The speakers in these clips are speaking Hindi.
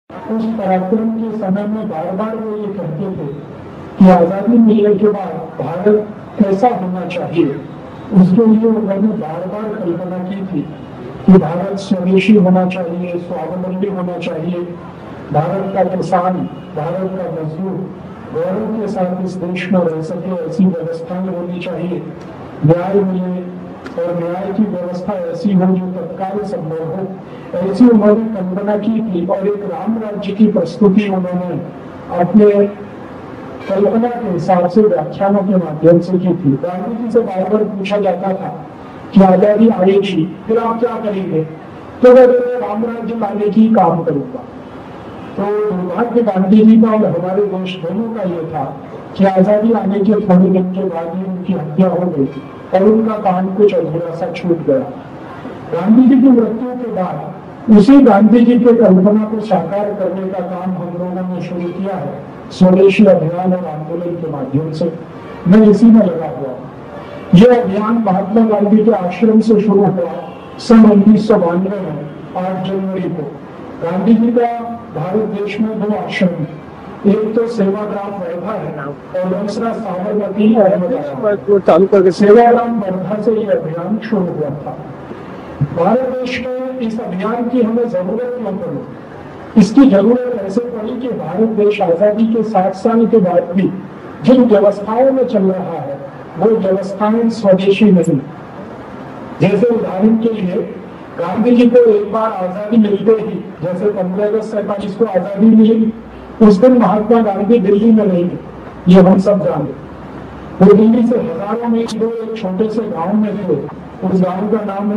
उस पराक्रम के समय में बार बार वो ये कहते थे कि आजादी मिलने के बाद भारत कैसा होना चाहिए। उसके लिए उन्होंने बार बार कल्पना की थी कि भारत स्वदेशी होना चाहिए, स्वावलंबी होना चाहिए, भारत का किसान, भारत का मजदूर गौरव के साथ इस देश में रह सके, ऐसी व्यवस्थाएं होनी चाहिए, न्याय मिले और न्याय की व्यवस्था ऐसी हो जो तत्काल संभव हो, ऐसी उन्होंने कल्पना की थी। और एक राम राज्य की प्रस्तुति उन्होंने अपने कल्पना के हिसाब से व्याख्यानों के माध्यम से की थी। गांधी जी से बार बार पूछा जाता था कि आजादी आएगी फिर आप क्या करेंगे, तो मैं राम राज्य लाने की काम करूंगा। तो दुर्भाग्य गांधी जी का और हमारे देश दोनों का ये था कि आजादी आने के थोड़े दिन के बाद ही उनकी हत्या हो गई और उनका काम कुछ अधूरा सा छूट गया। गांधी जी की मृत्यु के बाद उसी गांधी जी के कल्पना को साकार करने का काम हम लोगों ने शुरू किया है स्वदेशी अभियान और आंदोलन के माध्यम से। मैं इसी में लगा हुआ हूँ। यह अभियान महात्मा गांधी के आश्रम से शुरू हुआ सन 1992 में 8 जनवरी को। गांधी जी का भारत देश में 2 आश्रम, एक तो सेवाग्राम वर्धा है और दूसरा साबरमती चालू करके सेवाग्राम वर्धा से यह अभियान शुरू हुआ था। भारत देश में इस अभियान की हमें जरूरत न पड़ी। इसकी जरूरत ऐसे पड़ी कि भारत देश आजादी के 60 साल के बाद भी जिन व्यवस्थाओं में चल रहा है वो व्यवस्थाएं स्वदेशी नहीं। जैसे उदाहरण के लिए गांधी जी को एक बार आजादी मिलते ही, जैसे 15 अगस्त 47 को आजादी मिली, उस दिन महात्मा गांधी दिल्ली में नहीं, ये हम सब जानते। वो दिल्ली से हजारों मील दूर एक छोटे से गांव में थे। उस गांव का नाम है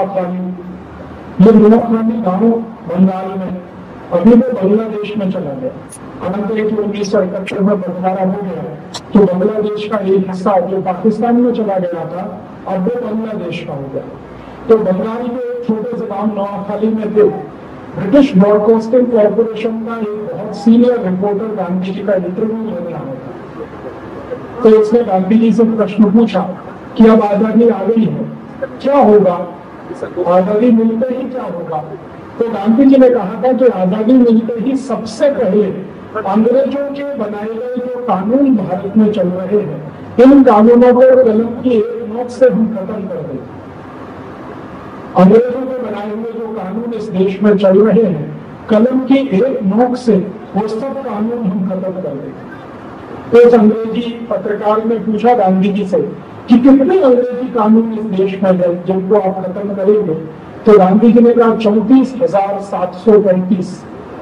नोआखाली। ये नोआखाली गांव बंगाल में, अभी वो बांग्लादेश में चला गया। हालांकि 1971 में बंटवारा हो गया तो बांग्लादेश का एक हिस्सा जो पाकिस्तान में चला गया था अब वो बांग्लादेश का हो गया। तो बंगाल के एक छोटे से गांव नोआखाली में थे। ब्रिटिश ब्रॉडकास्टिंग कॉर्पोरेशन का एक बहुत सीनियर रिपोर्टर गांधी जी का इंटरव्यू लेने आया था। तो इसने गांधी जी से प्रश्न पूछा कि अब आजादी आ गई है, क्या होगा, आजादी मिलते ही क्या होगा। तो गांधी जी ने कहा था कि आजादी मिलते ही सबसे पहले अंग्रेजों के बनाए गए जो कानून भारत में चल रहे हैं, इन कानूनों को कलम की एक नोक से हम खत्म कर दें। अंग्रेजों के बनाए हुए जो कानून इस देश में चल रहे हैं, कलम की एक नोक से वो सब कानून हम खत्म कर दें। तो उस अंग्रेजी पत्रकार ने पूछा गांधी जी से कि कितने अंग्रेजी कानून इस देश में है जिनको आप खत्म करेंगे। तो गांधी जी ने कहा 34,735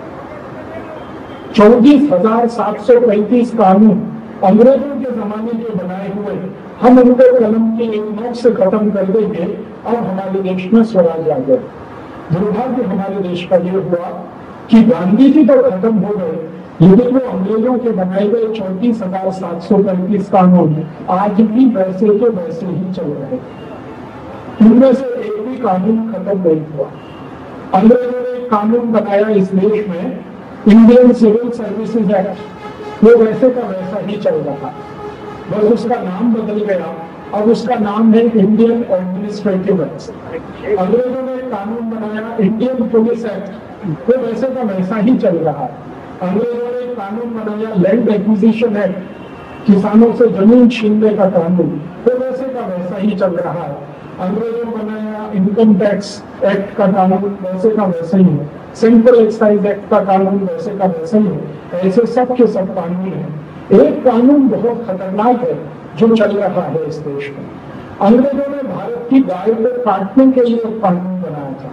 34,735 कानून अंग्रेजों के जमाने के बनाए हुए, हम उनको कलम की एक नोक से खत्म कर देंगे और हमारे देश में स्वराज आ गया। दुर्भाग्य हमारे देश का ये हुआ कि गांधी जी तो खत्म हो गए, लेकिन वो अंग्रेजों के बनाए गए 34,735 कानून आज भी वैसे के वैसे ही चल रहे हैं। इनमें से एक भी कानून खत्म नहीं हुआ। अंग्रेजों ने एक कानून बनाया इस देश में, इंडियन सिविल सर्विसेज एक्ट, वो वैसे का वैसा ही चल रहा, बस उसका नाम बदल गया। अब उसका नाम है इंडियन एडमिनिस्ट्रेटिव एक्ट। अंग्रेजों ने एक कानून बनाया इंडियन पुलिस एक्ट, वो वैसे का वैसा ही चल रहा है। अंग्रेजों ने एक कानून बनाया लैंड एक्विजिशन एक्ट, किसानों से जमीन छीनने का कानून, वो वैसे का वैसा ही चल रहा है। अंग्रेजों ने बनाया इनकम टैक्स एक्ट का कानून, वैसे का वैसा ही है। सिंपल एक्साइज एक्ट का कानून वैसे का वैसा ही है। ऐसे सब के सब कानून है। एक कानून बहुत खतरनाक है जो चल रहा है इस देश में। अंग्रेजों ने भारत की गाय को काटने के लिए एक कानून बनाया था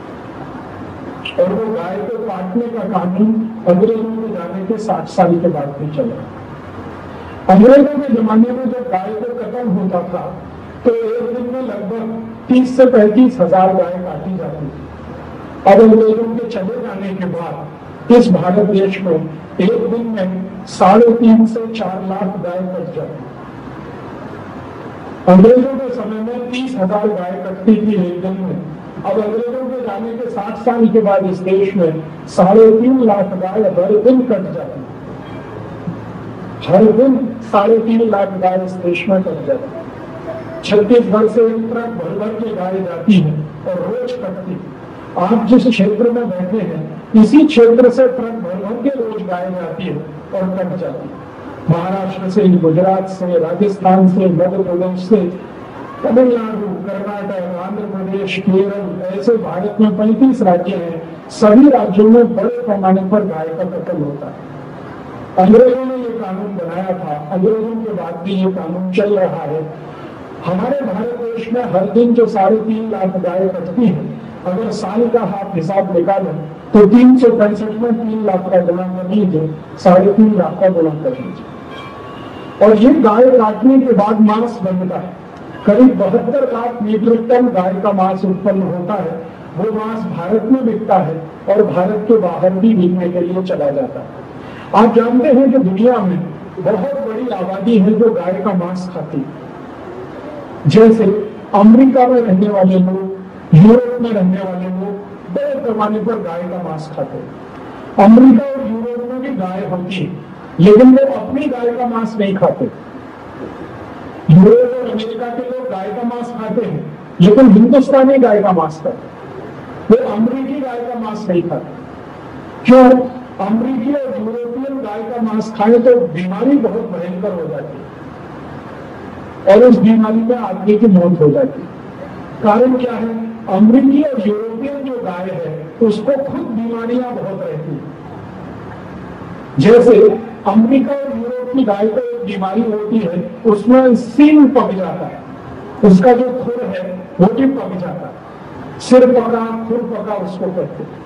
और वो गाय को काटने का कानून अंग्रेजों के जाने के 60 साल के बाद भी चला। अंग्रेजों के जमाने में जब गाय को कत्ल होता था तो एक दिन में लगभग 30 से 35 हजार गाय काटी जाती थी। अब अंग्रेजों के चले जाने के बाद इस भारत देश में एक दिन में 3.5 से 4 लाख गाय कट जाती। अंग्रेजों के समय में 30,000 गाय कटती थी एक दिन में। अब अंग्रेजों के जाने के 60 साल के बाद इस देश में 3.5 लाख गाय हर दिन कट जाती। हर दिन 3.5 लाख गाय इस देश में कट जाती। छत्तीसगढ़ से एक ट्रक भर भर के गाय जाती है और रोज कटती। आप जिस क्षेत्र में बैठे हैं इसी क्षेत्र से ट्रक भर भर के रोज गाय जाती है और कट जाती है। महाराष्ट्र से, गुजरात से, राजस्थान से, मध्य प्रदेश से, तमिलनाडु, कर्नाटक, आंध्र प्रदेश, केरल, ऐसे भारत में 35 राज्य हैं। सभी राज्यों में बड़े पैमाने पर गाय का कत्ल होता है। अंग्रेजों ने ये कानून बनाया था, अंग्रेजों के बाद भी ये कानून चल रहा है। हमारे भारत देश में हर दिन जो 3.5 लाख गाय कटती है, अगर साल का आप हिसाब निकालें तो 365 में 3 लाख का गुणा कर लीजिए, 3.5 लाख का गुणा कर लीजिए। और ये गाय काटने के बाद मांस बनता है। करीब 72 लाख मीट्रिक टन गाय का मांस उत्पन्न होता है। वो मांस भारत में बिकता है और भारत के बाहर भी बिकने के लिए चला जाता है। आप जानते हैं कि दुनिया में बहुत बड़ी आबादी है जो गाय का मांस खाती है। जैसे अमेरिका में रहने वाले लोग, यूरोप में रहने वाले लोग बड़े पैमाने पर गाय का मांस खाते हैं। अमेरिका और यूरोप में भी गाय होती है, लेकिन वो अपनी गाय का मांस नहीं खाते। यूरोप और अमेरिका के लोग गाय का मांस खाते हैं, लेकिन हिंदुस्तानी गाय का मांस खाते हैं। वो अमेरिकी गाय का मांस नहीं खाते। क्यों? अमेरिकी और यूरोपियन गाय का मांस खाए तो बीमारी बहुत भयंकर हो जाती है और उस बीमारी में आदमी की मौत हो जाती है। कारण क्या है? अमेरिकी और यूरोपियन जो गाय है उसको खुद बीमारियां बहुत रहती है। जैसे अमेरिका और यूरोप की गाय को एक बीमारी होती है, उसमें सींग पक जाता है, उसका जो खुर है वो भी पक जाता है। सिर पका, खुर पका उसको कहते हैं।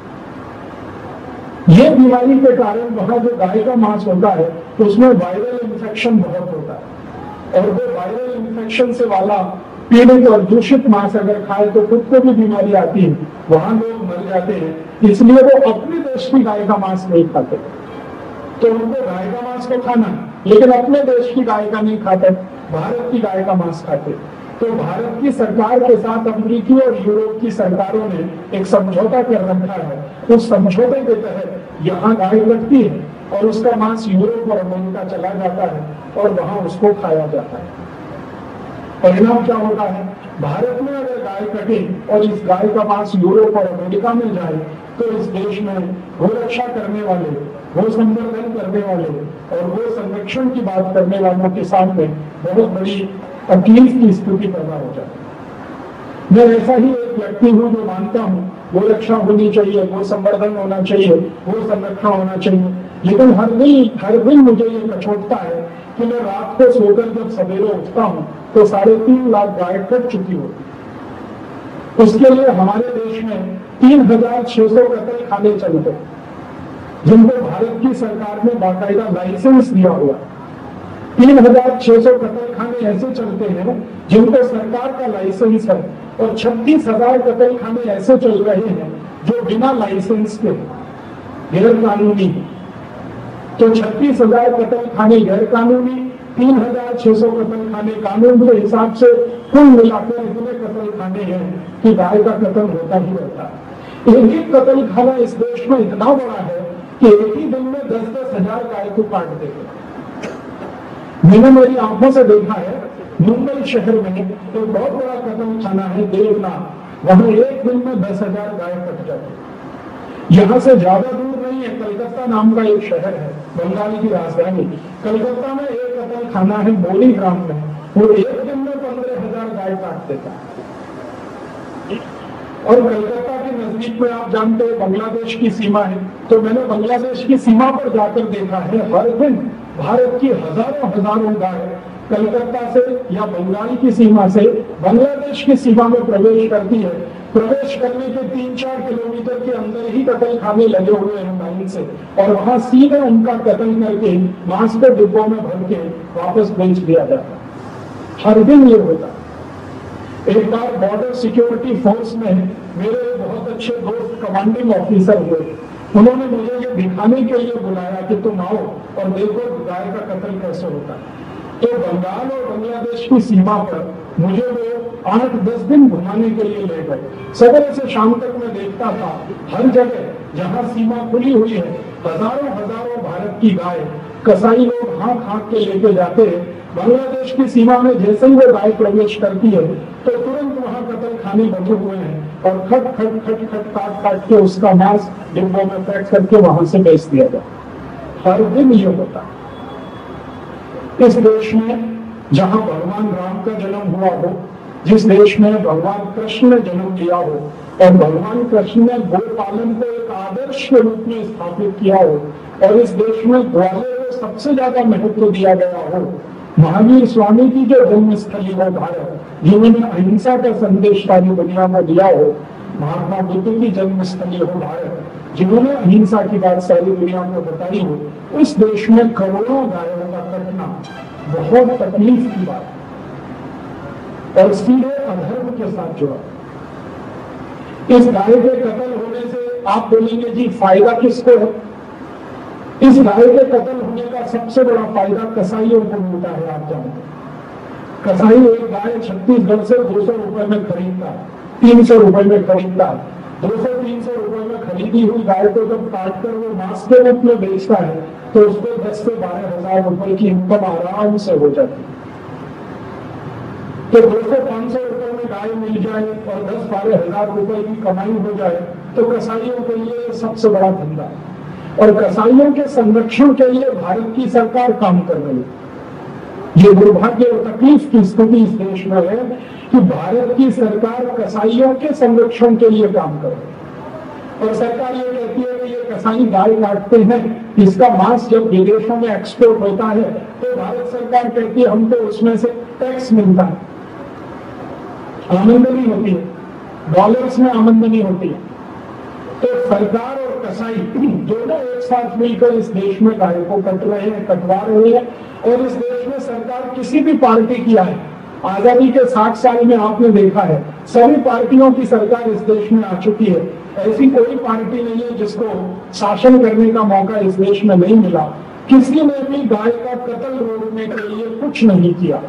ये बीमारी के कारण वहां जो गाय का मांस होता है तो उसमें वायरल इन्फेक्शन बहुत होता है और वो वायरल इन्फेक्शन से वाला पीड़ित और दूषित मांस अगर खाए तो खुद को भी बीमारी आती है, वहां लोग मर जाते हैं। इसलिए वो अपने देश की गाय का मांस नहीं खाते। तो उनको गाय का मांस तो खाना, लेकिन अपने देश की गाय का नहीं खाते, भारत की गाय का मांस खाते। तो भारत की सरकार के साथ अमेरिकी और यूरोप की सरकारों ने एक समझौता कर रखा है। उस समझौते के तहत यहाँ गाय लगती है और उसका मांस यूरोप और अमेरिका चला जाता है और वहां उसको खाया जाता है। परिणाम क्या होता है? भारत में अगर गाय कटे और इस गाय का मांस यूरोप और अमेरिका में जाए तो इस देश में गोरक्षा करने वाले, गो संवर्धन करने वाले और गो संरक्षण की बात करने वालों के सामने बहुत बड़ी तकलीफ की स्थिति पैदा हो जाती है। मैं ऐसा ही एक व्यक्ति हूँ जो मानता हूँ गोरक्षा होनी चाहिए, गो संवर्धन होना चाहिए, गो संरक्षण होना चाहिए, लेकिन हर दिन मुझे ये कचोटता है कि मैं रात को सोकर जब सवेरे उठता हूँ तो 3.5 लाख गाय कट चुकी होती। उसके लिए हमारे देश में 3600 कत्ल खाने चलते जिनको भारत की सरकार ने बाकायदा लाइसेंस दिया हुआ। 3600 कत्ल खाने ऐसे चलते हैं जिनको सरकार का लाइसेंस है और 36,000 कत्ल खाने ऐसे चल रहे हैं जो बिना लाइसेंस के गैर कानूनी। तो 36,000 कत्ल खाने गैर कानूनी, 3600 कत्ल खाने कानून के हिसाब से कुल मिलाकर इतने कत्ल खाने हैं कि गाय का कत्ल होता ही रहता है। एक कत्ल खाना इस देश में इतना बड़ा है कि एक ही दिन में 10-10 हजार गाय को काट देते। मैंने मेरी आंखों से देखा है, मुंबई शहर में एक बहुत बड़ा कत्ल खाना है देवनाथ, वहां एक दिन में 10,000 गाय कट जाती। यहाँ से ज्यादा दूर नहीं है, कलकत्ता नाम का एक शहर है, बंगाल की राजधानी। कलकत्ता में एक कत्ल खाना है बोली ग्राम में, वो एक दिन में 15,000 गाय काट देता है। और कलकत्ता के नजदीक में आप जानते हैं बांग्लादेश की सीमा है, तो मैंने बांग्लादेश की सीमा पर जाकर देखा है हर दिन भारत की हजारों गाय कलकत्ता से या बंगाल की सीमा से बांग्लादेश की सीमा में प्रवेश करती है। प्रवेश करने के 3-4 किलोमीटर के अंदर ही कत्ल खाने लगे हुए हैं लाइन से, और वहां सीधे उनका कत्ल करके मांस के डिब्बों में भर के वापस बेच दिया जाता है। हर दिन ये होता है। एक बार बॉर्डर सिक्योरिटी फोर्स में मेरे बहुत अच्छे दोस्त कमांडिंग ऑफिसर हुए, उन्होंने मुझे ये दिखाने के लिए बुलाया कि तुम आओ और देखो गाय का कत्ल कैसे होता है। तो बंगाल और बांग्लादेश की सीमा पर मुझे वो 8-10 दिन घुमाने के लिए ले गए। सवेरे से शाम तक मैं देखता था हर जगह जहां सीमा खुली हुई है हजारों भारत की गाय कसाई लोग हाँक के लेके जाते हैं। बांग्लादेश की सीमा में जैसे ही वो गाय प्रवेश करती है तो तुरंत वहां कत्ल खाने बचे हुए हैं और खट काट के उसका मांस डिब्बों में पैक करके वहां से बेच दिया जाए। हर दिन ये होता है। इस देश में जहां भगवान राम का जन्म हुआ हो, जिस देश में भगवान कृष्ण ने जन्म लिया हो और भगवान कृष्ण ने गोपालन को एक आदर्श के रूप में स्थापित किया हो और इस देश में ग्वाले को सबसे ज्यादा महत्व दिया गया हो, महावीर स्वामी की जो जन्मस्थली हो भारत, जिन्होंने अहिंसा का संदेश सारी दुनिया में दिया हो, महात्मा बुद्ध की जन्मस्थली हो भारत, जिन्होंने अहिंसा की बात सारी दुनिया में बताई हो, उस देश में करोड़ों गायों का कटना बहुत तकलीफ की बात है और सीधे अधर्म के साथ जुड़ा। इस गाय के कत्ल होने से आप बोलेंगे जी फायदा किसको है? इस गाय के कत्ल होने का सबसे बड़ा फायदा कसाईयों को मिलता है। आप जानते हैं कसाई एक गाय छत्तीसगढ़ से 200 रुपए में खरीदता है, 300 रुपए में खरीदता है। 200-300 रुपए में खरीदी हुई गाय को जब काट कर वो मांस के रूप में बेचता है तो उसको 10 से 12 हजार रुपए की इनकम आराम से हो जाती है। तो 200-500 रुपए में गाय मिल जाए और 10-12 हजार रुपए की कमाई हो जाए तो कसाईयों के लिए सबसे बड़ा धंधा है। और कसाईयों के संरक्षण के लिए भारत की सरकार काम कर रही है। ये दुर्भाग्य और तकलीफ की स्थिति इस देश में है कि भारत की सरकार कसाईयों के संरक्षण के लिए काम कर रही है और सरकार ये कहती है कि ये कसाई गाय काटते हैं, इसका मांस जब विदेशों में एक्सपोर्ट होता है तो भारत सरकार कहती है हमको उसमें से टैक्स मिलता है, आमदनी होती है, डॉलर्स में आमदनी होती है। तो सरकार और कसाई दोनों एक साथ मिलकर इस देश में गाय को कट रहे हैं, कटवा रहे हैं। और इस देश में सरकार किसी भी पार्टी की आए, आजादी के 60 साल में आपने देखा है सभी पार्टियों की सरकार इस देश में आ चुकी है। ऐसी कोई पार्टी नहीं है जिसको शासन करने का मौका इस देश में नहीं मिला। किसी ने भी गाय का कत्ल रोकने के लिए कुछ नहीं किया।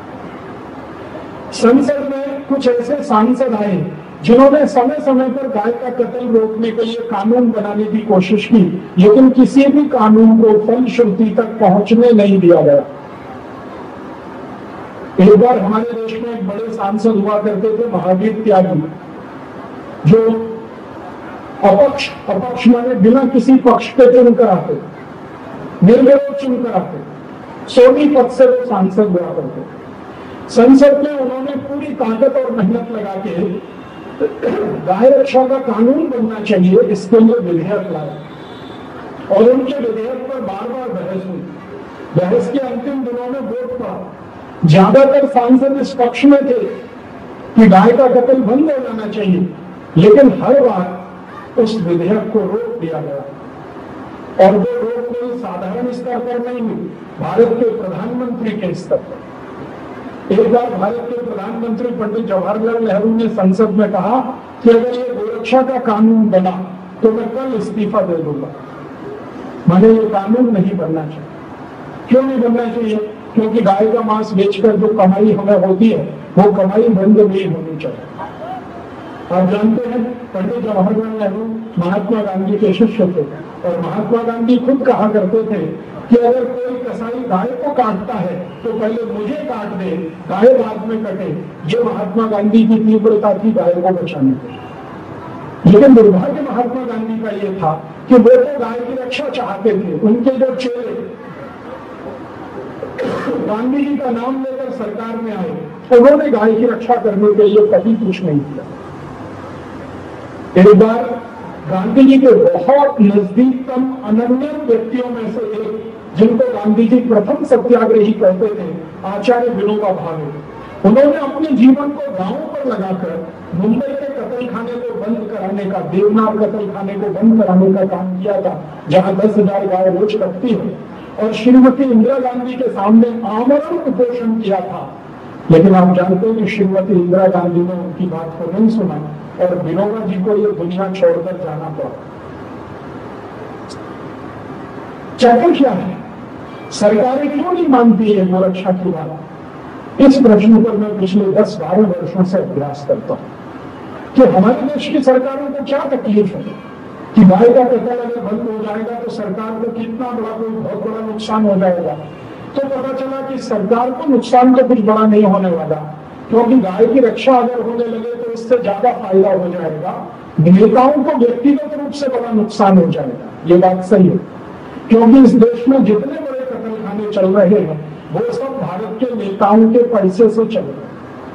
संसद में कुछ ऐसे सांसद आए जिन्होंने समय समय पर गाय का कत्ल रोकने के लिए कानून बनाने की कोशिश की, लेकिन किसी भी कानून को फलश्रुति तक पहुंचने नहीं दिया गया। एक बार हमारे देश में एक बड़े सांसद हुआ करते थे महावीर त्यागी, जो अपक्ष माने बिना किसी पक्ष के चुनकर आते, निर्विरोध चुनकर आते, सोनीपत से वो सांसद हुआ करते। संसद में उन्होंने पूरी ताकत और मेहनत लगा के गाय रक्षा का कानून बनना चाहिए इसके लिए विधेयक लाया और उनके विधेयक पर बार बार बहस हुई। बहस के अंतिम दिनों में वोट पड़ा। ज्यादातर सांसद इस पक्ष में थे कि गाय का कत्ल बंद हो जाना चाहिए, लेकिन हर बार उस विधेयक को रोक दिया गया और वो रोक कोई साधारण स्तर पर नहीं हुई, भारत के प्रधानमंत्री के स्तर पर। एक बार भारत के प्रधानमंत्री पंडित जवाहरलाल नेहरू ने संसद में कहा कि अगर ये गोरक्षा का कानून बना तो मैं कल इस्तीफा दे दूंगा। माने ये कानून नहीं बनना चाहिए। क्यों नहीं बनना चाहिए? क्योंकि गाय का मांस बेचकर जो कमाई हमें होती है वो कमाई बंद नहीं होनी चाहिए। आप जानते हैं पंडित जवाहरलाल नेहरू महात्मा गांधी के शिष्य थे और महात्मा गांधी खुद कहा करते थे कि अगर कोई कसाई गाय को काटता है तो पहले मुझे काट दे, गाय बाद में कटे। ये महात्मा गांधी की तीव्रता थी गाय को बचाने की। लेकिन दुर्भाग्य महात्मा गांधी का ये था कि वो तो गाय की रक्षा चाहते थे। उनके जो चेले गांधी जी का नाम लेकर सरकार में आए, उन्होंने गाय की रक्षा करने के लिए कभी कुछ नहीं किया। एक बार गांधी जी के बहुत नजदीकतम अनन्य व्यक्तियों में से एक, जिनको गांधी जी प्रथम सत्याग्रही कहते थे, आचार्य विनोबा भावे, उन्होंने अपने जीवन को दांव पर लगाकर मुंबई के कत्ल खाने को बंद कराने का, देवनार कत्ल खाने को बंद कराने का काम किया था, जहां 10,000 गाय रोज कटती है। और श्रीमती इंदिरा गांधी के सामने आमरण उपोषण किया था। लेकिन आप जानते हैं कि श्रीमती इंदिरा गांधी ने उनकी बात को नहीं सुना और विनोबा जी को ये दुनिया छोड़कर जाना पड़ा। चक्कर क्या है? सरकारें क्यों नहीं मानती है गोरक्षा की बात? इस प्रश्न पर मैं पिछले 10-12 वर्षों से अभ्यास करता हूं कि हमारे देश की सरकारों को क्या तकलीफ है कि गाय का कत्ल अगर बंद हो जाएगा तो सरकार को कितना बड़ा कोई बहुत बड़ा नुकसान हो जाएगा। तो पता चला कि सरकार को नुकसान तो कुछ बड़ा नहीं होने वाला, क्योंकि गाय की रक्षा अगर होने लगे तो इससे ज्यादा फायदा हो जाएगा। नेताओं को व्यक्तिगत रूप से बड़ा नुकसान हो जाएगा, ये बात सही है, क्योंकि इस देश में जितने बड़े कत्ल खाने चल रहे हैं वो सब भारत के नेताओं के पैसे से चल रहे हैं।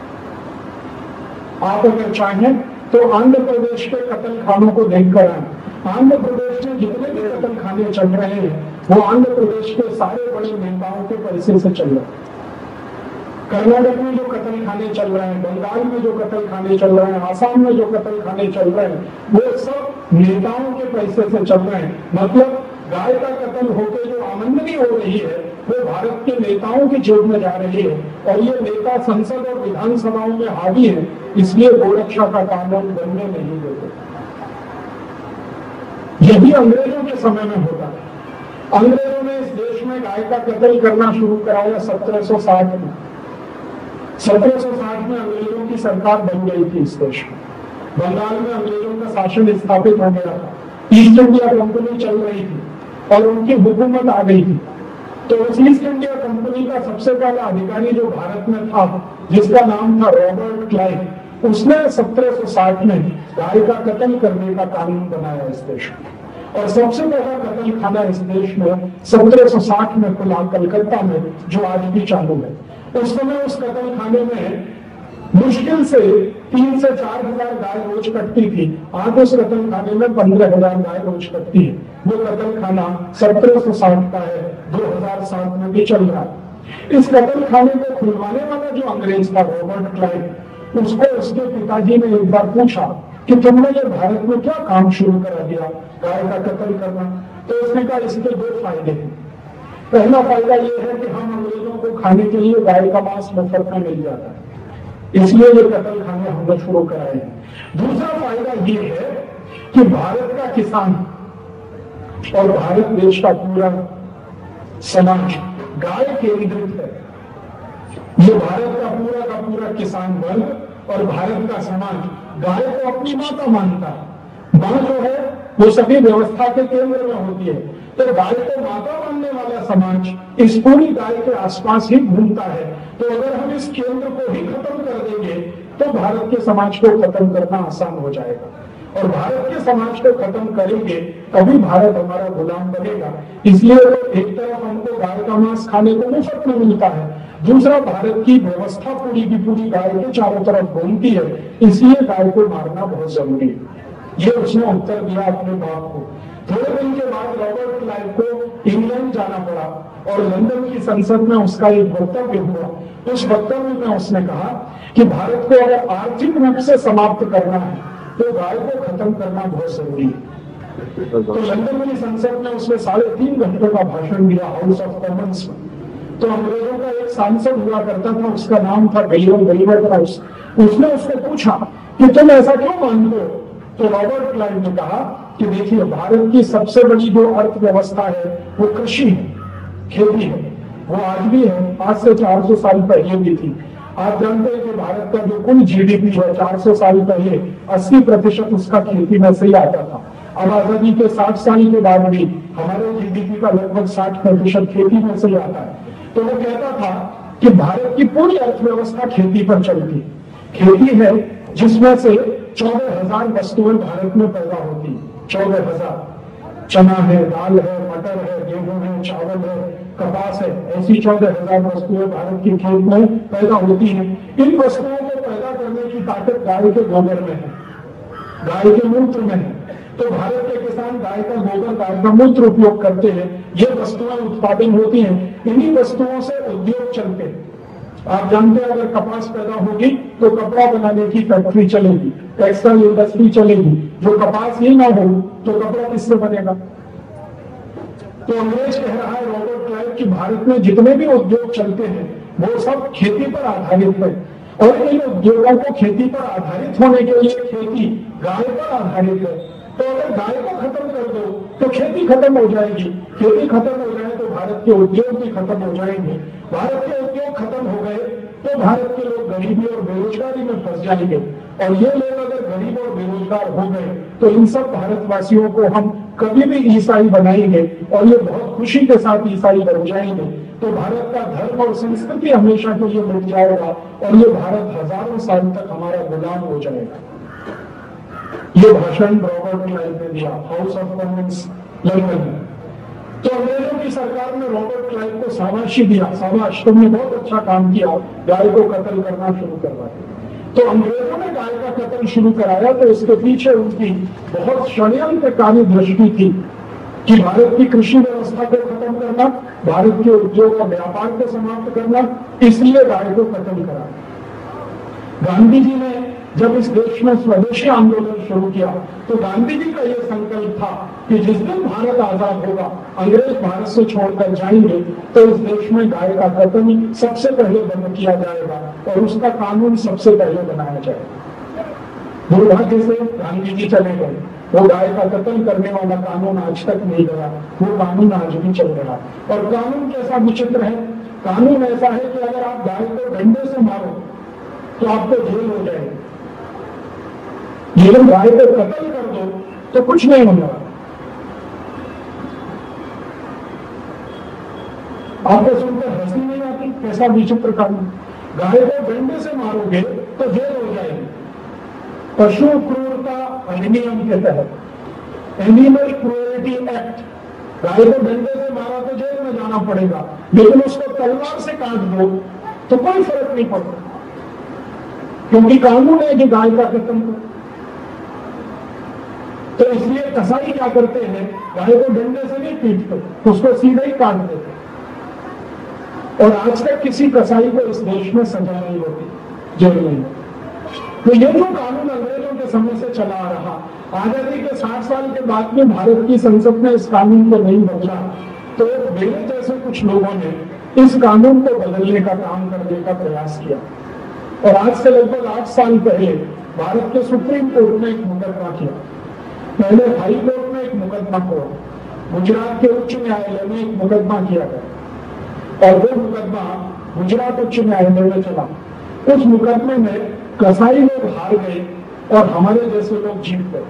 आप अगर चाहें तो आंध्र प्रदेश के कत्ल खानों को देखकर आए। आंध्र प्रदेश में जितने भी कत्ल खाने चल रहे हैं वो आंध्र प्रदेश के सारे बड़े नेताओं के पैसे से चल रहे हैं। कर्नाटक में जो कत्ल खाने चल रहे हैं, बंगाल में जो कत्ल खाने चल रहे हैं, आसाम में जो कत्ल खाने चल रहे हैं, वो सब नेताओं के पैसे से चल रहे हैं। मतलब गाय का कत्ल होकर जो आमदनी हो रही है वो भारत के नेताओं की जेब में जा रही है, और ये नेता संसद और विधानसभाओं में हावी है, इसलिए गोरक्षा का कानून बनने नहीं देते। यही अंग्रेजों के समय में होता है। अंग्रेजों ने इस देश में गाय का कत्ल करना शुरू कराया 1760 में। 1760 में अंग्रेजों की सरकार बन गई थी इस देश में। बंगाल में अंग्रेजों का शासन स्थापित हो गया था। ईस्ट इंडिया कंपनी चल रही थी और उनकी हुकूमत आ गई थी। तो उस ईस्ट इंडिया कंपनी का सबसे पहला अधिकारी जो भारत में था, जिसका नाम था रॉबर्ट क्लाइव, उसने 1760 में गाय का कत्ल करने का कानून बनाया इस देश में। और सबसे बड़ा कत्ल खाना इस देश में 1760 में खुला कलकत्ता में, जो आज भी चालू है। उस समय उस कत्ल खाने में मुश्किल से 3 से 4 हजार गाय रोज कटती थी। आज उस कत्ल खाने में 15,000 गाय रोज कटती है। वो कत्ल खाना 1760 का है, 2007 में भी चल रहा है। इस कत्ल खाने को खुलवाने वाला जो अंग्रेज था रॉबर्ट क्लाइव, उसको उसके पिताजी ने एक बार पूछा कि तुमने ये भारत में क्या काम शुरू करा दिया, गाय का कत्ल करना। तो उसने कहा इसके 2 फायदे हैं। पहला फायदा ये है कि हम अंग्रेजों को खाने के लिए गाय का मांस मुफ्त में मिल जाता है, इसलिए ये कत्ल खाने हमने शुरू कराए हैं। दूसरा फायदा ये है कि भारत का किसान और भारत देश का पूरा समाज गाय केंद्रित है। ये भारत का पूरा किसान वर्ग और भारत का समाज गाय को अपनी माता मानता है। मां जो है वो सभी व्यवस्था के केंद्र में होती है, तो गाय को माता मानने वाला समाज इस पूरी गाय के आसपास ही घूमता है। तो अगर हम इस केंद्र को ही खत्म कर देंगे तो भारत के समाज को खत्म करना आसान हो जाएगा, और भारत के समाज को खत्म करेंगे तभी भारत हमारा गुलाम बनेगा। इसलिए एक तरफ हमको गाय का मांस खाने को मुफ्त में मिलता है, दूसरा भारत की व्यवस्था पूरी की पूरी गाय के चारों तरफ घूमती है, इसलिए गाय को मारना बहुत जरूरी है। ये उसने उत्तर दिया अपने बाप को। थोड़े दिन के बाद रॉबर्ट क्लाइव को इंग्लैंड जाना पड़ा और लंदन की संसद में उसका एक वक्तव्य हुआ। उस वक्तव्य में उसने कहा कि भारत को अगर आर्थिक रूप से समाप्त करना है तो गाय को खत्म करना बहुत जरूरी है। तो लंदन की संसद में उसने 3.5 घंटे का भाषण दिया हाउस ऑफ कॉमन्स में। तो अंग्रेजों का एक सांसद हुआ करता था, उसका नाम था विलियम बेलवेट हाउस। उसने उसको पूछा कि तुम ऐसा क्यों मानते हो? तो रॉबर्ट क्लाइव ने कहा कि देखिए, भारत की सबसे बड़ी जो अर्थव्यवस्था है वो कृषि है, खेती है। वो आज भी है, आज से 400 साल पहले भी थी। आप जानते हैं कि भारत का जो कुल जीडीपी है 400 साल पहले 80% उसका खेती में से ही आता था। अब आजादी के 60 साल के बाद भी हमारे जीडीपी का लगभग 60% खेती में से ही आता है। तो वो कहता था कि भारत की पूरी अर्थव्यवस्था खेती पर चलती है। खेती है जिसमें से 14,000 वस्तुएं भारत में पैदा होती है। 14,000 चना है, दाल है, मटर है, गेहूं है, चावल है, कपास है, ऐसी 14,000 वस्तुएं भारत की खेत में पैदा होती हैं। इन वस्तुओं को पैदा करने की ताकत गाय के गोबर में है, गाय के मूत्र में है। तो भारत के किसान गाय का गोबर, गाय का मूत्र उपयोग करते हैं। ये वस्तुएं उत्पादन होती हैं, इन्हीं वस्तुओं से उद्योग चलते हैं। आप जानते हैं अगर कपास पैदा होगी तो कपड़ा बनाने की फैक्ट्री चलेगी, टेक्सटाइल इंडस्ट्री चलेगी। जो कपास ही ना हो तो कपड़ा किससे बनेगा? तो अंग्रेज कह रहा है रॉबर्ट क्लाइव कि भारत में जितने भी उद्योग चलते हैं वो सब खेती पर आधारित है, और इन उद्योगों को खेती पर आधारित होने के लिए खेती गाय पर आधारित है। तो अगर गाय को खत्म कर दो तो खेती खत्म हो जाएगी, खेती खत्म हो जाए तो भारत के उद्योग भी खत्म हो जाएंगे। भारत के उद्योग खत्म हो गए तो भारत के लोग गरीबी और बेरोजगारी में फंस जाएंगे, और ये लोग अगर गरीब और बेरोजगार हो गए तो इन सब भारतवासियों को हम कभी भी ईसाई बनाएंगे और ये बहुत खुशी के साथ ईसाई बन जाएंगे। तो भारत का धर्म और संस्कृति हमेशा के लिए मिट जाएगा और ये भारत हजारों साल तक हमारा गुलाम हो जाएगा। ये भाषण रॉबर्ट क्लाइव ने दिया हाउस ऑफ कॉमन्स लंदन में। तो अंग्रेजों की सरकार ने रॉबर्ट क्लाइव को शाबाशी दिया, शाबाश तुमने बहुत अच्छा काम किया, गाय को कत्ल करना शुरू करवा दिया। तो अंग्रेजों ने गाय का कत्ल शुरू कराया, तो इसके पीछे उनकी बहुत षड्यंत्रकारी दृष्टि थी कि भारत की कृषि व्यवस्था को खत्म करना, भारत के उद्योग और व्यापार को समाप्त करना, इसलिए गाय को कत्ल करा। गांधी जी ने जब इस देश में स्वदेशी आंदोलन शुरू किया तो गांधी जी का यह संकल्प था कि जिस दिन भारत आजाद होगा, अंग्रेज भारत से छोड़कर जाएंगे, तो इस देश में गाय का कत्ल सबसे पहले बंद किया जाएगा और उसका कानून सबसे पहले बनाया जाएगा। दुर्भाग्य से गांधी जी चले गए, वो गाय का कत्ल करने वाला कानून आज तक नहीं गया, वो कानून आज भी चल रहा है। और कानून कैसा विचित्र है, कानून ऐसा है कि अगर आप गाय को डंडे से मारो तो आपको जेल हो जाएगी, लेकिन गाय को कत्ल कर दो तो कुछ नहीं होने वाला। आपको सुनकर हंसी नहीं आती, कैसा विचित्र कानून। गाय को डंडे से मारोगे तो जेल हो जाएगी। पशु क्रूरता अधिनियम के तहत एनिमल क्रूरटी एक्ट, गाय को डंडे से मारा तो जेल में जाना पड़ेगा, लेकिन उसको तलवार से काट दो तो कोई फर्क नहीं पड़ता, क्योंकि कानून है कि गाय का कत्ल करो। तो इसलिए कसाई क्या करते हैं, गाय को डंडे से नहीं पीटते, उसको सीधे ही काट देते। और आज तक किसी कसाई को इस देश में सजा नहीं होती, जेल में। तो ये जो कानून अंग्रेजों के समय से चला आ रहा, आजादी के 60 साल के बाद में भारत की संसद ने इस कानून को नहीं बदला, तो मेरे जैसे कुछ लोगों ने इस कानून को बदलने का काम करने का प्रयास किया। और आज से लगभग 8 साल पहले भारत के सुप्रीम कोर्ट ने एक मुकदमा किया। पहले हाई कोर्ट में एक मुकदमा हुआ, गुजरात के उच्च न्यायालय में एक मुकदमा किया गया, और वो मुकदमा गुजरात उच्च न्यायालय में चला। उस मुकदमे में कसाई लोग हार गए और हमारे जैसे लोग जीत गए।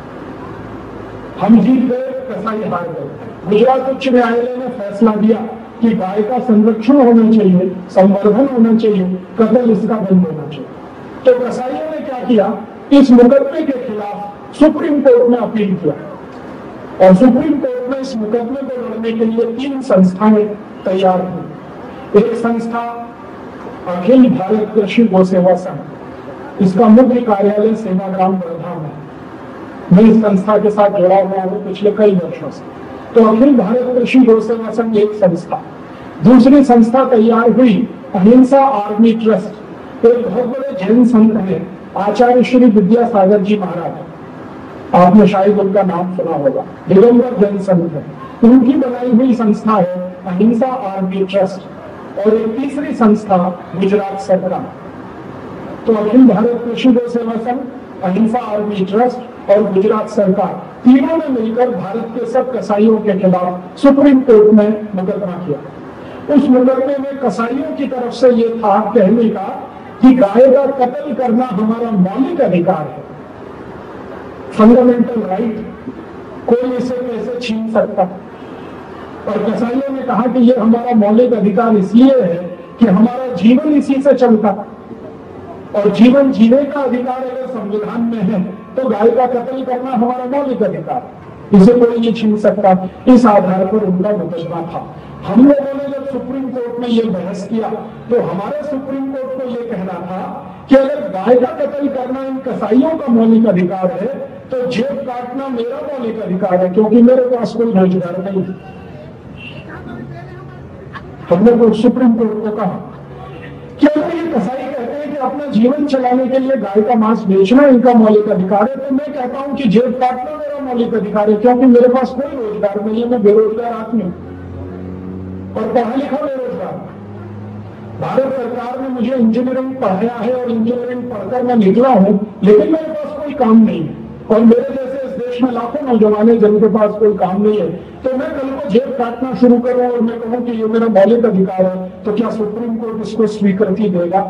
हम जीत गए, कसाई हार गए। गुजरात उच्च न्यायालय ने फैसला दिया कि गाय का संरक्षण होना चाहिए, संवर्धन होना चाहिए, कत्ल इसका बंद होना चाहिए। तो कसाईयों ने क्या किया, इस मुकदमे के खिलाफ सुप्रीम कोर्ट में अपील किया, और सुप्रीम कोर्ट में इस मुकदमे को लड़ने के लिए 3 संस्थाएं तैयार हुई। एक संस्था अखिल भारत कृषि गौ सेवा संघ, इसका मुख्य कार्यालय सेवाग्राम वर्धा में। मैं इस संस्था के साथ जुड़ा हुआ हूँ पिछले कई वर्षों से। तो अखिल भारत कृषि गौ सेवा संघ एक संस्था। दूसरी संस्था तैयार हुई अहिंसा आर्मी ट्रस्ट, एक बहुत बड़े जैन संत है आचार्य श्री विद्यासागर जी महाराज, आपने शायद उनका नाम सुना होगा, दिगंबर जैन संत है, उनकी बनाई हुई संस्था है अहिंसा आर्मी ट्रस्ट। और एक तीसरी संस्था गुजरात सरकार। तो अखिल भारत कृषि गौ सेवा संघ, अहिंसा आर्मी ट्रस्ट और गुजरात सरकार, तीनों ने मिलकर भारत के सब कसाईयों के खिलाफ सुप्रीम कोर्ट में मुकदमा किया। उस मुकदमे में कसाईयों की तरफ से ये था कहने का कि गाय का कत्ल करना हमारा मौलिक अधिकार है, फंडामेंटल राइट, कोई इसे कैसे छीन सकता। और कसाईयों ने कहा कि ये हमारा मौलिक अधिकार इसलिए है कि हमारा जीवन इसी से चलता, और जीवन जीने का अधिकार अगर संविधान में है तो गाय का कत्ल करना हमारा मौलिक अधिकार, इसे कोई नहीं छीन सकता। इस आधार पर उनका मुकदमा था। हम लोगों ने जब सुप्रीम कोर्ट में ये बहस किया तो हमारे सुप्रीम कोर्ट को ये कहना था कि अगर गाय का कत्ल करना इन कसाईयों का मौलिक अधिकार है तो जेब काटना मेरा मौलिक अधिकार है, क्योंकि मेरे पास कोई रोजगार नहीं। हमने तो सुप्रीम कोर्ट को कहा क्या ये कसाई कहते हैं कि अपना जीवन चलाने के लिए गाय का मांस बेचना इनका मौलिक अधिकार है, तो मैं कहता हूं कि जेब काटना मेरा मौलिक अधिकार है, क्योंकि मेरे पास कोई रोजगार नहीं है, मैं बेरोजगार आदमी हूं और पढ़ा लिखा बेरोजगार। भारत सरकार ने मुझे इंजीनियरिंग पढ़ाया है और इंजीनियरिंग पढ़कर मैं निकला हूं, लेकिन मेरे पास कोई काम नहीं है, और मेरे जैसे इस देश में लाखों नौजवान हैं जिनके पास कोई काम नहीं है। तो मैं कल को जेब काटना शुरू करूं और मैं कहूं कि ये मेरा मौलिक अधिकार है, तो क्या सुप्रीम कोर्ट इसको स्वीकृति देगा?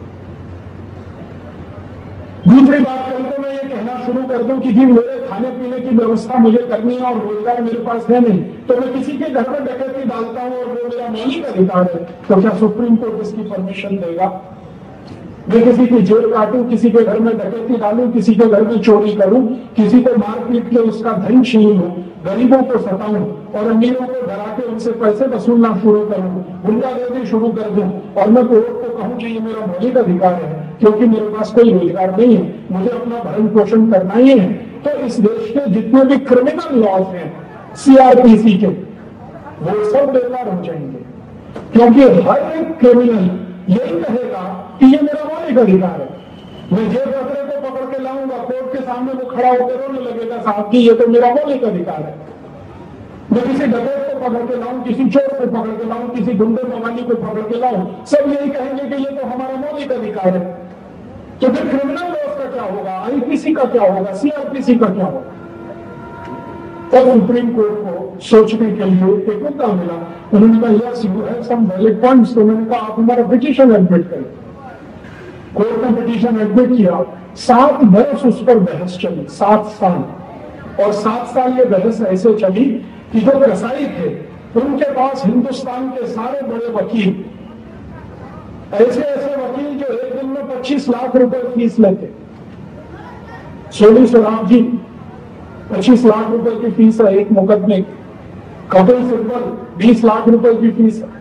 दूसरी बात, कल को मैं ये कहना शुरू कर दूं कि जी मेरे खाने पीने की व्यवस्था मुझे करनी है और रोजगार मेरे पास है नहीं, तो मैं किसी के घर में डकैती डालता हूं और वो मेरा मौलिक अधिकार है, तो क्या सुप्रीम कोर्ट इसकी परमिशन देगा? मैं किसी की जेल काटूं, किसी के घर में डकैती डालूं, किसी के घर में चोरी करूं, किसी को मार पीट के उसका धन छीन लूं, गरीबों को सताऊं और अमीरों को डरा के उनसे पैसे वसूलना शुरू करूं, गुंडागर्दी शुरू कर दूं और मैं कोर्ट को कहूं कि ये मेरा मौलिक अधिकार है क्योंकि मेरे पास कोई रोजगार नहीं है, मुझे अपना भरण पोषण करना ही है, तो इस देश के जितने भी क्रिमिनल लॉज हैं सीआरपीसी के, वो सब बेकार हो जाएंगे। क्योंकि हर एक क्रिमिनल यही कहेगा कि ये मेरा मौलिक अधिकार है। मैं जेल खतरे को पकड़ के लाऊंगा, कोर्ट के सामने वो खड़ा होकर रोने लगेगा, साहब की ये तो मेरा मौलिक अधिकार है। मैं किसी डकैत को पकड़ के लाऊं, किसी चोर को पकड़ के लाऊं, किसी गुंडे मवाली को पकड़ के लाऊं, सब यही कहेंगे कि ये तो हमारा मौलिक अधिकार है। तो फिर क्रिमिनल लॉज का क्या होगा, आईपीसी का क्या होगा, सीआरपीसी का क्या होगा? तब सुप्रीम कोर्ट को सोचने के लिए एक मुद्दा मिला। उन्होंने कहा yes you have some valid points. तो मैंने कहा आप हमारा पिटीशन एडमिट करें। कोर्ट ने पिटीशन एडमिट किया। 7 बरस उस पर बहस चली, 7 साल। और 7 साल ये बहस ऐसे चली कि जो कसाई थे उनके पास हिंदुस्तान के सारे बड़े वकील, ऐसे ऐसे वकील जो एक दिन में 25 लाख रुपए फीस लेते। सोनी सुराब जी 25 लाख रुपए की फीस है एक मुकदमे। कपिल सिब्बल 20 लाख रुपए की फीस है।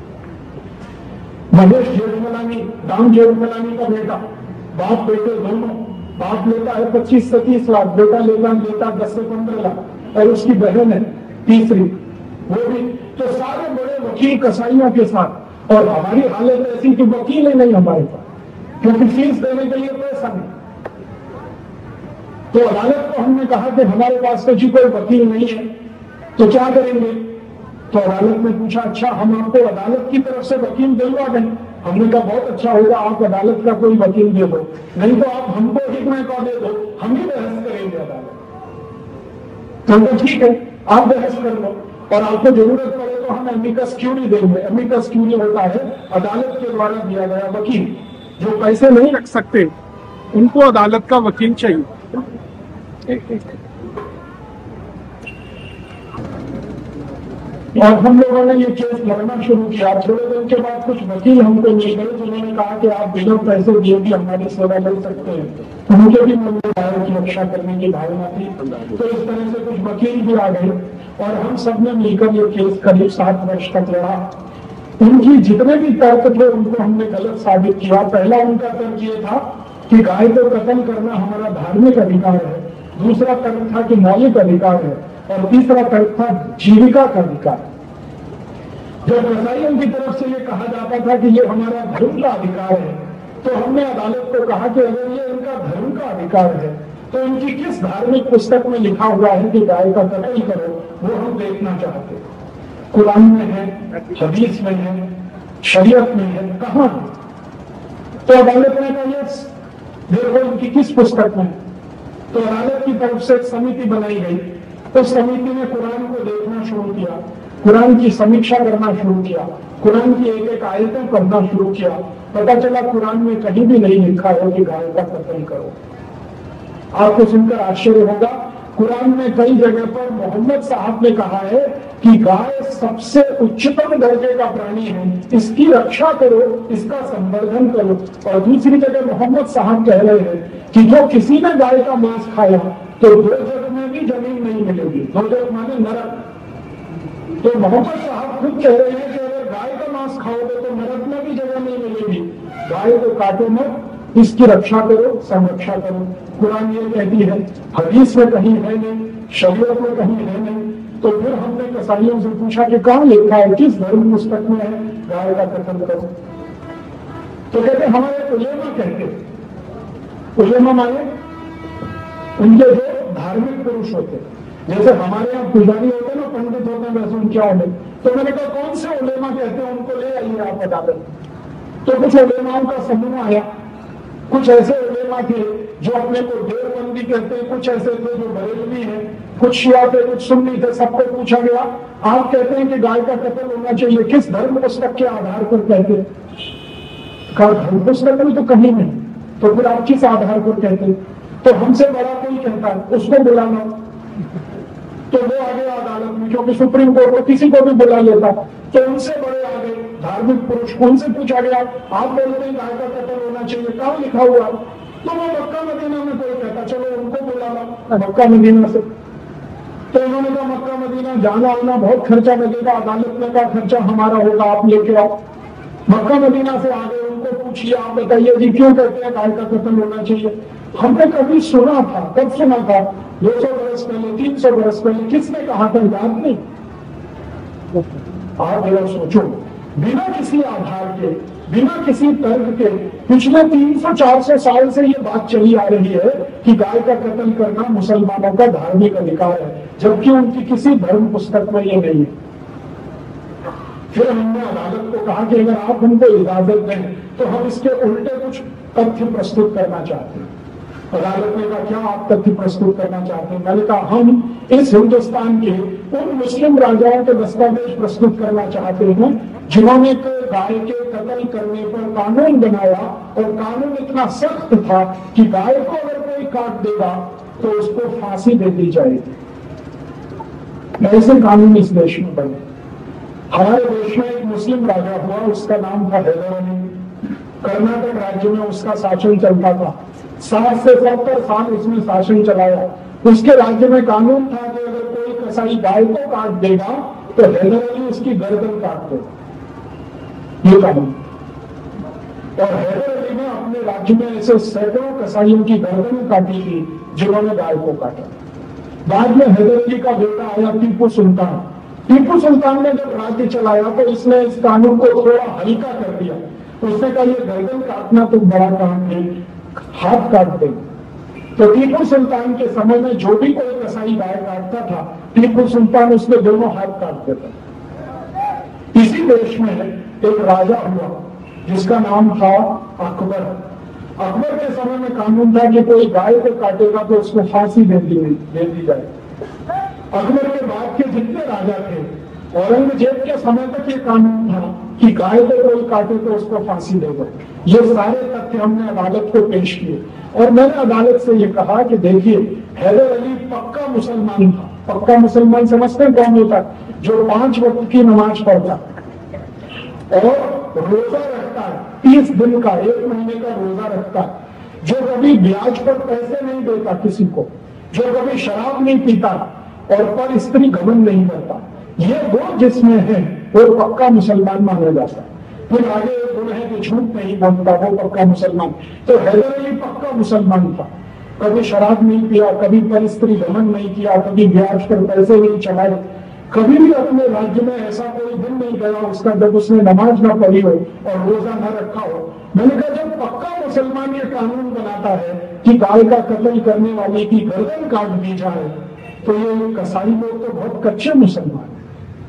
महेश जेठमलानी, राम जेठमलानी का बेटा, बाप बेटे दोनों, बाप लेता है 25 से 30 लाख, बेटा लेता 10 से 15 लाख, और उसकी बहन है तीसरी, वो भी। तो सारे बड़े वकील कसाईयों के साथ, और हमारी हालत ऐसी कि वकील ही नहीं हमारे पास, क्योंकि फीस देने के लिए पैसा नहीं। तो अदालत को हमने कहा कि हमारे पास तो जी कोई वकील नहीं है, तो क्या करेंगे? तो अदालत ने पूछा अच्छा हम आपको अदालत की तरफ से वकील दिलवा दें। हमने कहा बहुत अच्छा होगा, आप अदालत का कोई वकील दे दो, नहीं तो आप हमको ही मौका दे दो, हम ही बहस करेंगे अदालत। तो ठीक है आप बहस कर लो, और आपको जरूरत पड़े तो हम एमिकस क्यूरी देंगे। एमिकस क्यूरी होता है अदालत के द्वारा दिया गया वकील। जो पैसे नहीं रख सकते उनको अदालत का वकील चाहिए। और हम लोगों ने ये केस लड़ना शुरू किया। थोड़े दिन के बाद कुछ वकील हमको मिल गए जिन्होंने कहा कि आप बिना पैसे दिए भी हमारी सेवा ले सकते हैं। तो मुझे भी मन में आया की रक्षा करने की भावना थी, तो इस तरह से कुछ वकील भी आ गए और हम सब ने मिलकर ये केस करीब 7 वर्ष तक लड़ा। उनकी जितने भी तर्क थे उनको हमने गलत साबित किया। पहला उनका तर्क ये था कि गाय को कत्ल करना हमारा धार्मिक अधिकार है, दूसरा तर्क था कि मौलिक अधिकार है, और तीसरा तर्क था जीविका का अधिकार। जब कसाईयों की तरफ से ये कहा जाता था कि ये हमारा धर्म का अधिकार है, तो हमने अदालत को कहा कि अगर ये इनका धर्म का अधिकार है तो इनकी किस धार्मिक पुस्तक में लिखा हुआ है कि गाय का कत्ल करो, वो हम देखना चाहते। कुरान में है, हदीस में है, शरीयत में है, कहाँ है? तो अदालत ने कहा यस देखो इनकी किस पुस्तक में। तो अदालत की तरफ से एक समिति बनाई गई। तो समिति ने कुरान को देखना शुरू किया, कुरान की समीक्षा करना शुरू किया, कुरान की एक एक आयतें पढ़ना शुरू किया। पता चला कुरान में कहीं भी नहीं लिखा है कि गाय का कत्ल करो। आपको सुनकर आश्चर्य होगा, कुरान में कई जगह पर मोहम्मद साहब ने कहा है कि गाय सबसे उच्चतम दर्जे का प्राणी है, इसकी रक्षा करो, इसका संवर्धन करो। और दूसरी जगह मोहम्मद साहब कह रहे हैं कि जो किसी ने गाय का मांस खाया तो दोजख में भी जमीन नहीं मिलेगी। दोजख माने नरक। तो मोहम्मद साहब खुद कह रहे हैं कि अगर गाय का मांस खाओगे तो नरक में भी जगह नहीं मिलेगी। गाय को काटो मत, इसकी रक्षा करो, संरक्षा करो। कुरान ये कहती है, हदीस में कहीं है नहीं, शरीयत में कहीं है नहीं। तो फिर हमने कसाईयों से पूछा कि कहाँ लिखा है, किस धर्म पुस्तक में है गाय का कत्ल करो? तो कहते हमारे उलेमा कहते। उलेमा माने उनके जो धार्मिक पुरुष होते, जैसे हमारे यहाँ पुजारी होते ना, पंडित होते हैं, वैसे उनके होने। तो मैंने कहा कौन से उलेमा कहते हैं, उनको ले आइए आप अदालत। तो कुछ उलेमाओं का समूह आया। कुछ ऐसे उलेमा थे जो अपने को देवबंदी कहते हैं, कुछ ऐसे थे जो बरेलवी हैं, कुछ शिया थे, कुछ सुन्नी थे। सबको पूछा गया आप कहते हैं कि गाय का कत्ल होना चाहिए, किस धर्म पुस्तक के आधार पर कहते हैं? कहा धर्म पुस्तक में तो कहीं नहीं, तो फिर आप किस आधार पर कहते हैं? तो हमसे बड़ा कोई कहता है उसको बुलाना। तो वो आ गया अदालत में, क्योंकि सुप्रीम कोर्ट को किसी को भी बुला लेता। तो उनसे बड़े आ गए, धार्मिक पुरुष, उनसे पूछा गया आप बोलते हैं गाय का कत्ल होना चाहिए, कहाँ लिखा हुआ? तो वो मक्का मदीना में कोई कहता, चलो उनको बुलाना मक्का मदीना से। तो उन्होंने कहा मक्का मदीना जाना आना बहुत खर्चा लगेगा, अदालत में का खर्चा हमारा होगा, आप लेके आओ। मक्का मदीना से आ गए, उनको पूछिए आप बताइए जी क्यों कहते हैं गाय का कत्ल होना चाहिए? हमने कभी सुना था, कब सुना था? 200 बरस पहले, 300 बरस पहले, किसने कहा था? याद नहीं। आप जरा सोचो, बिना किसी आधार के, बिना किसी तर्क के पिछले 300-400 साल से ये बात चली आ रही है कि गाय का कत्ल करना मुसलमानों का धार्मिक अधिकार है, जबकि उनकी किसी धर्म पुस्तक में ये नहीं है। फिर हमने अदालत को कहा कि अगर आप हमको इजाजत दें तो हम इसके उल्टे कुछ तथ्य प्रस्तुत करना चाहते हैं। अदालत ने कहा क्या आप तथ्य प्रस्तुत करना चाहते हैं? मैंने कहा हम इस हिंदुस्तान के उन मुस्लिम राजाओं के दस्तावेज प्रस्तुत करना चाहते हैं जिन्होंने गाय के कत्ल करने पर कानून बनाया, और कानून इतना सख्त था कि गाय को अगर कोई काट देगा तो उसको फांसी दे दी जाएगी। ऐसे कानून इस देश में बने। हमारे देश में एक मुस्लिम राजा हुआ, उसका नाम था हैदर अली। कर्नाटक राज्य में उसका शासन चलता था, 60 से 70 साल उसने शासन चलाया। उसके राज्य में कानून था कि अगर कोई कसाई गाय को काट देगा तो हैदर अली उसकी गर्दन काट देगा, ये कानून। और हैदर अली ने अपने राज्य में ऐसे सैकड़ों कसाईयों की गर्दन काटी थी जिन्होंने गाय को काटा। बाद में हैदर अली का बेटा आया टीपू सुल्तान। टीपू सुल्तान ने जब राज्य चलाया तो इसने इस कानून को थोड़ा हल्का कर दिया। उसने कहा ये गर्दन काटना तो बड़ा काम नहीं, हाथ काट दे। तो टीपू सुल्तान के समय में जो भी कोई कसाई गाय काटता था, टीपू सुल्तान उसके दोनों हाथ काट देता। इसी देश में एक राजा हुआ जिसका नाम था अकबर। अकबर के समय में कानून था कि कोई गाय को काटेगा तो उसको फांसी दे दी जाए। अकबर के बाद के जितने राजा थे, औरंगजेब के समय तक ये कानून था कि गाय को कोई काटे तो उसको फांसी दे दो। ये सारे तथ्य हमने अदालत को पेश किए और मैंने अदालत से ये कहा कि देखिए हैदर अली पक्का मुसलमान था। पक्का मुसलमान समझते हैं कौन होता? जो 5 वक्त की नमाज पढ़ता और रोजा रखता है 30 दिन का, 1 महीने का रोजा रखता है, जो कभी ब्याज पर पैसे नहीं देता किसी को, जो कभी शराब नहीं पीता और पर स्त्री घमंड नहीं करता। ये गुण जिसमें है वो पक्का मुसलमान माना जाता है। फिर आगे एक गुण है कि झूठ नहीं बोलता, वो पक्का मुसलमान। तो हैदर अली पक्का मुसलमान था, कभी शराब नहीं पिया, कभी पर स्त्री घमंड नहीं किया, कभी ब्याज पर पैसे नहीं चलाए, कभी भी अपने राज्य में ऐसा कोई दिन नहीं गया उसका जब उसने नमाज ना पढ़ी हो और रोजा ना रखा हो। मैंने कहा जब पक्का मुसलमान ये कानून बनाता है कि गाय का कत्ल करने वाले की गर्दन काट दी जाए, तो ये कसाई लोग तो बहुत कच्चे मुसलमान हैं।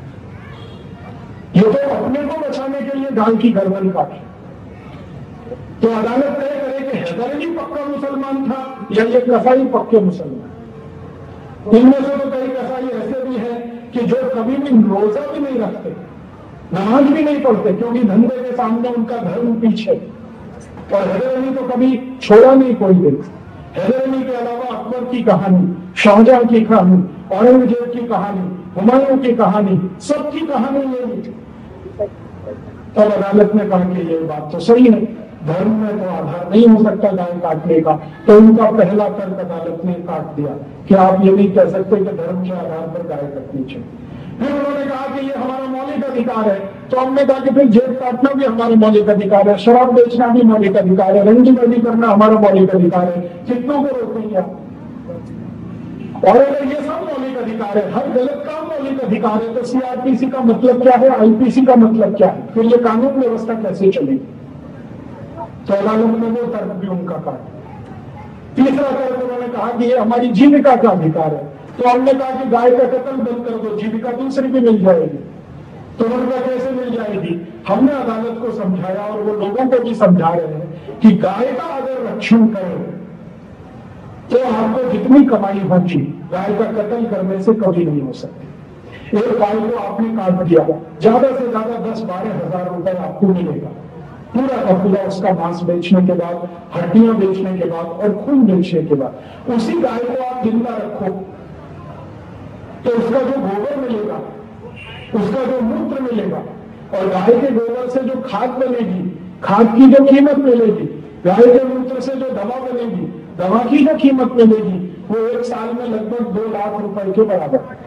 ये तो अपने को बचाने के लिए गाय की गर्दन काटे। तो अदालत तय करे कि हैदर अली पक्का मुसलमान था या ये कसाई पक्के मुसलमान। इनमें से तो कई कसाई ऐसे भी हैं कि जो कभी भी रोजा भी नहीं रखते, नमाज भी नहीं पढ़ते, क्योंकि धंधे के सामने उनका धर्म पीछे। और हैदर अली तो कभी छोड़ा नहीं कोई दिन। हैदर अली के अलावा अकबर की कहानी, शाहजहां की कहानी, औरंगजेब की कहानी, हुमायूं की कहानी, सबकी कहानी यही थी। तब अदालत ने कहा कि ये बात तो सही है, धर्म में तो आधार नहीं हो सकता गाय काटने का। तो उनका पहला तर्क अदालत ने काट दिया कि आप ये नहीं कह सकते कि धर्म के आधार पर गाय कटनी चाहिए। फिर उन्होंने कहा कि ये हमारा मौलिक अधिकार है। तो हमने कहा कि फिर जेब काटना भी हमारा मौलिक अधिकार है, शराब बेचना भी मौलिक अधिकार है, रंगीबाजी करना हमारा मौलिक अधिकार है। कितनों को रोकेंगे आप? और अगर ये सब मौलिक अधिकार है, हर गलत काम मौलिक अधिकार है, तो सीआरपीसी का मतलब क्या है, आईपीसी का मतलब क्या है? फिर ये कानून व्यवस्था कैसे चलेगी? तो अदालत ने वो तर्क भी उनका काटा। तीसरा तर्क उन्होंने कहा कि ये हमारी जीविका का अधिकार है। तो हमने कहा कि गाय का कत्ल बंद कर दो, जीविका दूसरी भी मिल जाएगी। तो उन्होंने कहा कैसे मिल जाएगी? हमने अदालत को समझाया और वो लोगों को भी समझा रहे हैं कि गाय का अगर रक्षण करें तो आपको जितनी कमाई होगी गाय का कत्ल करने से कभी नहीं हो सकती। एक गाय को आपने काट दिया, ज्यादा से ज्यादा 10-12 हजार रुपए आपको मिलेगा पूरा का पूरा, उसका मांस बेचने के बाद, हड्डियां बेचने के बाद और खून बेचने के बाद। उसी गाय को आप जिंदा रखो तो उसका जो गोबर मिलेगा, उसका जो मूत्र मिलेगा, और गाय के गोबर से जो खाद बनेगी, खाद की जो कीमत मिलेगी, गाय के मूत्र से जो दवा बनेगी, दवा की जो कीमत मिलेगी, वो एक साल में लगभग 2 लाख रुपए के बराबर है।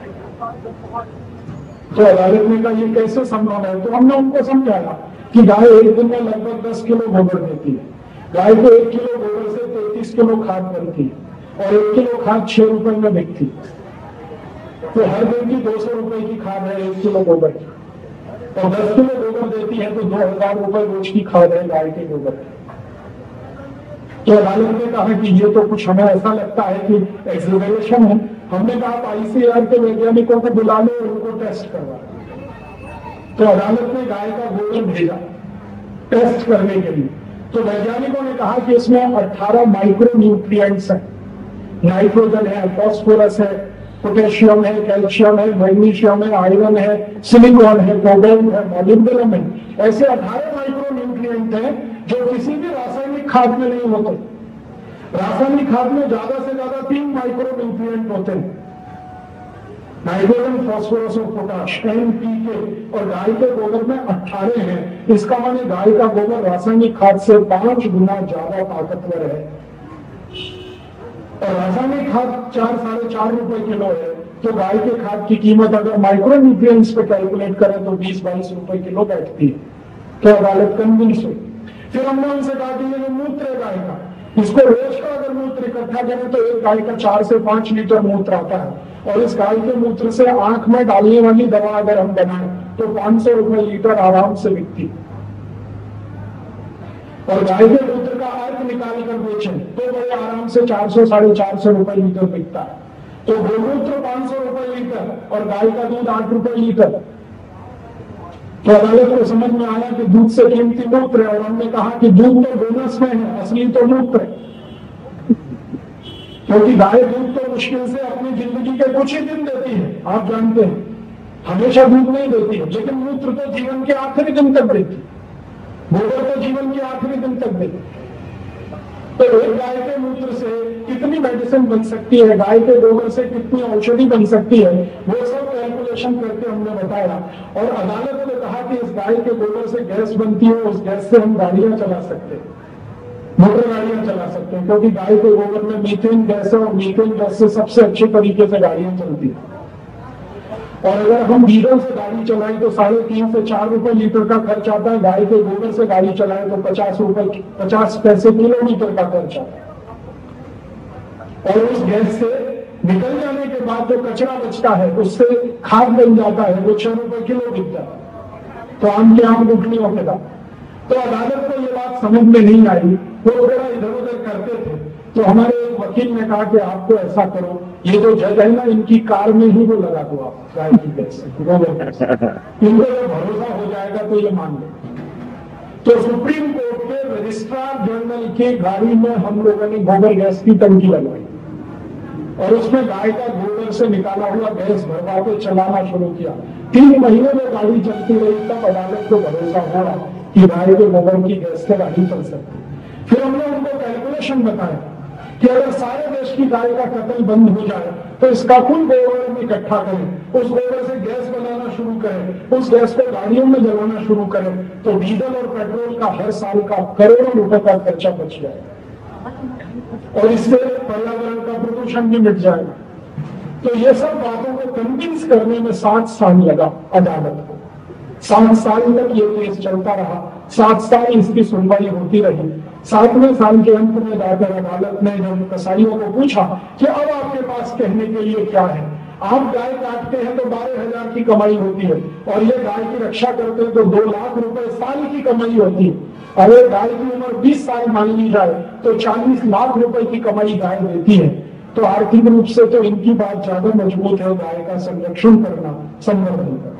तो अदालत ने कहा ये कैसे संभव है? तो हमने उनको समझाया कि गाय एक दिन में लगभग 10 किलो गोबर देती है। गाय को 1 किलो गोबर से 33 किलो खाद बनती है और 1 किलो खाद 6 रुपए में बिकती है। तो हर दिन की 200 रुपए की खाद है 1 किलो गोबर की, और 10 किलो गोबर देती है तो 2000 रुपए रोज की खाद है गाय के गोबर की। तो अदालत ने कहा कि ये तो कुछ हमें ऐसा लगता है कि एक्सग्रेशन है। हमने कहा आप ICAR के वैज्ञानिकों को बुला लो और उनको टेस्ट करवा। तो अदालत ने गाय का गोबर भेजा टेस्ट करने के लिए। तो वैज्ञानिकों ने कहा कि इसमें 18 माइक्रो न्यूट्रिएंट्स हैं। नाइट्रोजन है, फॉस्फोरस है, पोटेशियम है, कैल्शियम है, मैग्नीशियम है, आयरन है, सिलिकॉन है, कोबाल्ट है, मॉलिब्डेनम है। ऐसे 18 माइक्रो न्यूट्रिएंट हैं जो किसी भी रासायनिक खाद में नहीं होते। रासायनिक खाद में ज्यादा से ज्यादा 3 माइक्रो न्यूट्रिएंट होते हैं, नाइट्रोजन, फॉस्फोरस और पोटाश, NPK, और गाय के गोबर में 18 हैं। इसका माने गाय का गोबर रासायनिक खाद से 5 गुना ज्यादा ताकतवर है। और रासायनिक खाद 4-4.5 रुपए किलो है, तो गाय के खाद की कीमत अगर माइक्रो न्यूट्रिएंट्स पे कैलकुलेट करें तो 20-22 रुपए किलो बैठती है। तो अदालत कन्विंस हुई। फिर हमने उनसे कहा कि ये मूत्र है गाय का, इसको रोज का अगर मूत्र इकट्ठा करें तो एक गाय का 4 से 5 लीटर मूत्र आता है, और इस गाय के मूत्र से आंख में डालने वाली दवा अगर हम बनाएं तो 500 रुपए लीटर आराम से बिकती है। और गाय के मूत्र का अर्क निकाल कर बेचें तो बड़े आराम से 400-450 रुपए लीटर बिकता है। तो गोमूत्र 500 रुपए लीटर और गाय का दूध 8 रुपए लीटर। तो अदालत को समझ में आया कि दूध से कीमती मूत्र है, और हमने कहा कि दूध तो बोनस में है, असली तो मूत्र है। क्योंकि गाय दूध तो मुश्किल से अपनी जिंदगी के कुछ ही दिन देती है, आप जानते हैं, हमेशा दूध नहीं देती है, लेकिन मूत्र तो जीवन के आखिरी दिन तक देती है, गोबर तो जीवन के आखिरी दिन तक देती है। तो एक गाय के मूत्र से कितनी मेडिसिन बन सकती है, गाय के गोबर से कितनी औषधि बन सकती है, वो सब कैलकुलेशन करके हमने बताया। और अदालत ने कहा कि इस गाय के गोबर से गैस बनती है, उस गैस से हम गाड़ियां चला सकते हैं, मोटर गाड़ियां चला सकते हैं, क्योंकि गाय के गोबर में मीथेन गैस है और मीथेन गैस से सबसे अच्छे तरीके से गाड़ियां चलती है। और अगर हम डीजल से गाड़ी चलाएं तो 3.5 से 4 रुपए लीटर का खर्च आता है, गाय के गोबर से गाड़ी चलाएं तो 50 पैसे किलोमीटर का खर्च आता है। और उस गैस से निकल जाने के बाद जो कचरा बचता है उससे खाद बन जाता है, वो 6 रुपए किलो बिकता है। तो आम के आम गुठलियों के दाम। तो अदालत को ये बात समझ में नहीं आई, वो थोड़ा इधर उधर करते थे। तो हमारे एक वकील ने कहा कि आपको ऐसा करो, ये जो जज है ना, इनकी कार में ही वो लगा दो आप गाय की गैस, गोबर गैस, इनको जब भरोसा हो जाएगा तो ये मान लो। तो सुप्रीम कोर्ट के रजिस्ट्रार जनरल की गाड़ी में हम लोगों ने गोबर गैस की टंकी लगवाई और उसमें गाय का गोबर से निकाला हुआ गैस भरवा के चलाना शुरू किया। 3 महीने में गाड़ी चलती रही, तब अदालत को भरोसा हुआ कि गाय के गोबर की गैस से गाड़ी चल सकती। फिर हमने उनको कैलकुलेशन बताया कि अगर सारे देश की गाय का कत्ल बंद हो जाए तो इसका कुल गोबर हम इकट्ठा करें, उस गोबर से गैस बनाना शुरू करें, उस गैस को गाड़ियों में जलाना शुरू करें, तो डीजल और पेट्रोल का हर साल का करोड़ों रुपए का खर्चा बच जाएगा और इससे पर्यावरण का प्रदूषण भी मिट जाएगा। तो ये सब बातों को कन्विंस करने में 7 साल लगा अदालत को। 7 साल तक ये केस चलता रहा, 7 साल इसकी सुनवाई होती रही। 7वें साल के अंत में जाकर अदालत ने जब कसाईयों को पूछा कि अब आपके पास कहने के लिए क्या है, आप गाय काटते हैं तो 12,000 की कमाई होती है और ये गाय की रक्षा करते हैं तो 2 लाख रुपए साल की कमाई होती है। अगर गाय की उम्र 20 साल मान ली जाए तो 40 लाख रुपए की कमाई गाय देती है। तो आर्थिक रूप से तो इनकी बात ज्यादा मजबूत है, गाय का संरक्षण करना, संवर्धन करना।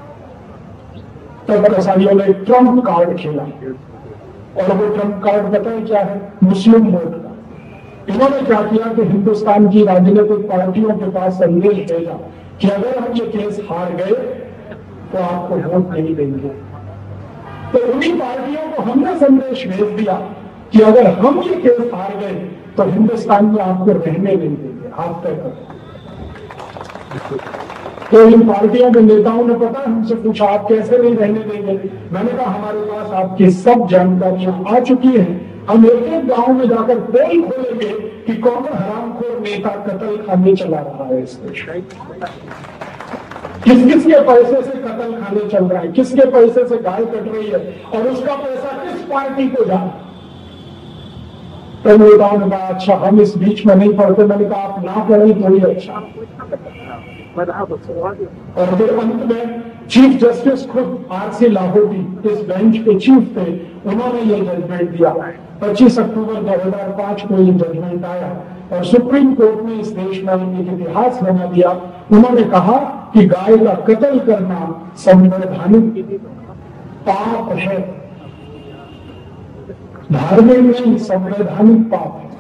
तब कसाईयों ने ट्रम्प कार्ड खेला और वो ट्रम्प कार्ड पता है क्या है? मुस्लिम वोट का। इन्होंने क्या किया कि हिंदुस्तान की राजनीतिक पार्टियों के पास संदेश भेजा कि अगर हम ये केस हार गए तो आपको वोट नहीं देंगे। तो उन्हीं पार्टियों को हमने संदेश भेज दिया कि अगर हम ये केस हार गए तो हिंदुस्तान में आपको रहने नहीं देंगे। आप तय करो। तो इन पार्टियों के नेताओं ने पता हमसे पूछा आप कैसे नहीं रहने देंगे। मैंने कहा हमारे पास आपकी सब जानकारियां आ चुकी हैं, हम एक एक गांव में जाकर पोल खोलेंगे कि कौन हरामखोर नेता कत्ल खाने चला रहा है इस देश में, किस किस के पैसे से कत्ल खाने चल रहा है, किसके पैसे से गाय कट रही है और उसका पैसा किस पार्टी को जा। तो नेताओं ने कहा अच्छा हम इस बीच में नहीं पढ़ते। मैंने कहा आप ना पढ़े तो ही अच्छा। और फिर अंत में चीफ जस्टिस खुद आर.सी. लाहोटी इस बेंच के चीफ थे, उन्होंने ये जजमेंट दिया। 25 अक्टूबर 2005 को ये जजमेंट आया और सुप्रीम कोर्ट ने इस देश में एक इतिहास बना दिया। उन्होंने कहा कि गाय का कत्ल करना संवैधानिक पाप है, धार्मिक नहीं संवैधानिक पाप है।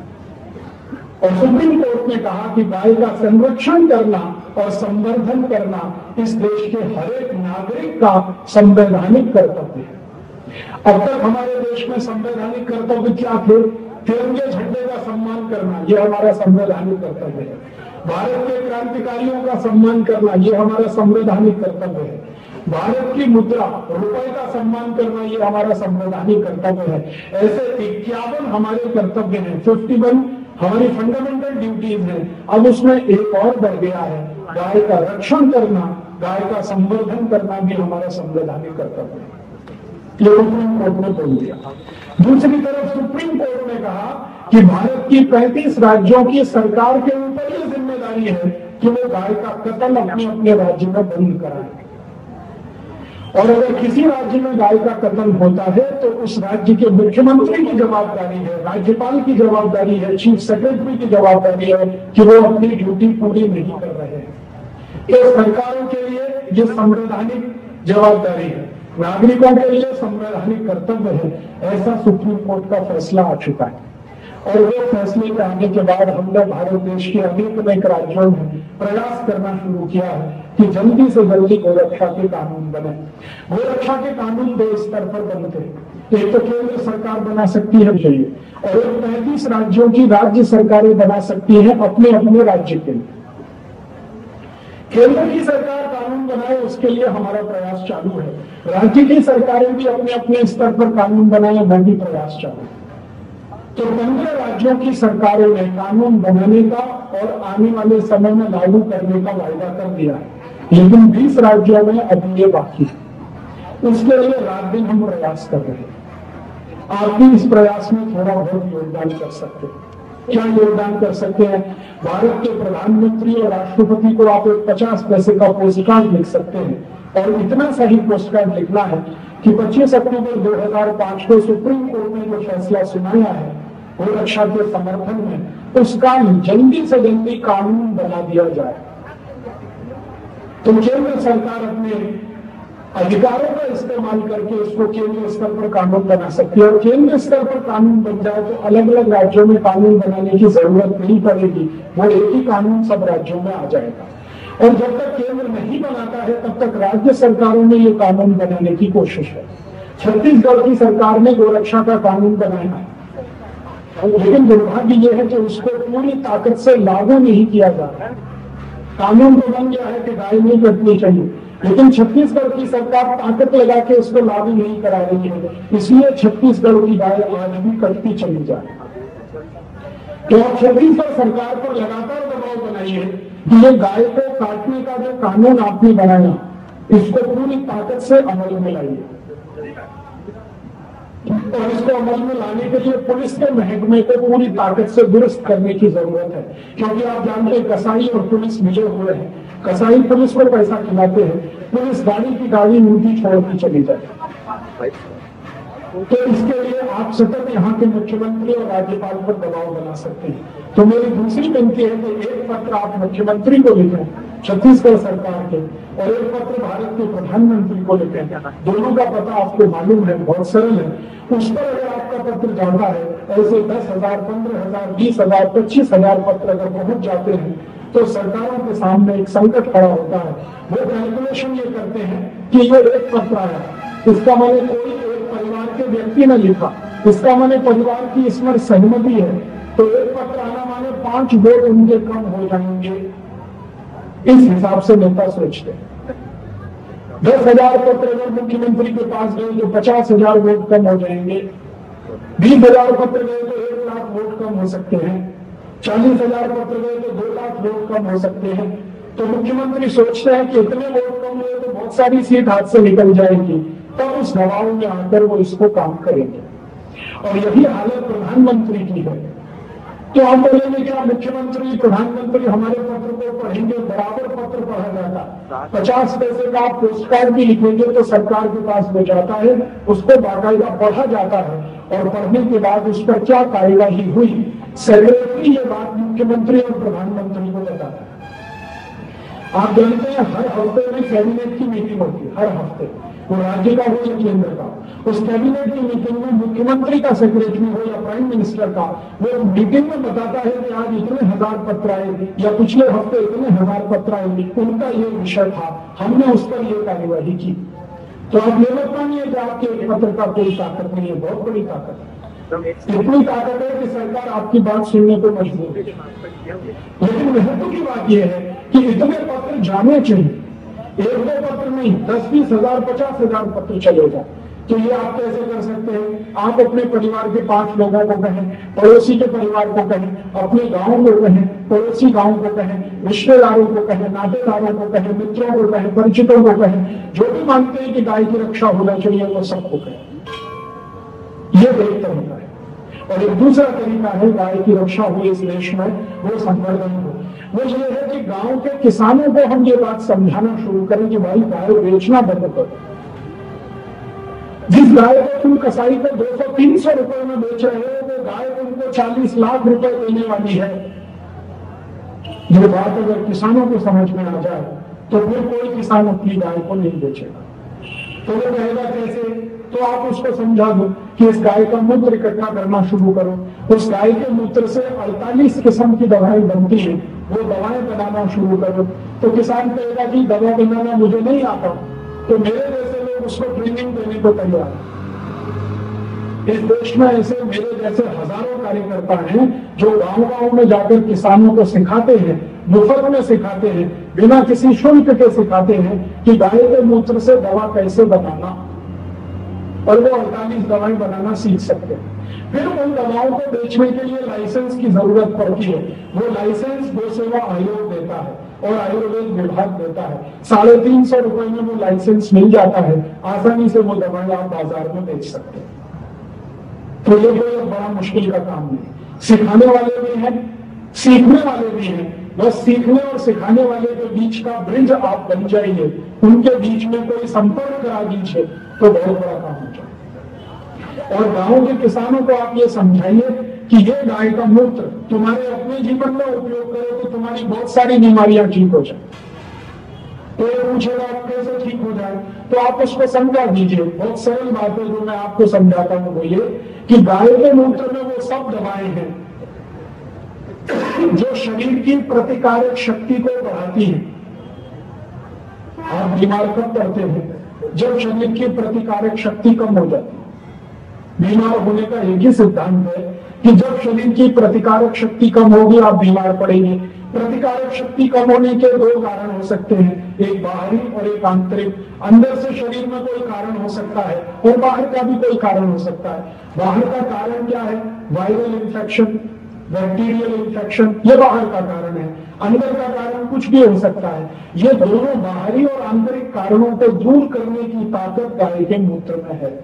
और सुप्रीम कोर्ट ने कहा कि गाय का संरक्षण करना और संवर्धन करना इस देश के हर एक नागरिक का संवैधानिक कर्तव्य है। अब तक हमारे देश में संवैधानिक कर्तव्य क्या थे? तिरंगे झंडे का सम्मान करना, यह हमारा संवैधानिक कर्तव्य है। भारत के क्रांतिकारियों का सम्मान करना, यह हमारा संवैधानिक कर्तव्य है। भारत की मुद्रा रुपए का सम्मान करना, ये हमारा संवैधानिक कर्तव्य है। ऐसे 51 हमारे कर्तव्य हैं, 51 हमारी फंडामेंटल ड्यूटीज हैं। अब उसमें एक और बढ़ गया है, गाय का रक्षण करना, गाय का संवर्धन करना भी हमारा संवैधानिक कर्तव्य है। ये सुप्रीम कोर्ट ने बोल दिया। दूसरी तरफ सुप्रीम कोर्ट ने कहा कि भारत की 35 राज्यों की सरकार के ऊपर ये जिम्मेदारी है कि वो गाय का कत्ल अपने अपने राज्य में बंद कराए। और अगर किसी राज्य में गाय का कत्ल होता है तो उस राज्य के मुख्यमंत्री की जवाबदारी है, राज्यपाल की जवाबदारी है, चीफ सेक्रेटरी की जवाबदारी है कि वो अपनी ड्यूटी पूरी नहीं कर रहे हैं। ये सरकारों के लिए ये संवैधानिक जवाबदारी है, नागरिकों के लिए संवैधानिक कर्तव्य है। ऐसा सुप्रीम कोर्ट का फैसला आ चुका है। और वो फैसले के आने के बाद हमने भारत देश के अनेक राज्यों में प्रयास करना शुरू किया है कि जल्दी से जल्दी गोरक्षा के कानून बने। गोरक्षा के कानून 2 स्तर पर बनते हैं। एक तो केंद्र सरकार बना सकती है चाहिए और 35 राज्यों की राज्य सरकारें बना सकती है अपने अपने राज्य के लिए। केंद्र की सरकार कानून बनाए उसके लिए हमारा प्रयास चालू है, राज्य की सरकारें भी अपने अपने स्तर पर कानून बनाए, वो भी प्रयास चालू है। तो 15 राज्यों की सरकारों ने कानून बनाने का और आने वाले समय में लागू करने का वायदा कर दिया है, लेकिन 20 राज्यों में अभी ये बाकी है। उसके लिए रात दिन हम प्रयास कर रहे हैं। आप भी इस प्रयास में थोड़ा बहुत योगदान कर सकते हैं। क्या योगदान कर सकते हैं? भारत के प्रधानमंत्री और राष्ट्रपति को आप एक 50 पैसे का पोस्ट कार्ड लिख सकते हैं और इतना सही पोस्ट कार्ड लिखना है कि 25 अक्टूबर 2005 को सुप्रीम कोर्ट ने जो फैसला सुनाया है गोरक्षा के समर्थन में, उसका जल्दी से जल्दी कानून बना दिया जाए। तो केंद्र सरकार अपने अधिकारों का इस्तेमाल करके उसको केंद्र स्तर पर कानून बना सकती है और केंद्र स्तर पर कानून बन जाए तो अलग अलग राज्यों में कानून बनाने की जरूरत नहीं पड़ेगी, वो एक ही कानून सब राज्यों में आ जाएगा। और जब तक केंद्र नहीं बनाता है तब तक राज्य सरकारों ने ये कानून बनाने की कोशिश है। छत्तीसगढ़ की सरकार ने गोरक्षा का कानून बनाया है, लेकिन दुर्भाग्य यह है कि उसको पूरी ताकत से लागू नहीं किया जा रहा है। कानून तो बन गया है कि गाय नहीं कटनी चाहिए, लेकिन छत्तीसगढ़ की सरकार ताकत लगा के उसको लागू नहीं करा रही है, इसलिए छत्तीसगढ़ की गाय आज भी कटती चली जाए। तो आप छत्तीसगढ़ सरकार पर लगातार दबाव बनाइए कि ये गाय को काटने का जो कानून आपने बनाया इसको पूरी ताकत से अमल में लाइए। और इसको अमल में लाने के लिए पुलिस के महकमे को पूरी ताकत से दुरुस्त करने की जरूरत है, क्योंकि आप जानते हैं कसाई और पुलिस मिले हुए हैं। कसाई पुलिस को पैसा खिलाते हैं, पुलिस गाड़ी की गाड़ी नीति छोड़ती चली जाए। तो इसके लिए आप सतत यहाँ के मुख्यमंत्री और राज्यपाल पर दबाव बना सकते हैं। तो मेरी दूसरी विनती है कि एक पत्र आप मुख्यमंत्री को लिखें छत्तीसगढ़ सरकार के और एक पत्र भारत के प्रधानमंत्री को लिखें। दोनों का पता आपको मालूम है, बहुत सरल है। उस पर अगर आपका पत्र जाता है, ऐसे 10,000, 15,000, 20,000, 25,000 पत्र अगर पहुंच जाते हैं तो सरकारों के सामने एक संकट खड़ा होता है। वो कैलकुलेशन ये करते हैं कि ये एक पत्र आया, इसका मैंने कोई एक परिवार के व्यक्ति ने लिखा, इसका मैंने परिवार की इसमें सहमति है, तो एक पत्र आना माने 5 वोट उनके कम हो जाएंगे। इस हिसाब से नेता सोचते हैं। 10,000 पत्र अगर मुख्यमंत्री के पास गए तो 50,000 वोट कम हो जाएंगे, 20,000 पत्र गए तो 1,00,000 वोट कम हो सकते हैं, 40,000 पत्र गए तो 2,00,000 वोट कम हो सकते हैं। तो मुख्यमंत्री सोचते हैं कि इतने वोट कम हुए तो बहुत सारी सीट हाथ से निकल जाएगी, तब उस दबाव में आकर वो इसको काम करेंगे। और यही हालत प्रधानमंत्री की है। तो हम बोलेंगे क्या मुख्यमंत्री प्रधानमंत्री हमारे पत्र को पढ़ेंगे? बराबर पत्र पढ़ा जाता है। 50 पैसे का आप पोस्ट कार्ड भी लिखेंगे तो सरकार के पास ले जाता है, उसको बाकायदा पढ़ा जाता है और पढ़ने के बाद उस पर क्या कार्यवाही हुई सेक्रेटरी ये बात मुख्यमंत्री और प्रधानमंत्री को बताता है। आप जानते हैं हर हफ्ते में कैबिनेट की मीटिंग होती है, हर हफ्ते, वो राज्य का हो या केंद्र का। उस कैबिनेट की मीटिंग में मुख्यमंत्री का सेक्रेटरी हो या प्राइम मिनिस्टर का, वो मीटिंग में बताता है कि आज इतने 1,000 पत्र आए या पिछले हफ्ते इतने 1,000 पत्र आए, उनका ये विषय था, हमने उस पर ये कार्यवाही की। तो आप ये मत मानिए कि आपके एक पत्र का कोई ताकत नहीं है, बहुत बड़ी ताकत है। इतनी ताकत है कि सरकार आपकी बात सुनने को मजबूर है। लेकिन महत्व की बात यह है कि इतने पत्र जाने चाहिए, 1-2 पत्र नहीं, 10-20,000 50,000 पत्र चले जाए। तो ये आप कैसे कर सकते हैं? आप अपने परिवार के 5 लोगों को कहें, पड़ोसी के परिवार को कहें, अपने गांव को कहें, पड़ोसी गांव को कहें, रिश्तेदारों को कहें, नातेदारों को कहें, मित्रों को कहें, परिचितों को कहें, जो भी मानते हैं कि गाय की रक्षा होना चाहिए वो सबको कहें। ये एक तरीका है। और एक दूसरा तरीका है गाय की रक्षा हो इस देश में, वो संवर्धन हो। वो ये है कि गांव के किसानों को हम ये बात समझाना शुरू करें कि भाई गाय बेचना बंद करो। जिस गाय को तुम कसाई को 200-300 रुपए में बेच रहे हो, वो गाय तुमको 40 लाख रुपए देने वाली है। ये बात अगर किसानों को समझ में आ जाए तो फिर कोई किसान अपनी गाय को नहीं बेचेगा। तो वो कहेगा कैसे? तो आप उसको समझा दो कि इस गाय का मूत्र इकट्ठा करना शुरू करो। उस गाय के मूत्र से 48 किस्म की दवाएं बनती है, वो दवाएं बनाना शुरू करो। तो किसान कहेगा कि दवा बनाना मुझे नहीं आता, तो मेरे जैसे लोग उसको ट्रेनिंग देने को तैयार। इस देश में ऐसे मेरे जैसे हजारों कार्यकर्ता हैं जो गांव-गांव में जाकर किसानों को सिखाते हैं, मुफ्त में सिखाते हैं, बिना किसी शुल्क के सिखाते हैं कि गाय के मूत्र से दवा कैसे बनाना, और वो 48 दवाएं बनाना सीख सकते हैं। फिर उन दवाओं को बेचने के लिए लाइसेंस की जरूरत पड़ती है। वो लाइसेंस गौ सेवा आयोग देता है और आयुर्वेद विभाग देता है। 350 रुपए में वो लाइसेंस मिल जाता है, आसानी से वो दवाएं आप बाजार में बेच सकते हैं। तो ये कोई बड़ा मुश्किल का काम नहीं। सिखाने वाले भी हैं, सीखने वाले भी हैं। बस सीखने और सिखाने वाले के बीच का ब्रिज आप बन जाइए, उनके बीच में कोई संपर्क करा दीजिए, तो बहुत बड़ा काम हो जाए। और गांव के किसानों को आप ये समझाइए कि ये गाय का मूत्र तुम्हारे अपने जीवन में उपयोग करो तो तुम्हारी बहुत सारी बीमारियां ठीक हो जाए। तो ये पूछेगा आप कैसे ठीक हो जाए, तो आप उसको समझा दीजिए। बहुत सरल बात है जो मैं आपको समझाता हूं, वो ये कि गाय के मूत्र में वो सब दवाएं हैं जो शरीर की प्रतिकारक शक्ति को बढ़ाती है। आप बीमार कब पड़ते हैं? जब शरीर की प्रतिकारक शक्ति कम हो जाती है। बीमार होने का एक ही सिद्धांत है कि जब शरीर की प्रतिकारक शक्ति कम होगी आप बीमार पड़ेंगे। प्रतिकारक शक्ति कम होने के 2 कारण हो सकते हैं, एक बाहरी और एक आंतरिक। अंदर से शरीर में कोई कारण हो सकता है और बाहर का भी कोई कारण हो सकता है। बाहर का कारण क्या है? वायरल इन्फेक्शन, बैक्टीरियल इन्फेक्शन, ये बाहर का कारण है। अंदर का कारण कुछ भी हो सकता है। ये दोनों बाहरी और आंतरिक कारणों को दूर करने की ताकत गाय के मूत्र में है।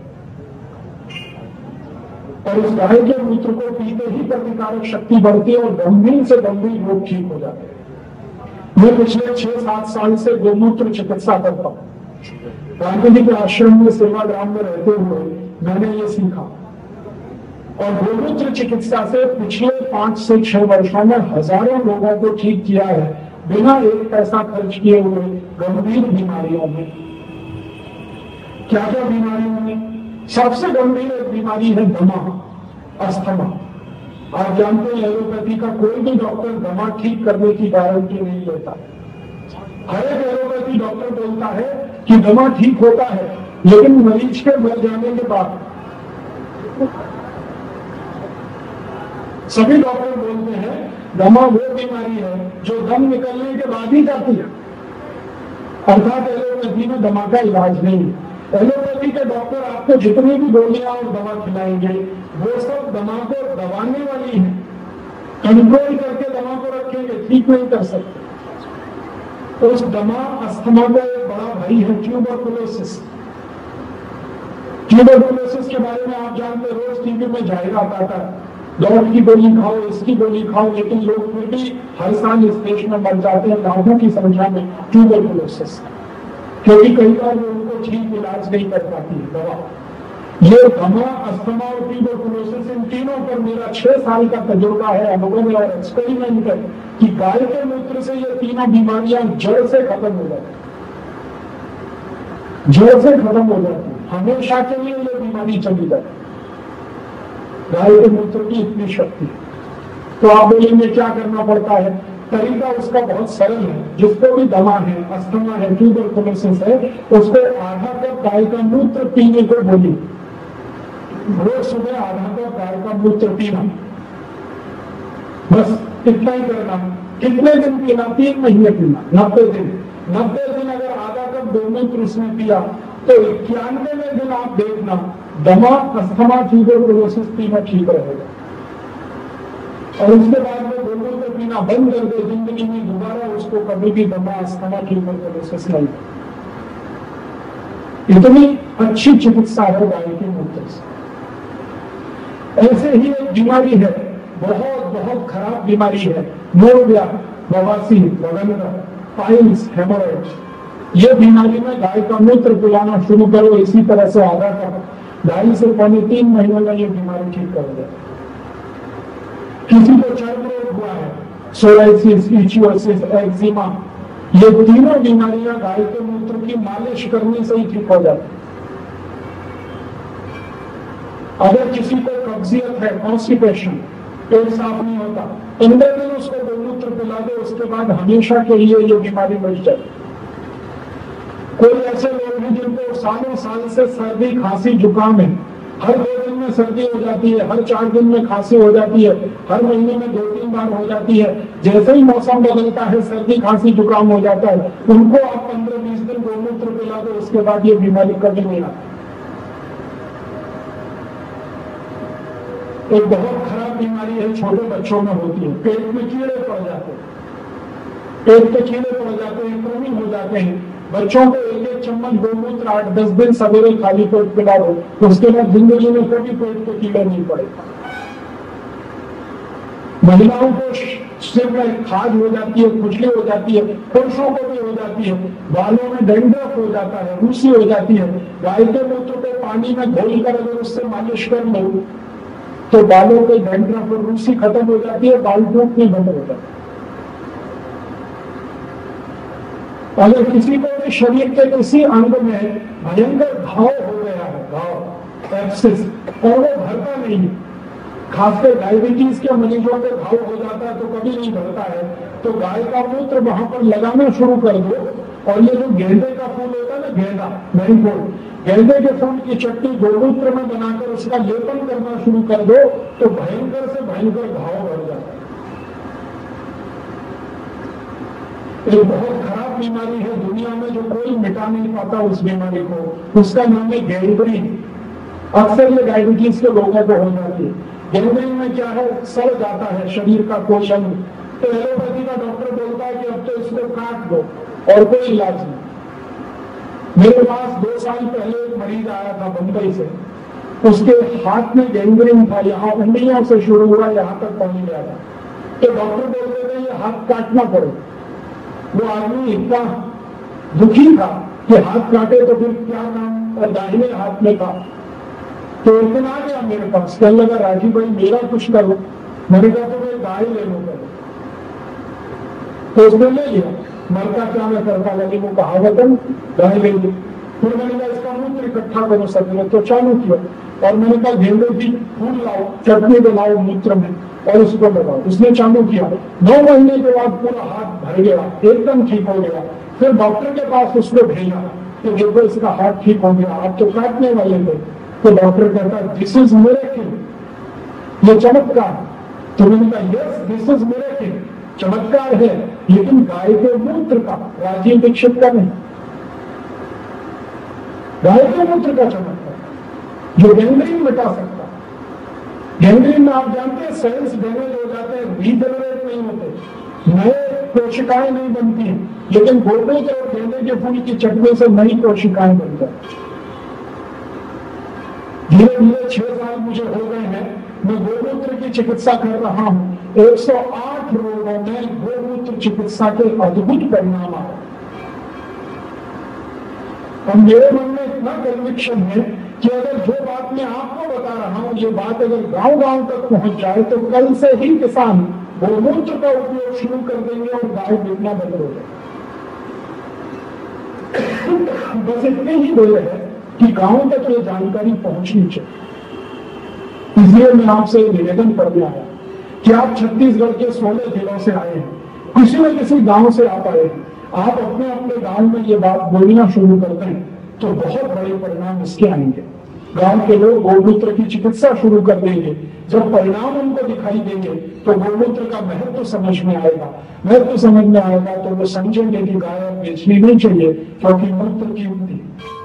और इस गाय के मूत्र को पीते ही प्रतिकारक शक्ति बढ़ती है और गंभीर से गंभीर रोग ठीक हो जाते हैं। मैं पिछले 6-7 साल से गोमूत्र चिकित्सा करता हूँ। गांधी जी के आश्रम में सेवाग्राम में रहते हुए मैंने ये सीखा। और गोमूत्र चिकित्सा से पिछले 5 से 6 वर्षों में हजारों लोगों को ठीक किया है, बिना एक पैसा खर्च किए हुए, गंभीर बीमारियों में। क्या क्या बीमारियों में? सबसे गंभीर एक बीमारी है दमा, अस्थमा। आप जानते हैं एलोपैथी का कोई भी डॉक्टर दमा ठीक करने की गारंटी नहीं लेता। हर एक एलोपैथी डॉक्टर बोलता है कि दमा ठीक होता है, लेकिन मरीज के मर जाने के बाद। सभी डॉक्टर बोलते हैं दमा वो बीमारी है जो दम निकलने के बाद ही जाती है, अर्थात एलोपैथी में दमा का इलाज नहीं है। एलोपैथी के डॉक्टर आपको जितनी भी गोलियां और दवा खिलाएंगे वो सब दमा को दबाने वाली है, कंट्रोल करके दमा को रखेंगे, ठीक नहीं कर सकते। उस दमा अस्थमा का एक बड़ा भाई है ट्यूबरकुलोसिस। ट्यूबरकुलोसिस के बारे में आप जानते, रोज टीवी में जाहिरात आता है, दौड़ की गोली खाओ, इसकी गोली खाओ, लेकिन लोग फिर भी हर साल इस देश में मर जाते हैं लाखों की संख्या में ट्यूबरकुलोसिस, क्योंकि कई बार वो उनको ठीक इलाज नहीं कर पाती है दवा। ये दमा, अस्थमा और ट्यूबरकुलोसिस, इन तीनों पर मेरा 6 साल का तजुर्बा है, अनुभव है और एक्सपेरिमेंट है कि गाय के मूत्र से ये तीनों बीमारियां जड़ से खत्म हो जाती, जड़ से खत्म हो जाती, हमेशा के लिए ये बीमारी चली जाती। गाय के मूत्र की इतनी शक्ति है। तो आप बोलेंगे क्या करना पड़ता है? तरीका उसका बहुत सरल है। जिसको भी दमा है, अस्थमा है, ट्यूबरकुलोसिस है, उसको आधा कप गाय का मूत्र पीने को बोलिए। रोज सुबह आधा कप गाय का मूत्र पीना, बस इतना ही करना। कितने दिन पीना? 3 महीने पीना, 90 दिन। 90 दिन अगर आधा कप गोमूत्र उसने पिया तो 91वें दिन आप देखना दमा, अस्थमा, ट्यूबरकुलोसिस तीनों ठीक रहेगा। और उसके बाद में गोमूत्र पीना बंद कर दे, जिंदगी में दोबारा उसको कभी भी दमा, अस्थमा, ट्यूबरकुलोसिस नहीं। इतनी अच्छी चिकित्सा है गाय के मूत्र से। ऐसे ही एक बीमारी है, बहुत बहुत खराब बीमारी है, मोरव्या, बवासीर, बगंदर, पाइल्स, हेमोरेज। ये बीमारी में गाय का मूत्र पिलाना शुरू करो इसी तरह से आधा कप, 2.5 से 3 महीने में ये बीमारी ठीक कर दे। किसी को चर्म रोग हुआ है, सोराइसिस, इचियोसिस, एक्जिमा, ये तीनों बीमारियां गाय के मूत्र की मालिश करने से ही ठीक हो जाती। अगर किसी को कब्जियत है, कॉन्स्टिपेशन, पेट साफ नहीं होता, 15 दिन उसको गोमूत्र पिला दो, उसके बाद हमेशा के लिए ये बीमारी मिट जाए। कोई ऐसे लोग हैं जिनको सालों साल से सर्दी, खांसी, जुकाम है, हर 2 दिन में सर्दी हो जाती है, हर 4 दिन में खांसी हो जाती है, हर महीने में 2-3 बार हो जाती है, जैसे ही मौसम बदलता है सर्दी, खांसी, जुकाम हो जाता है, उनको आप 15-20 दिन गोमूत्र पिला दो, उसके बाद ये बीमारी कभी नहीं आती। एक बहुत खराब बीमारी है, छोटे बच्चों में होती है, पेट में कीड़े पड़ जाते हैं, पेट के कीड़े पड़ जाते हैं, कृमि हो जाते हैं। बच्चों को 1-1 चम्मच गोमूत्र 8-10 दिन सवेरे खाली पेट पिला दो, उसके बाद जिंदगी में कभी पेट के कीड़े नहीं पड़े। महिलाओं को सिर में खाज हो जाती है, खुजली हो जाती है, पुरुषों को भी हो जाती है, बालों में डैंड्रफ हो जाता है, रूसी हो जाती है। गाय के मूत्र को पानी में घोलकर अगर उससे मालिश कर लो तो बालों के डैंड्रफ और रूसी खत्म हो जाती है, बाल टूटने बंद हो जाता है। अगर किसी को भी शरीर के किसी अंग में भयंकर घाव हो गया है, घाव, एब्सिस, और वो भरता नहीं, खासकर डायबिटीज के मरीजों के घाव हो जाता है तो कभी नहीं भरता है, तो गाय का मूत्र वहां पर लगाना शुरू कर दो। और ये जो गेंदे का फूल होता है ना, गेंदा, मैरीगोल्ड, गेंदे के फूल की चट्टी गोमूत्र में बनाकर उसका लेपन करना शुरू कर दो तो भयंकर से भयंकर घाव भर जाता है। एक बहुत खराब बीमारी है दुनिया में जो कोई मिटा नहीं पाता उस बीमारी को, उसका नाम है गैंग्रीन। अक्सर ये डायबिटीज के लोगों को हो जाती है। गैंग्रीन में क्या है? सड़ जाता है शरीर का कोई अंग, तो एलोपैथी का डॉक्टर बोलता है कि अब तो इसको काट दो और कोई इलाज नहीं। मेरे पास 2 साल पहले एक मरीज आया था बंबई से, उसके हाथ में गैंग्रीन था, यहाँ उंगलियों से शुरू हुआ, यहाँ तक पहुंच गया था। तो डॉक्टर बोलते थे ये हाथ काटना पड़े। वो आदमी इतना दुखी था कि हाथ काटे तो फिर क्या काम, और दाहिने हाथ में था। तो एक दिन आ गया मेरे पास, कहने लगा राजीव भाई मेरा कुछ करो। मैंने कहा तो मैं गाय ले लूंगा, तो उसने ले लिया। मरका क्या मैं करता लगी, वो कहावत है, गाय ले ली। फिर मैंने कहा इसका मूत्र इकट्ठा करो सबने, तो चालू किया। और मैंने कहा गेंदे की फूल लाओ, चटनी बनाओ मूत्र में और उसको लगाओ। उसने चालू किया, 9 महीने के बाद पूरा हाथ भर गया, एकदम ठीक हो गया। फिर डॉक्टर के पास उसको भेजा कि देखो इसका हाथ ठीक हो गया, आप तो काटने वाले थे। तो डॉक्टर कहता दिस इज मिरेकल, ये चमत्कार। तो मैंने कहा यस दिस इज मिरेकल, चमत्कार है, लेकिन गाय के मूत्र का, राजीव दीक्षित का नहीं, गाय के मूत्र का चमत्कार जो गैंग्रीन मिटा सकता। गैंग्रीन में आप जानते हैं सेल्स डैमेज हो जाते हैं, रीजनरेट नहीं होते, नए कोशिकाएं नहीं बनती हैं, लेकिन गोबे के और गेंदे के फूल की चटनी से नई कोशिकाएं बन जाती। धीरे धीरे 6 साल मुझे हो गए हैं, मैं गोमूत्र की चिकित्सा कर रहा हूं। 108 रोगों में गोमूत्र चिकित्सा के अद्भुत परिणाम आए और मेरे मन में इतना कन्विक्शन है कि अगर जो बात मैं आपको बता रहा हूं, ये बात अगर गांव गांव तक पहुंच जाए तो कल से ही किसान गोमूत्र का उपयोग शुरू कर देंगे और गाय बिकना बंद हो जाए। बस इतनी ही देर है कि गांव तक ये जानकारी पहुंचनी चाहिए। इसलिए मैं आपसे निवेदन करने आया कि आप छत्तीसगढ़ के 16 जिलों से आए हैं, किसी न किसी गांव से आप आए हैं, आप अपने अपने गांव में ये बात बोलना शुरू करते हैं तो बहुत बड़े परिणाम इसके आएंगे। गांव के लोग गोमूत्र की चिकित्सा शुरू कर देंगे। जब परिणाम उनको दिखाई देंगे तो गोमूत्र का महत्व समझ में आएगा। महत्व समझ में आएगा तो वो समझेंगे कि गाय बेचनी नहीं चाहिए क्योंकि मूत्र कीमती।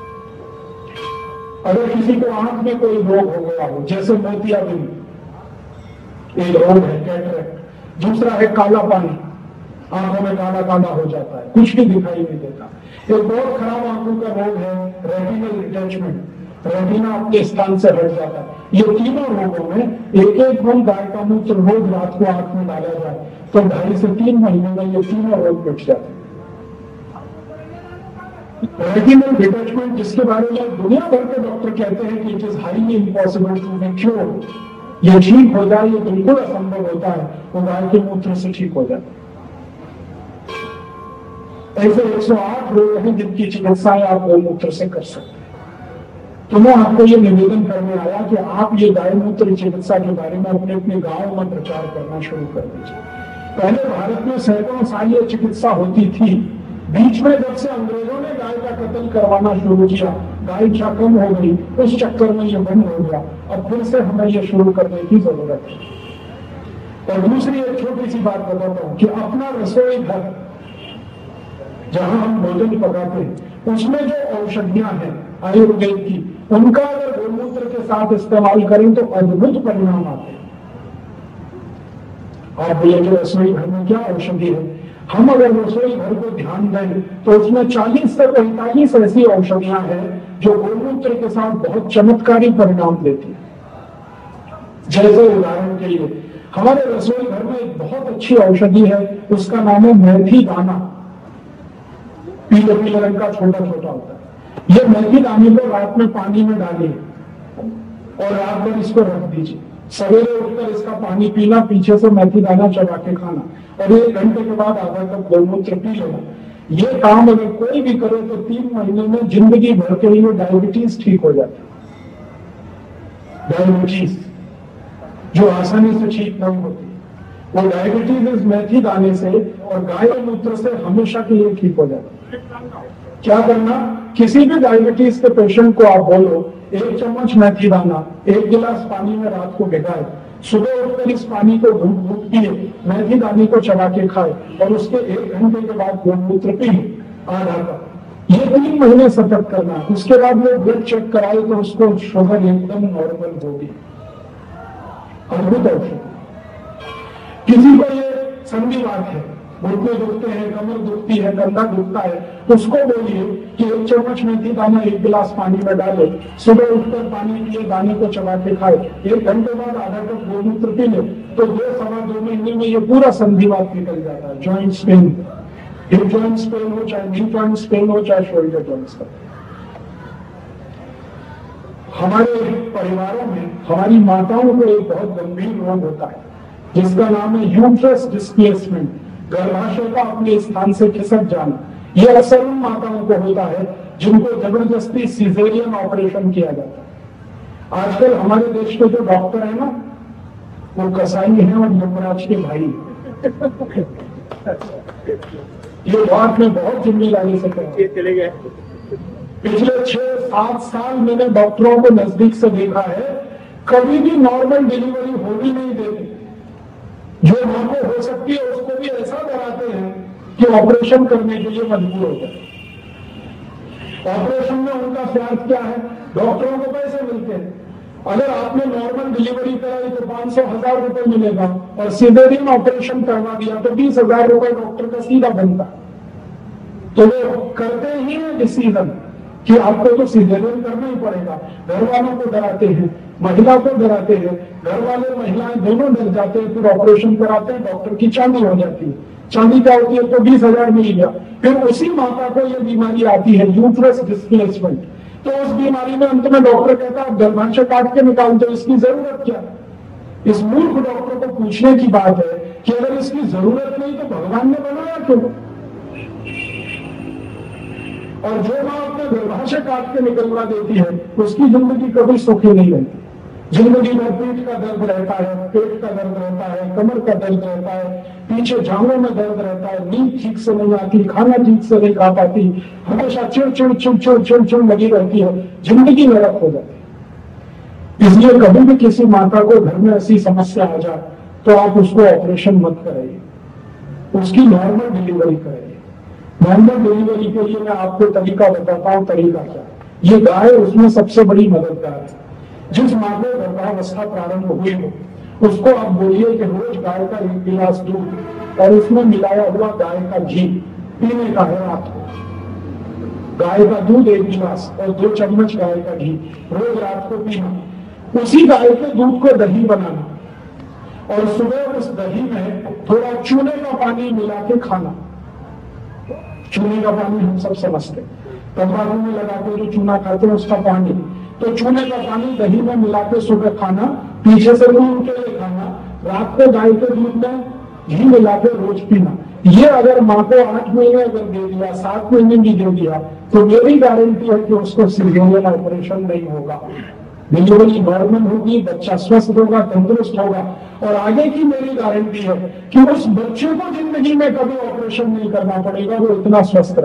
अगर किसी को आंख में कोई रोग हो गया हो, जैसे मोतियाबिंद एक रोग है, कैटरेक्ट, दूसरा है काला पानी, आंखों में काला काला हो जाता है, कुछ भी दिखाई नहीं देता। एक बहुत खराब आंखों का रोग है रेटिनल डिटैचमेंट, रेटिना अपने स्थान से हट जाता है। ये तीनों रोगों में एक एक बूंद गाय का मूत्र रोज रात को आंख में डाला जाए तो 2.5 से 3 महीने में ये तीनों रोग मिट जाते हैं। रेटिनल डिटैचमेंट, जिसके बारे में दुनिया भर के डॉक्टर कहते हैं कि it is highly impossible to be cured, ये ठीक हो जाए, ये बिल्कुल असंभव होता है, वो गाय के मूत्र से ठीक हो जाता है। ऐसे 108 रोग हैं जिनकी चिकित्साएं आप गोमूत्र से कर सकते हैं। तो मैं आपको ये निवेदन करने आया कि आप ये गाय मूत्र चिकित्सा के बारे में अपने अपने गांव में प्रचार करना शुरू कर दीजिए। पहले भारत में सैकड़ों साल ये चिकित्सा होती थी। बीच में जब से अंग्रेजों ने गाय का कत्ल करवाना शुरू किया, गाय क्या कम हो गई, उस चक्कर में ये बंद हो गया। अब फिर से हमें ये शुरू करने की जरूरत है। और दूसरी एक छोटी सी बात बताता हूं कि अपना रसोई घर जहां हम भोजन पकाते हैं उसमें जो औषधियां हैं आयुर्वेद की, उनका अगर गोमूत्र के साथ इस्तेमाल करें तो अद्भुत परिणाम आते हैं। आप बोलेंगे रसोई घर में क्या औषधि है? हम अगर रसोई घर को ध्यान दें तो उसमें 40 से 45 ऐसी औषधियां हैं जो गोमूत्र के साथ बहुत चमत्कारी परिणाम देती है। जैसे उदाहरण के लिए हमारे रसोई घर में एक बहुत अच्छी औषधि है, उसका नाम है मेथी दाना। पीले पीले रंग का छोटा छोटा होता है। ये मेथी दाने को रात में पानी में डालिए और रात भर इसको रख दीजिए। सवेरे उठकर इसका पानी पीना, पीछे से मेथी दाना चबा के खाना और 1 घंटे के बाद आधा कप गोमूत्र पी लेना। ये काम अगर कोई भी करे तो 3 महीने में जिंदगी भर के लिए डायबिटीज ठीक हो जाती है। डायबिटीज जो आसानी से ठीक नहीं होती, वो डायबिटीज इस मेथी दाने से और गाय मूत्र से हमेशा के लिए ठीक हो जाती है। क्या करना, किसी भी डायबिटीज के पेशेंट को आप बोलो 1 चम्मच मेथी दाना 1 गिलास पानी में रात को भिगाए, सुबह उठकर इस पानी को घूट घूट पिए, मेथी दाने को चबा के खाए और उसके 1 घंटे के बाद गोमूत्र पिए आधा कप। ये 3 महीने सतत करना। उसके बाद वो ब्लड चेक कराए तो उसको शुगर एकदम नॉर्मल होगी। अद्भुत औषधि। किसी को ये संधिवात है, घुटने दुखते हैं, कमर दुखती है, कंधा दुखता है, उसको बोलिए कि 1 चम्मच मेथी दाना 1 गिलास पानी में डाले, सुबह उठकर पानी पिए, दाने को चबा के खाए, 1 घंटे बाद आधा कप गोमूत्र पी ले तो 2-2.5 महीने में ये पूरा संधिवात निकल जाता है। Joints pain, hip joints pain हो, चाहे नी जॉइंट्स पेन हो, चाहे शोल्डर जॉइंट्स का। हमारे परिवारों में हमारी माताओं को एक बहुत गंभीर रोग होता है जिसका नाम है यूट्रस डिस्प्लेसमेंट, गर्भाशय का अपने स्थान से खिसक जाना। यह अक्सर उन माताओं को होता है जिनको जबरदस्ती सिजेरियन ऑपरेशन किया जाता है। आजकल हमारे देश के जो डॉक्टर है ना, वो कसाई हैं और यमराज के भाई। ये बात में बहुत जिम्मेदारी से चले गए। पिछले 6-7 साल मैंने डॉक्टरों को नजदीक से देखा है, कभी भी नॉर्मल डिलीवरी होनी नहीं देते। जो मां को हो सकती है उसको भी कि ऑपरेशन करने के लिए मजबूर हो गए। ऑपरेशन में उनका स्वार्थ क्या है? डॉक्टरों को पैसे मिलते हैं। अगर आपने नॉर्मल डिलीवरी कराई तो 500-1000 रुपए मिलेगा, और सीधे ऑपरेशन करवा दिया तो 20,000 रुपए डॉक्टर का सीधा बनता। तो वो करते ही है डिसीजन कि आपको तो सीधेरियन करना ही पड़ेगा। घर वालों को डराते हैं, महिला को डराते हैं, घर वाले महिलाएं दोनों डर जाते हैं, फिर ऑपरेशन कराते हैं, डॉक्टर की चांदी हो जाती है। चांदी क्या होती है? तो 20,000 मिल गया। फिर उसी माता को यह बीमारी आती है यूट्रस डिस्प्लेसमेंट। तो उस बीमारी में अंत में डॉक्टर कहता है गर्भाशय काट के निकाल दो, इसकी जरूरत क्या? इस मूर्ख डॉक्टर को पूछने की बात है कि अगर इसकी जरूरत नहीं तो भगवान ने बनाया क्यों? और जो मां अपने गर्भाशय काट के निकलवा देती है उसकी जिंदगी कभी सुखी नहीं रहती। जिंदगी में पीठ का दर्द रहता है, पेट का दर्द रहता है, कमर का दर्द रहता है, पीछे जांघों में दर्द रहता है, नींद ठीक से नहीं आती, खाना ठीक से नहीं खा पाती, हमेशा चिड़ लगी रहती है, जिंदगी नरक हो जाती है। इसलिए कभी भी किसी माता को घर में ऐसी समस्या आ जाए तो आप उसको ऑपरेशन मत कराइए, उसकी नॉर्मल डिलीवरी कराइए। नॉर्मल डिलीवरी के लिए मैं आपको तरीका बताता हूँ। तरीका क्या? ये गाय उसमें सबसे बड़ी मददगार है। जिस माँ को गर्भावस्था प्रारंभ हुई हो उसको आप बोलिए कि रोज गाय का 1 गिलास दूध और उसमें मिलाया हुआ गाय का घी पीने का है रात को। गाय का दूध 1 गिलास और 2 चम्मच गाय का घी रोज रात को पीना। उसी गाय के दूध को दही बनाना और सुबह उस दही में थोड़ा चूने का पानी मिला के खाना। चूने का पानी हम सब समझते हैं, तंबाकू में लगा के जो चूना खाते हैं उसका पानी, तो चूने का पानी दही में मिला के सुबह खाना, पीछे से दूध के लिए खाना, रात को गाय के दूध में घी मिला के रोज पीना। ये अगर माँ को 8 महीने अगर दे दिया, 7 महीने भी दे दिया तो मेरी गारंटी है कि उसको सीजरियन ऑपरेशन नहीं होगा। डिलीवरी नॉर्मल होगी, बच्चा स्वस्थ होगा, तंदुरुस्त होगा, और आगे की मेरी गारंटी है कि उस बच्चे को जिंदगी में कभी ऑपरेशन नहीं करना पड़ेगा, वो इतना स्वस्थ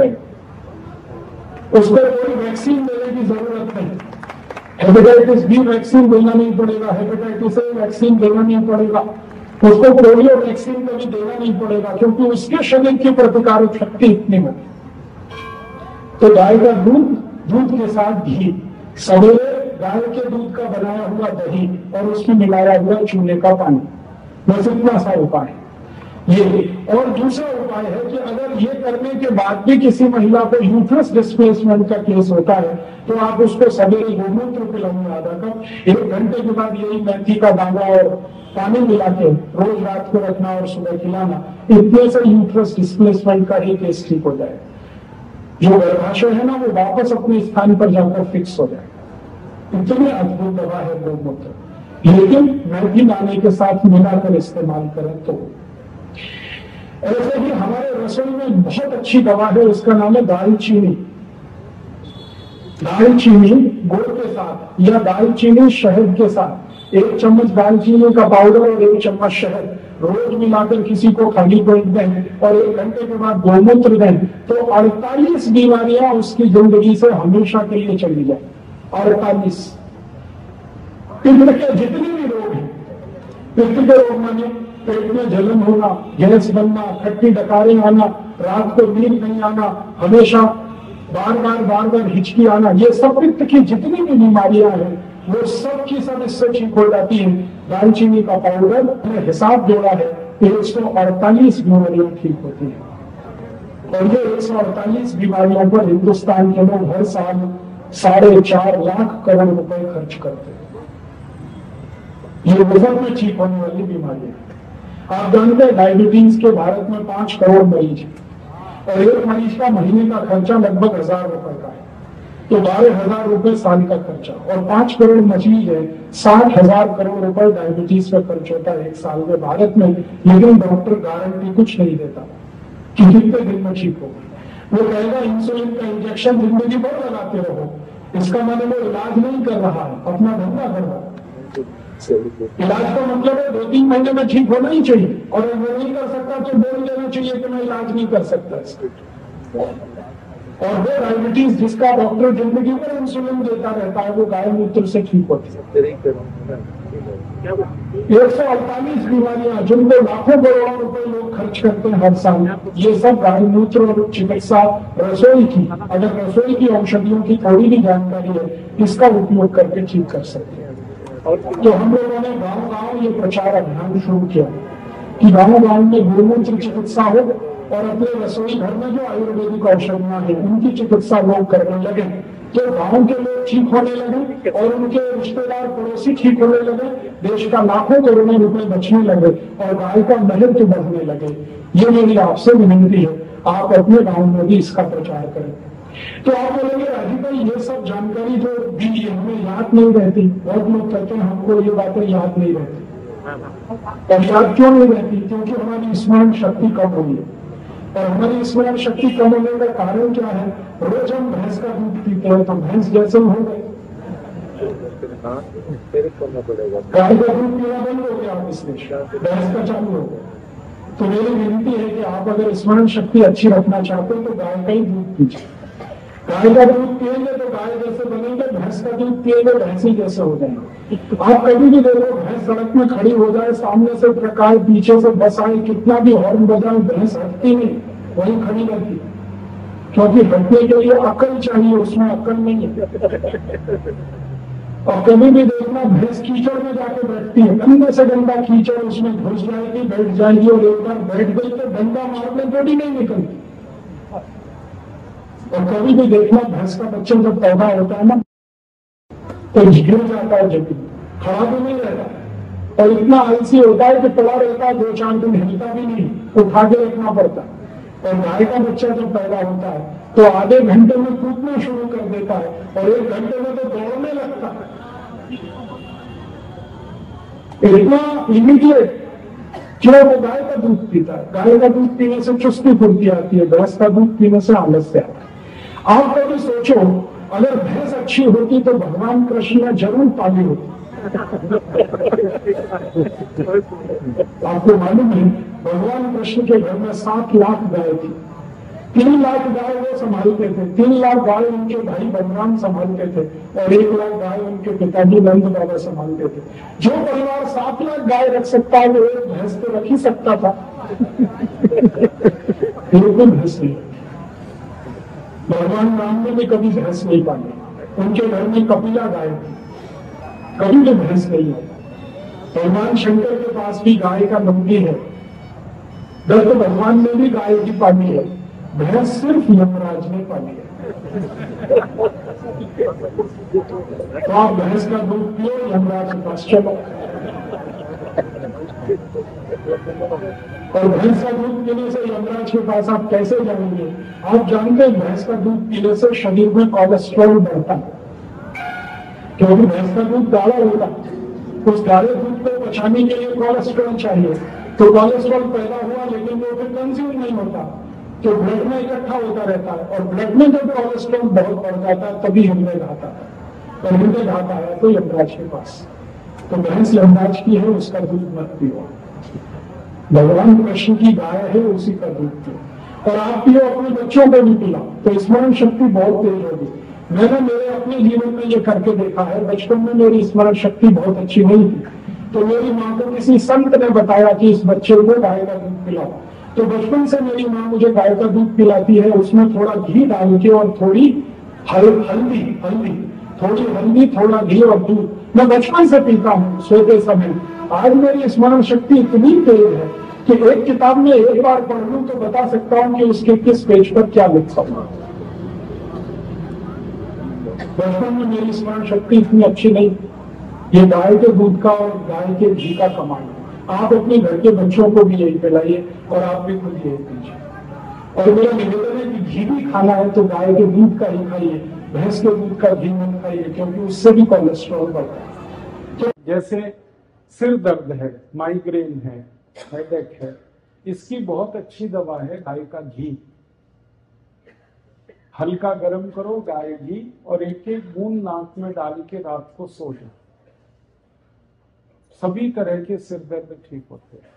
रहेगा। उसको कोई वैक्सीन देने की जरूरत नहीं। हेपेटाइटिस बी वैक्सीन देना नहीं पड़ेगा, हेपेटाइटिस ए वैक्सीन देना नहीं पड़ेगा, उसको पोलियो वैक्सीन कभी देना नहीं पड़ेगा, क्योंकि उसके शरीर की प्रतिकारक शक्ति इतनी होगी। तो गाय का दूध, दूध के साथ घी, सवेरे गाय के दूध का बनाया हुआ दही और उसमें मिलाया हुआ चूने का पानी, बस इतना सा उपाय ये। और दूसरा उपाय है कि अगर ये करने के बाद भी किसी महिला को यूट्रस डिस्प्लेसमेंट का केस होता है तो आप उसको सवेरे गोमूत्र पिलाइए आधा कप, 1 घंटे के बाद यही मेथी का दाना और पानी मिला के रोज रात को रखना और सुबह खिलाना। इतने से यूट्रस डिस्प्लेसमेंट का ही केस ठीक हो जाए। जो गर्भाशय है ना वो वापस अपने स्थान पर जाकर फिक्स हो जाए। इतनी अद्भुत दवा है गोमूत्र, लेकिन मेथी दाने के साथ मिलाकर इस्तेमाल करें तो। ऐसे ही हमारे रसोई में बहुत अच्छी दवा है, उसका नाम है दालचीनी। दालचीनी गुड़ के साथ या दालचीनी शहद के साथ 1 चम्मच दालचीनी का पाउडर और 1 चम्मच शहद रोज मिलाकर किसी को खाली पेट दें और 1 घंटे के बाद गोमूत्र दें तो 48 बीमारियां उसकी जिंदगी से हमेशा के लिए चली जाए। 48 पित्त के जितने भी रोग हैं, पित्त के रोग माने पेट में जलन होना, गैस बनना, खट्टी डकारें आना, रात को नींद नहीं आना, हमेशा बार बार हिचकी आना, ये सब पित्त की जितनी भी बीमारियां हैं वो सब की सब इससे ठीक हो जाती है। दालचीनी का पाउडर ने हिसाब जोड़ा है 148 बीमारियां ठीक होती है। और ये 148 बीमारियों पर हिंदुस्तान के लोग हर साल 4.5 लाख करोड़ रुपए खर्च करते हैं। ये वजन में ठीक होने वाली बीमारी है। आप जानते हैं डायबिटीज के भारत में 5 करोड़ मरीज हैं और एक मरीज का महीने का खर्चा लगभग 1000 रुपए का है, तो 12,000 रुपए साल का खर्चा, और 5 करोड़ मरीज है, 60,000 करोड़ रुपए डायबिटीज पे खर्च होता है 1 साल में भारत में। लेकिन डॉक्टर गारंटी कुछ नहीं देता कि कितने दिन में ठीक होगा। वो कहेगा इंसुलिन का इंजेक्शन जिंदगी भर लगाते रहो, इसका मतलब वो इलाज नहीं कर रहा है, अपना धंधा कर रहा है। इलाज का मतलब है 2-3 महीने में ठीक होना ही चाहिए, और अगर नहीं कर सकता तो बोल देना चाहिए कि मैं इलाज नहीं कर सकता। और वो डायबिटीज जिसका डॉक्टर जिंदगी भर इंसुलिन देता रहता है वो गाय मूत्र से ठीक होती है। 148 बीमारियां जिनको लाखों करोड़ों रुपए लोग खर्च करते हैं हर साल, ये सब गाय मूत्र और चिकित्सा रसोई की, अगर रसोई की औषधियों की थोड़ी भी जानकारी है, इसका उपयोग करके ठीक कर सकते हैं। तो हम लोगों ने गांव गांव ये प्रचार अभियान शुरू किया कि गांव गांव में गोमूत्र चिकित्सा हो और अपने रसोई घर में जो आयुर्वेदिक औषधियां हैं उनकी चिकित्सा लोग करने लगे, तो गांव के लोग ठीक होने लगे और उनके रिश्तेदार पड़ोसी ठीक होने लगे, देश का लाखों करोड़ों रुपए बचने लगे और गाय का महत्व बढ़ने लगे। ये मेरी आपसे विनती है, आप अपने गांव में भी इसका प्रचार करें। तो आप बोलेंगे राजीव भाई ये सब जानकारी जो दी है हमें याद नहीं रहती, बहुत लोग कहते हैं हमको ये बातें याद नहीं रहती। और याद क्यों नहीं रहती? क्योंकि हमारी स्मरण शक्ति कम हुई है। और हमारी स्मरण शक्ति कम होने का कारण क्या है? रोज हम भैंस का दूध पीते हैं तो भैंस जैसे हो गए, गाय का दूध पीना बंद हो गया, भैंस का चालू हो गया। तो मेरी विनती है कि आप अगर स्मरण शक्ति अच्छी रखना चाहते हैं तो गाय का ही दूध पीजिए। गाय का दूध पिएंगे तो गाय जैसे बनेंगे, भैंस का दूध पिएंगे भैंसी जैसे हो जाएंगे। आप कभी भी देखो भैंस सड़क में खड़ी हो जाए, सामने से ट्रक आए, पीछे से बस आए, कितना भी हॉर्न बजाए, भैंस हटती नहीं, वहीं खड़ी रहती, क्योंकि हटने के लिए अकल चाहिए, उसमें अकल नहीं है। और कभी भी देखना भैंस कीचड़ में जाके बैठती है, गंदे से गंदा कीचड़ उसमें घुस जाएगी, बैठ जाएगी, और एक बार बैठ गई तो डंडा मारने को भी नहीं निकलती। और कभी भी देखना भैंस का बच्चा जब पैदा होता है ना तो गिर जाता है, जब खड़ा भी नहीं रहता और इतना आलसी होता है कि पड़ा रहता है, 2-4 दिन हिलता भी नहीं, उठा के रखना पड़ता है। और गाय का बच्चा जब पैदा होता है तो आधे घंटे में कूदना शुरू कर देता है और 1 घंटे में तो दौड़ने लगता है, इतना इमीडिएट। क्यों? वो गाय का दूध पीता है। गाय का दूध पीने से चुस्ती फुर्ती आती है, भैंस का दूध पीने से आलस्य आता है। आप कभी सोचो अगर भैंस अच्छी होती तो भगवान कृष्ण ने जरूर पाली होती। आपको मालूम है भगवान कृष्ण के घर में 7 लाख गाय थी। 3 लाख गाय वो संभालते थे, 3 लाख गाय उनके भाई बलराम संभालते थे और 1 लाख गाय उनके पिताजी नंद बाबा संभालते थे। जो परिवार 7 लाख गाय रख सकता है वो एक भैंस तो रख ही सकता था। बिल्कुल भैंस नहीं। भगवान राम ने भी कभी भैंस नहीं पाली, उनके घर में कपिला गाय थी, कभी भी भैंस नहीं है। भगवान शंकर के पास भी गाय का नंदी है, दत्त भगवान ने भी गाय की पाली है, भैंस सिर्फ यमराज ने पाली है। तो आप भैंस का दूध पियो, यमराज के पास चलो। और भैंस का दूध पीने से यमराज के पास आप कैसे जाएंगे? आप जानते हैं भैंस का दूध पीने से शरीर में कोलेस्ट्रॉल बढ़ता है, क्योंकि भैंस का दूध गाढ़ा होता है। उस गाढ़े दूध को पचाने के लिए कोलेस्ट्रॉल चाहिए, तो कोलेस्ट्रॉल पैदा हुआ लेकिन वो फिर कंज्यूम नहीं होता, तो ब्लड में इकट्ठा होता रहता है। और ब्लड में जब कोलेस्ट्रॉल बहुत बढ़ जाता है तभी हृदय घात आता है, और हृदय घात आया तो यमराज के पास। तो भैंस यमराज की है, उसका दूध मत पियो। भगवान कृष्ण की गाय है, उसी का दूध पियो। और आप पियो, अपने बच्चों को भी पिलाओ, तो स्मरण शक्ति बहुत तेज होगी। मैंने मेरे अपने जीवन में ये करके देखा है। बचपन में मेरी स्मरण शक्ति बहुत अच्छी नहीं थी, तो मेरी माँ को किसी संत ने बताया कि इस बच्चे को गाय का दूध पिलाओ। तो बचपन से मेरी माँ मुझे गाय का दूध पिलाती है, उसमें थोड़ा घी डाल के और थोड़ी हल्दी, थोड़ा घी और दूध। मैं बचपन से पीता हूँ सोते समय। आज मेरी स्मरण शक्ति इतनी तेज है कि एक किताब में एक बार पढ़ लूं तो बता सकता हूँ कि उसके किस पेज पर क्या लिखा हुआ। बचपन में मेरी स्मरण शक्ति इतनी अच्छी नहीं। ये गाय के दूध का और गाय के घी का कमाल है। आप अपने घर के बच्चों को भी यही पिलाइए और आप भी खुद यही पीजिए। और मेरा निवेदन है कि घी भी खाना है तो गाय के दूध का ही खाइए, भैंस के दूध का घी मत खाइए, क्योंकि उससे भी कोलेस्ट्रॉल बढ़ता है। तो जैसे सिर दर्द है, माइग्रेन है, हेडेक है, इसकी बहुत अच्छी दवा है गाय का घी। हल्का गर्म करो गाय घी और 1-1 बूंद नाक में डाल के रात को सो जाओ, सभी तरह के सिर दर्द ठीक होते हैं।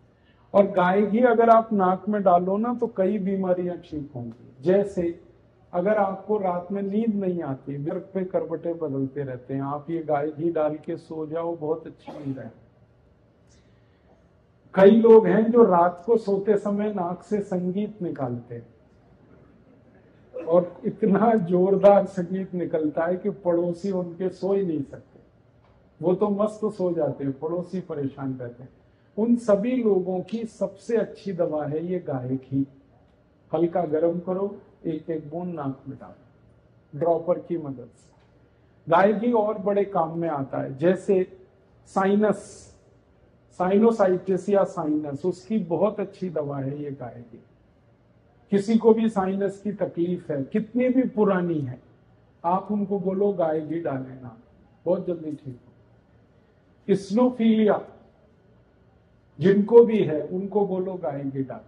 और गाय घी अगर आप नाक में डालो ना तो कई बीमारियां ठीक होंगी। जैसे अगर आपको रात में नींद नहीं आती, घर पे करवटें बदलते रहते हैं, आप ये गाय घी डाल के सो जाओ, बहुत अच्छी नींद है। कई लोग हैं जो रात को सोते समय नाक से संगीत निकालते हैं और इतना जोरदार संगीत निकलता है कि पड़ोसी उनके सो ही नहीं सकते, वो तो मस्त सो जाते हैं, पड़ोसी परेशान रहते हैं। उन सभी लोगों की सबसे अच्छी दवा है ये गाय घी। हल्का गर्म करो, एक एक बूंद नाक में डालो ड्रॉपर की मदद से। गाय घी और बड़े काम में आता है, जैसे साइनोसाइटिस या साइनस, उसकी बहुत अच्छी दवा है ये गाय घी। किसी को भी साइनस की तकलीफ है, कितनी भी पुरानी है, आप उनको बोलो गाय घी डालें ना, बहुत जल्दी ठीक हो। स्नोफीलिया जिनको भी है उनको बोलो गाय घी डालें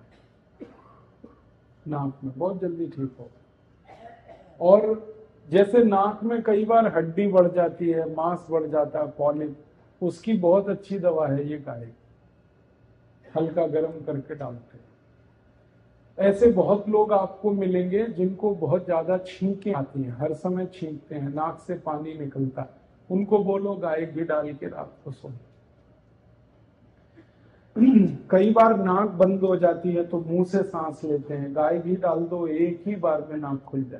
नाक में, बहुत जल्दी ठीक हो। और जैसे नाक में कई बार हड्डी बढ़ जाती है, मांस बढ़ जाता है, पॉलिप, उसकी बहुत अच्छी दवा है ये गाय, हल्का गर्म करके डालते हैं। ऐसे बहुत लोग आपको मिलेंगे जिनको बहुत ज्यादा छींकें आती हैं, हर समय छींकते हैं, नाक से पानी निकलता है, उनको बोलो गाय घी डाल के रात को सो। कई बार नाक बंद हो जाती है तो मुंह से सांस लेते हैं, गाय घी डाल दो, एक ही बार में नाक खुल जाए।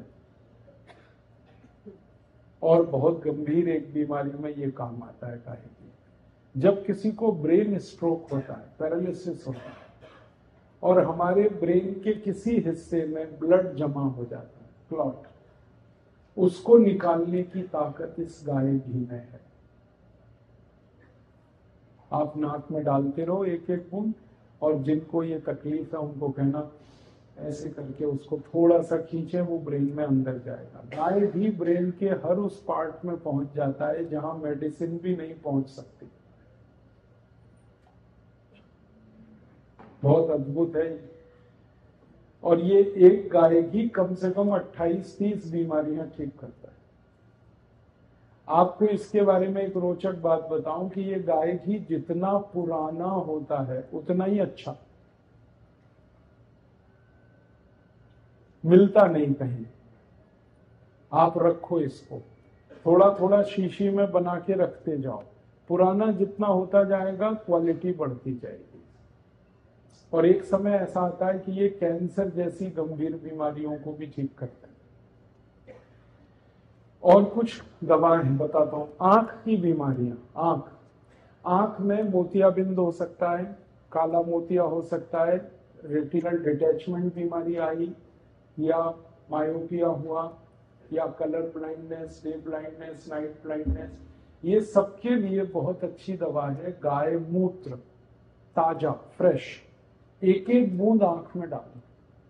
और बहुत गंभीर एक बीमारी में ये काम आता है गाय घी। जब किसी को ब्रेन स्ट्रोक होता है, पैरालिसिस होता है और हमारे ब्रेन के किसी हिस्से में ब्लड जमा हो जाता है, क्लॉट, उसको निकालने की ताकत इस गाय घी में है। आप नाक में डालते रहो एक एक बूंद, और जिनको ये तकलीफ है उनको कहना ऐसे करके उसको थोड़ा सा खींचे, वो ब्रेन में अंदर जाएगा। गाय घी ब्रेन के हर उस पार्ट में पहुंच जाता है जहां मेडिसिन भी नहीं पहुंच सकती। बहुत अद्भुत है। और ये एक गाय घी कम से कम 28-30 बीमारियां ठीक करता है। आपको इसके बारे में एक रोचक बात बताऊं कि ये गाय घी जितना पुराना होता है उतना ही अच्छा, मिलता नहीं कहीं। आप रखो इसको, थोड़ा थोड़ा शीशी में बना के रखते जाओ, पुराना जितना होता जाएगा क्वालिटी बढ़ती जाएगी। और एक समय ऐसा आता है कि ये कैंसर जैसी गंभीर बीमारियों को भी ठीक करता है। और कुछ दवाएं बताता हूं। आंख की बीमारियां, आंख में मोतियाबिंद हो सकता है, काला मोतिया हो सकता है, रेटिनल डिटैचमेंट बीमारी आई, या मायोपिया हुआ, या colour blindness, day blindness, night blindness, ये सबके लिए बहुत अच्छी दवा है गाय मूत्र, ताजा फ्रेश, एक एक बूंद आंख में डालो,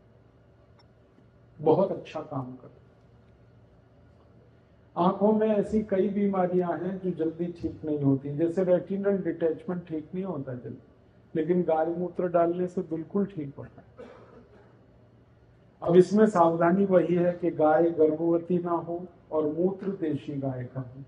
बहुत अच्छा काम करता। आंखों में ऐसी कई बीमारियां हैं जो जल्दी ठीक नहीं होती, जैसे रेटिनल डिटैचमेंट ठीक नहीं होता जल्दी, लेकिन गाय मूत्र डालने से बिल्कुल ठीक होता है। अब इसमें सावधानी वही है कि गाय गर्भवती ना हो और मूत्र देशी गाय का हो।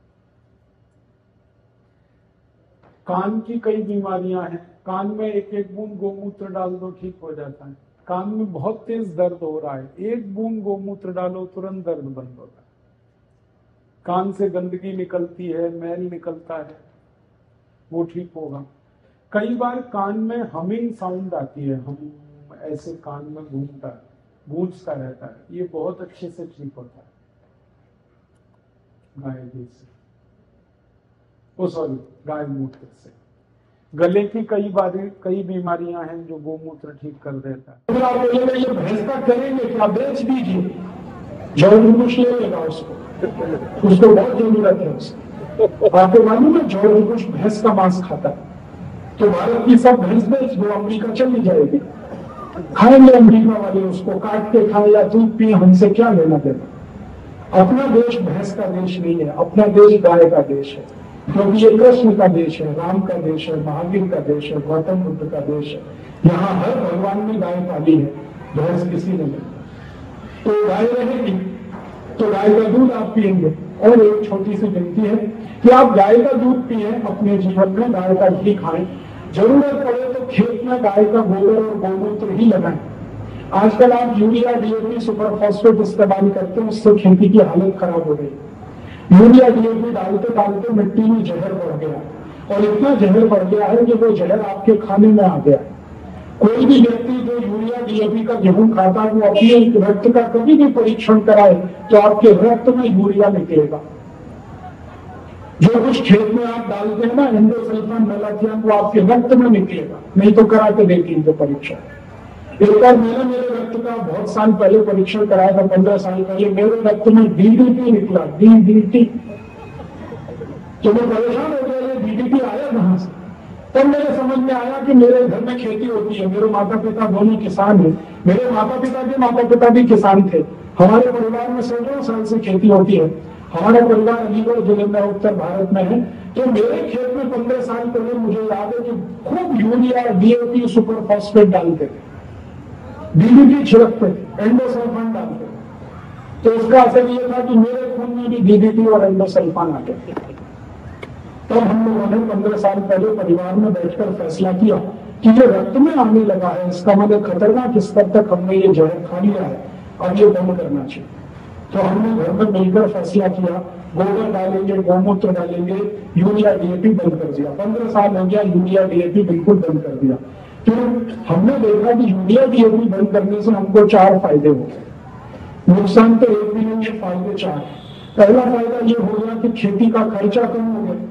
कान की कई बीमारियां हैं, कान में एक एक बूंद गोमूत्र डाल दो, ठीक हो जाता है। कान में बहुत तेज दर्द हो रहा है, एक बूंद गोमूत्र डालो, तुरंत दर्द बंद होता है। कान से गंदगी निकलती है, मैल निकलता है, वो ठीक होगा। कई बार कान में हमिंग साउंड आती है, हम ऐसे कान में घूमता है, गूंजता रहता है, ये बहुत अच्छे से ठीक होता है गाय घी से, गाय मूत्र से। गले की कई बीमारियां हैं जो गोमूत्र ठीक कर देता है। अगर आप बोलेंगे ये भैंस का करेंगे क्या, बेच दीजिए, जॉर्ज बुश ले लेगा उसको बहुत जरूरत है उसकी। आपको मालूम है जॉर्ज बुश भैंस का मांस खाता है, तो भारत की सब भैंस बेच दो, अमेरिका चली जाएगी, खाएंगे अमेरिका वाले उसको, काट के खाए या दूध पिए, हमसे क्या लेना देना। अपना देश भैंस का देश नहीं है, अपना देश गाय का देश है, क्योंकि ये कृष्ण का देश है, राम का देश है, महावीर का देश है, गौतम बुद्ध का देश है। यहाँ हर भगवान ने गाय पाली है, भैंस किसी ने नहीं। तो गाय रहेगी तो गाय का दूध आप पिएंगे। और एक छोटी सी विनती है कि आप गाय का दूध पिए, अपने जीवन में गाय का घी खाएं, जरूरत पड़े तो खेत में गाय का गोबर और गोमूत्र ही लगाएं। आजकल आप यूरिया डीएपी सुपर फॉस्फेट इस्तेमाल करते हैं, उससे खेती की हालत खराब हो गई। यूरिया डीएपी डालते डालते मिट्टी में जहर बढ़ गया, और इतना जहर बढ़ गया है कि वो जहर आपके खाने में आ गया। कोई भी व्यक्ति जो यूरिया डीएपी का गेहूं खाता है वो अपने रक्त का कभी भी परीक्षण कराए तो आपके रक्त में यूरिया निकलेगा। जो कुछ खेत में आप डालते हैं ना एंडोसल्फान मेलाथियन, वो आपके रक्त में निकलेगा। नहीं तो करा के देखिए तो परीक्षण। एक बार मैंने मेरे रक्त का बहुत साल पहले परीक्षण कराया था, 15 साल पहले। मेरे रक्त में डीडीटी निकला, डीडीटी। तो मैं परेशान हो गया, ये डीडीटी आया कहां से? तब मेरे समझ में आया कि मेरे घर में खेती होती है, मेरे माता पिता दोनों किसान हैं, मेरे माता पिता भी किसान थे। हमारे परिवार में 16 साल से खेती होती है। हमारा परिवार अलीगढ़ जिले में उत्तर भारत में है। तो मेरे खेत में 15 साल पहले मुझे याद है कि खूब यूरिया डीएपी सुपर फॉस्फेट डालते थे, डीडीटी छिड़कते थे, एंडोसल्फान डालते थे। तो इसका असर ये था कि मेरे खून में भी डीडीटी और एंडोसल्फान आ गए। तब हम लोगों ने 15 साल पहले परिवार में बैठकर फैसला किया कि ये रक्त में आने लगा है, इसका मतलब खतरनाक स्तर तक हमने ये जहर खा लिया है, अब ये बंद करना चाहिए। तो हमने घर में मिलकर फैसला किया, गोबर डालेंगे, गौमूत्र डालेंगे, यूरिया डीएपी बंद कर दिया। 15 साल हो गया, यूरिया डीएपी बिल्कुल बंद कर दिया। फिर हमने देखा कि यूरिया डीएपी बंद करने से हमको 4 फायदे हो गए। नुकसान तो एक भी नहीं है, फायदे 4। पहला फायदा ये हो गया कि खेती का खर्चा कम हो गया।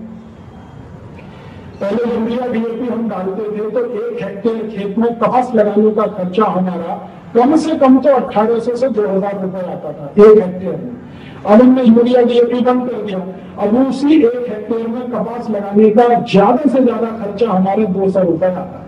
पहले यूरिया डीएपी हम डालते थे तो 1 हेक्टेयर खेत में कपास लगाने का खर्चा हमारा कम से कम तो 1800 से 2000 रुपए आता था 1 हेक्टेयर में। अब हमने यूरिया डीएपी बंद कर दिया, अब उसी 1 हेक्टेयर में कपास लगाने का ज्यादा से ज्यादा खर्चा हमारे 200 रुपए आता है।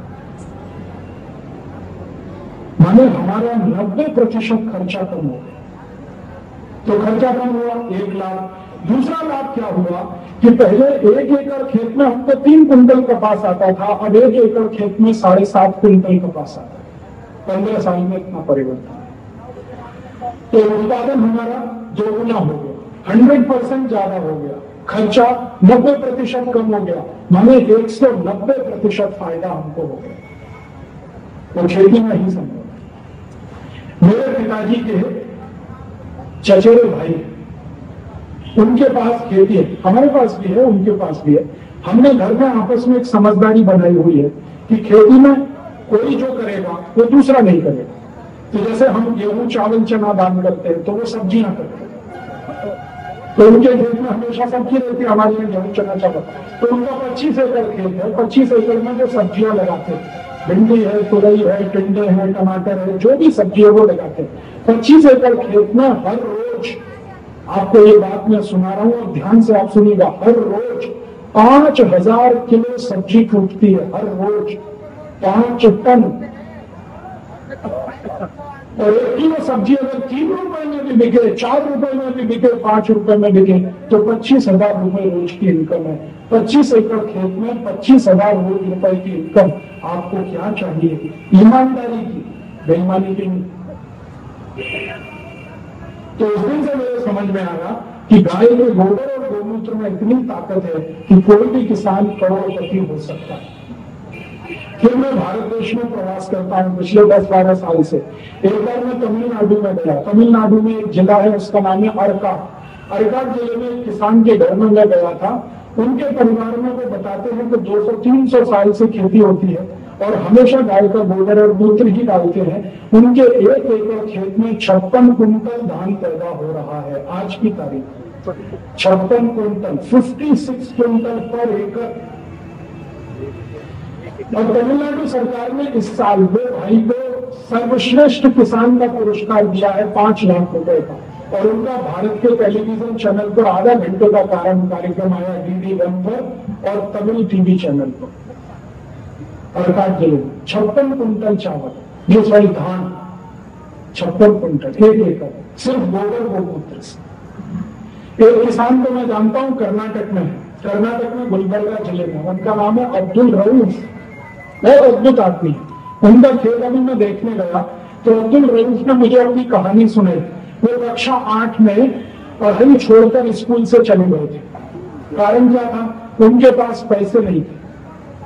माने हमारा 90% खर्चा कम हो गया। तो खर्चा कम हुआ, 1 लाख। दूसरा लाभ क्या हुआ कि पहले 1 एकड़ खेत में हमको 3 कुंटल कपास आता था, अब 1 एकड़ खेत में 7.5 कुंटल कपास आता है। 15 साल में इतना परिवर्तन। तो उत्पादन हमारा 2 गुना हो गया, 100% ज्यादा हो गया, खर्चा 90% कम हो गया, माने 190% फायदा हमको हो गया। तो खेती में ही संभव। मेरे पिताजी के चचेरे भाई, उनके पास खेती है, हमारे पास भी है, उनके पास भी है। हमने घर में आपस में एक समझदारी बनाई हुई है कि खेती में कोई जो करेगा वो दूसरा नहीं करेगा। तो जैसे हम गेहूं चावल चना दान करते हैं तो वो सब्जियां करते हैं, तो उनके खेत में हमेशा सब्जी रहती है, हमारे यहाँ गेहूं चना चावल। तो उनका 25 एकड़ खेत है, 25 एकड़ में जो सब्जियां लगाते हैं, भिंडी है, तुरई है, टिंडे है, टमाटर है, जो भी सब्जी है वो लगाते हैं। 25 एकड़ खेत में हर रोज, आपको ये बात मैं सुना रहा हूं और ध्यान से आप सुनिएगा, हर रोज 5000 किलो सब्जी टूटती है, हर रोज 5 टन। और 1 किलो सब्जी अगर 3 रुपए में भी बिके, 4 रुपए में भी बिके, 5 रुपए में बिके, तो 25,000 रुपए रोज की इनकम है। 25 एकड़ खेत में 25,000 रुपए की इनकम। आपको क्या चाहिए? ईमानदारी की, बेईमानी की नहीं। तो उस दिन से मेरे समझ में आया कि गाय के गोबर और गौमूत्र में इतनी ताकत है कि कोई भी किसान करोड़पति हो सकता है। फिर मैं भारत देश में प्रवास करता हूँ पिछले 10-12 साल से। एक बार मैं तमिलनाडु में गया। तमिलनाडु में एक जिला है, उसका नाम है अर्काड जिले में एक किसान के घर में मैं गया था। उनके परिवार में वो बताते हैं कि 200-300 साल से खेती होती है और हमेशा गाय का गोबर और मूत्र ही डालते हैं। उनके 1 एकड़ खेत में 56 कुंटल धान पैदा हो रहा है आज की तारीख में। 56 कुंटल, 56 कुंटल पर एकड़। और तमिलनाडु सरकार ने इस साल 2 भाई को सर्वश्रेष्ठ किसान का पुरस्कार दिया है 5 लाख रुपए का। और उनका भारत के टेलीविजन चैनल पर आधा घंटे का कार्यक्रम आया, DD1 पर और तमिल टीवी चैनल पर। अर्काड जिले में 56 कुंटल चावल, ये सॉरी धान, 56 कुंटल 1 एकड़, सिर्फ गोबर गौमूत्र से। एक किसान को मैं जानता हूं कर्नाटक में गुलबर्गा जिले में, उनका नाम है अब्दुल रऊफ। बहुत अद्भुत आदमी है। उनका खेत अभी मैं देखने गया तो अब्दुल रऊफ ने मुझे अपनी कहानी सुनाई। वो कक्षा 8 में पढ़ाई छोड़कर स्कूल से चले गए थे। कारण क्या था? उनके पास पैसे नहीं थे।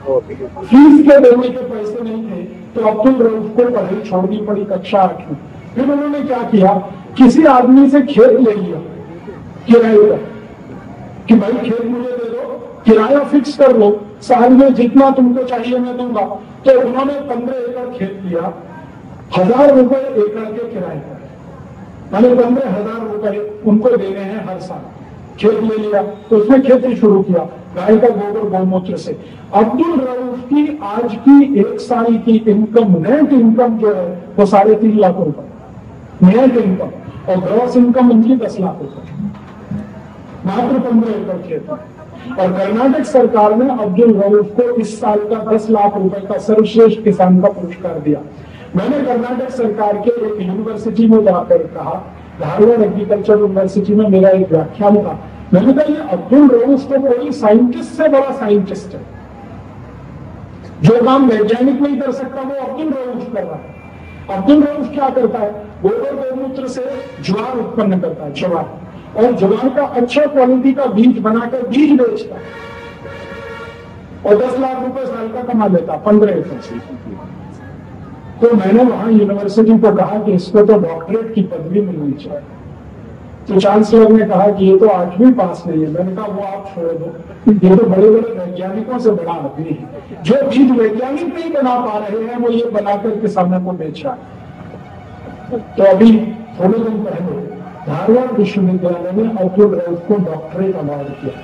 फीस के देने के पैसे नहीं थे तो अब्दुल रऊफ को पढ़ाई छोड़नी पड़ी कक्षा 8 में। फिर उन्होंने क्या किया, किसी आदमी से खेत ले लिया किराए पर कि भाई खेत मुझे दे दो, किराया फिक्स कर लो, साल में जितना तुमको चाहिए मैं दूंगा। तो उन्होंने 15 एकड़ खेत लिया, 1000 रुपए एकड़ के किराए पर, माने 15,000 रुपए उनको देने हैं हर साल। खेत ले लिया तो उसमें खेती शुरू किया गाय का गोबर गौमूत्र से। अब्दुल रऊफ की आज की एक साल की इनकम, नेट इनकम जो है वो 3.5 लाख रुपए नेट इनकम, और ग्रॉस इनकम उनकी 10 लाख रुपए, मात्र 15 एकड़ खेत। और कर्नाटक सरकार ने अब्दुल रऊफ को इस साल का 10 लाख रुपए का सर्वश्रेष्ठ किसान का पुरस्कार दिया। मैंने कर्नाटक सरकार के एक यूनिवर्सिटी में जाकर कहा, धारवाड़ एग्रीकल्चर यूनिवर्सिटी में मेरा एक व्याख्यान था, मैंने कहा ये अब्दुल रऊफ तो कोई साइंटिस्ट से बड़ा साइंटिस्ट है, जो काम वैज्ञानिक नहीं कर सकता वो अब्दुल रऊफ कर रहा है। अब्दुल रऊफ क्या करता है, गोबर गौमूत्र से ज्वार उत्पन्न करता है, ज्वार, और ज्वार का अच्छा क्वालिटी का बीज बनाकर बीज बेचता है और 10 लाख रुपए साल का कमा लेता, 15 एकड़ से। तो मैंने वहां यूनिवर्सिटी को कहा कि इसको तो डॉक्टरेट की पदवी मिलनी चाहिए। तो चांसलर ने कहा कि ये तो 8वीं पास नहीं है। मैंने कहा वो आप छोड़ दो, ये तो बड़े बड़े वैज्ञानिकों से बड़ा आदमी है, जो बीज वैज्ञानिक नहीं बना पा रहे हैं वो ये बनाकर किसानों को बेच रहा है। तो अभी थोड़े दिन पहले धारवाड़ विश्वविद्यालय ने अब्दुल रऊफ को डॉक्टरेट अवार्ड किया।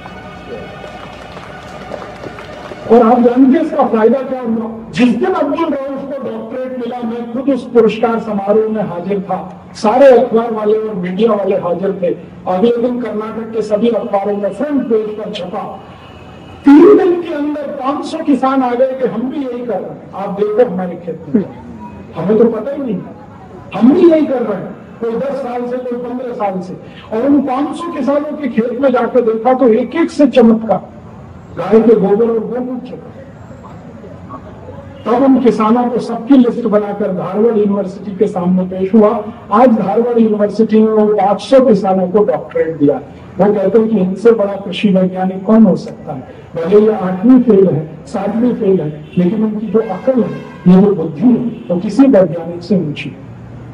और आप जानते इसका फायदा क्या हुआ, जिस दिन अब्दुल रऊफ को डॉक्टरेट मिला मैं खुद उस पुरस्कार समारोह में हाजिर था, सारे अखबार वाले और मीडिया वाले हाजिर थे। अगले दिन कर्नाटक के सभी अखबारों में फ्रंट पेज पर छपा। 3 दिन के अंदर 500 किसान आ गए कि हम भी यही कर रहे हैं, आप देखो हमारे खेत में, हमें तो पता ही नहीं, हम भी यही कर रहे हैं, कोई 10 साल से, कोई 15 साल से। और उन 500 किसानों के खेत में जाकर देखा तो एक एक से चमत्कार, गाय के गोबर और गौमूत्र। तब उन किसानों को सबकी लिस्ट बनाकर धारवाड़ यूनिवर्सिटी के सामने पेश हुआ। आज धारवाड़ यूनिवर्सिटी ने 500 किसानों को डॉक्टरेट दिया। वो कहते हैं कि इनसे बड़ा कृषि वैज्ञानिक कौन हो सकता है, भले ये 8वीं फेल है, 7वीं फेल है, लेकिन उनकी जो अकल है, ये जो बुद्धि है, वो किसी वैज्ञानिक से ऊंची है।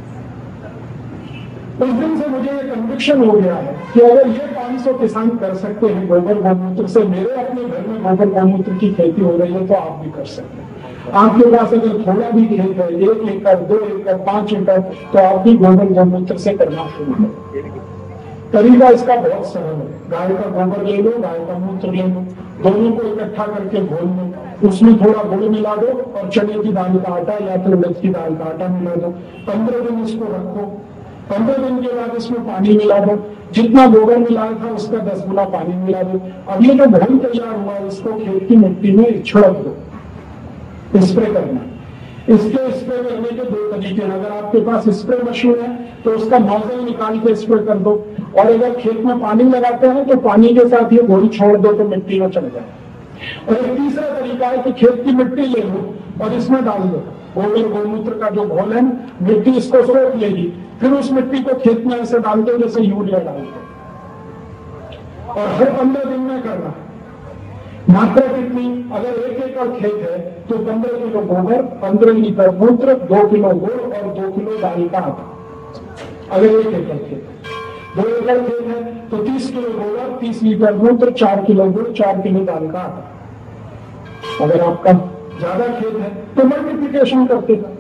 उस दिन से मुझे ये कन्विक्शन हो गया है कि अगर ये 500 किसान कर सकते हैं गोबर गौमूत्र से, मेरे अपने घर में गोबर गौमूत्र की खेती हो रही है, तो आप भी कर सकते हैं। आपके पास अगर थोड़ा भी खेत है, 1 एकड़, 2 एकड़, 5 एकड़, तो आप भी गोबर गौमूत्र से करना शुरू करें। तरीका इसका बहुत सरल है, गाय का गोबर ले लो, गाय का मूत्र ले लो, दोनों को इकट्ठा करके घोल लो, उसमें थोड़ा गुड़ मिला दो और चने की दाल का आटा या फिर उड़द की दाल का आटा मिला दो। 15 दिन इसको रखो, 15 दिन के बाद इसमें पानी मिला दो, जितना गोबर मिलाया था उसका 10 गुना पानी मिला दो। अब ये जो घोल तैयार हुआ है इसको खेत की मिट्टी में छिड़क दो, स्प्रे करना। इसके स्प्रे करने के 2 तरीके हैं। अगर आपके पास स्प्रे मशीन है तो उसका नोजल निकाल के स्प्रे कर दो, और अगर खेत में पानी लगाते हैं तो पानी के साथ ये घोल छोड़ दो तो मिट्टी में चल जाए। और एक तीसरा तरीका है कि खेत की मिट्टी ले लो और इसमें डाल दो, गोबर गौमूत्र का जो घोल है, मिट्टी इसको सोख लेगी, फिर उस मिट्टी को खेत में ऐसे डाल दो जैसे यूरिया डालते, और हर 15 दिन में करना। मात्रा कितनी, अगर 1 एकड़ खेत है तो 15 किलो गोबर, 15 लीटर मूत्र, 2 किलो गुड़ और 2 किलो दाल का आटा। अगर 1 एकड़ खेत है, 2 एकड़ खेत है तो 30 किलो गोबर, 30 लीटर मूत्र, 4 किलो गुड़, 4 किलो दाल का आटा। अगर आपका ज्यादा खेत है तो मल्टीप्लिकेशन करते जाओ।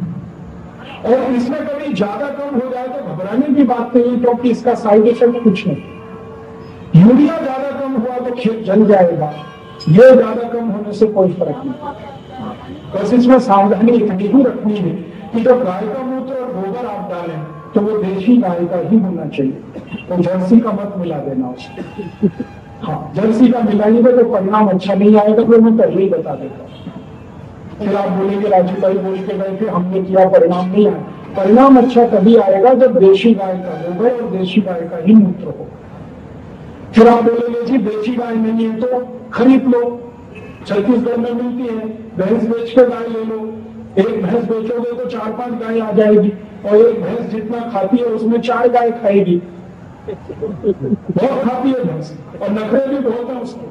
और इसमें कभी ज्यादा कम हो जाए तो घबराने की बात नहीं, क्योंकि इसका साइड इफेक्ट कुछ नहीं। यूरिया ज्यादा कम हुआ तो खेत जल जाएगा, ये ज्यादा कम होने से कोई फर्क नहीं। बस इसमें सावधानी इतनी ही रखनी है कि जब गाय का मूत्र और गोबर आप डालें तो वो देशी गाय का ही होना चाहिए, तो जर्सी का मत मिला देना उसको। हाँ, जर्सी का मिलाएंगे तो परिणाम अच्छा नहीं आएगा, तो मैं पहले ही बता देता हूँ। फिर आप बोलेंगे राजू भाई बोल के गए थे, हमने किया परिणाम नहीं आया। परिणाम अच्छा तभी आएगा जब देशी गाय का गोबर और देशी गाय का ही मूत्र हो। फिर आप बोलेंगे जी देशी गाय नहीं है तो खरीद लो, छत्तीसगढ़ में मिलती है, भैंस बेच के गाय ले लो। एक भैंस बेचोगे तो 4-5 गाय आ जाएगी, और एक भैंस जितना खाती है उसमें 4 गाय खाएगी। बहुत खाती है भैंस और नखरे भी बहुत है उसके।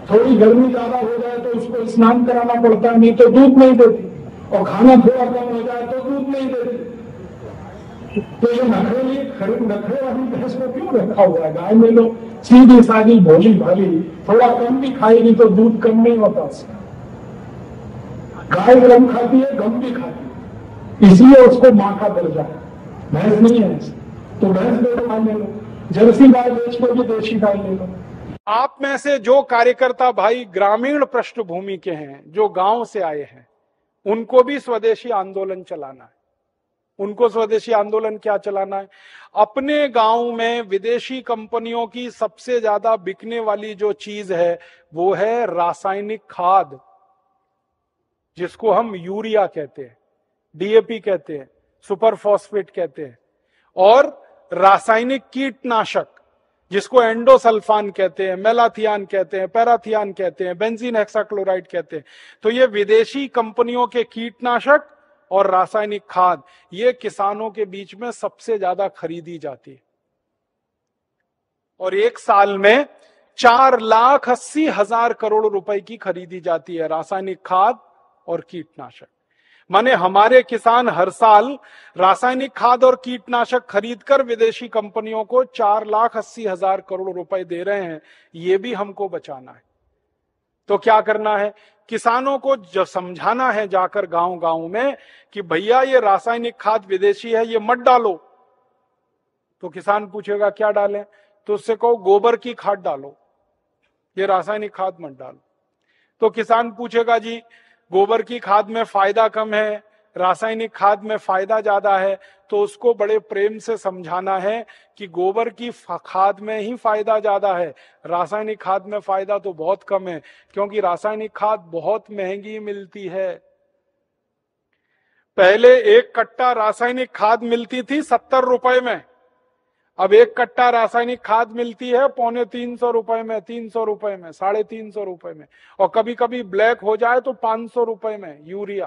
थोड़ी गर्मी ज्यादा हो जाए तो उसको स्नान कराना पड़ता है, नहीं तो दूध नहीं देती, और खाना थोड़ा कम हो जाए तो दूध नहीं देती। तो ये नखरे वाली भैंस को क्यों रखा हुआ है? गाय में लो, सीधी सादी भोली भाली, थोड़ा कम भी खाएगी तो दूध कम नहीं होता उसका। गाय गम खाती है, गम भी खाती है, इसलिए उसको माँ का दर्जा है, भैंस नहीं है। तो भैंस ले लो, जर्सी गाय बेच को भी देशी गाय ले लो। आप में से जो कार्यकर्ता भाई ग्रामीण पृष्ठभूमि के हैं, जो गांव से आए हैं, उनको भी स्वदेशी आंदोलन चलाना है। उनको स्वदेशी आंदोलन क्या चलाना है? अपने गांव में विदेशी कंपनियों की सबसे ज्यादा बिकने वाली जो चीज है वो है रासायनिक खाद, जिसको हम यूरिया कहते हैं, डीएपी कहते हैं, सुपर फॉस्फेट कहते हैं, और रासायनिक कीटनाशक जिसको एंडोसल्फान कहते हैं, मेलाथियान कहते हैं, पैराथियान कहते हैं, बेंजीन हेक्साक्लोराइड कहते हैं। तो ये विदेशी कंपनियों के कीटनाशक और रासायनिक खाद, ये किसानों के बीच में सबसे ज्यादा खरीदी जाती है। और एक साल में 4,80,000 करोड़ रुपए की खरीदी जाती है रासायनिक खाद और कीटनाशक। माने हमारे किसान हर साल रासायनिक खाद और कीटनाशक खरीदकर विदेशी कंपनियों को 4,80,000 करोड़ रुपए दे रहे हैं। ये भी हमको बचाना है। तो क्या करना है? किसानों को जो समझाना है जाकर गांव गांव में कि भैया ये रासायनिक खाद विदेशी है, ये मत डालो। तो किसान पूछेगा क्या डालें? तो उससे कहो गोबर की खाद डालो, ये रासायनिक खाद मत डालो। तो किसान पूछेगा जी गोबर की खाद में फायदा कम है, रासायनिक खाद में फायदा ज्यादा है। तो उसको बड़े प्रेम से समझाना है कि गोबर की खाद में ही फायदा ज्यादा है, रासायनिक खाद में फायदा तो बहुत कम है, क्योंकि रासायनिक खाद बहुत महंगी मिलती है। पहले एक कट्टा रासायनिक खाद मिलती थी 70 रुपए में, अब एक कट्टा रासायनिक खाद मिलती है 250 रुपए में, 300 रुपए में, 350 रुपए में, और कभी कभी ब्लैक हो जाए तो 500 रुपए में यूरिया।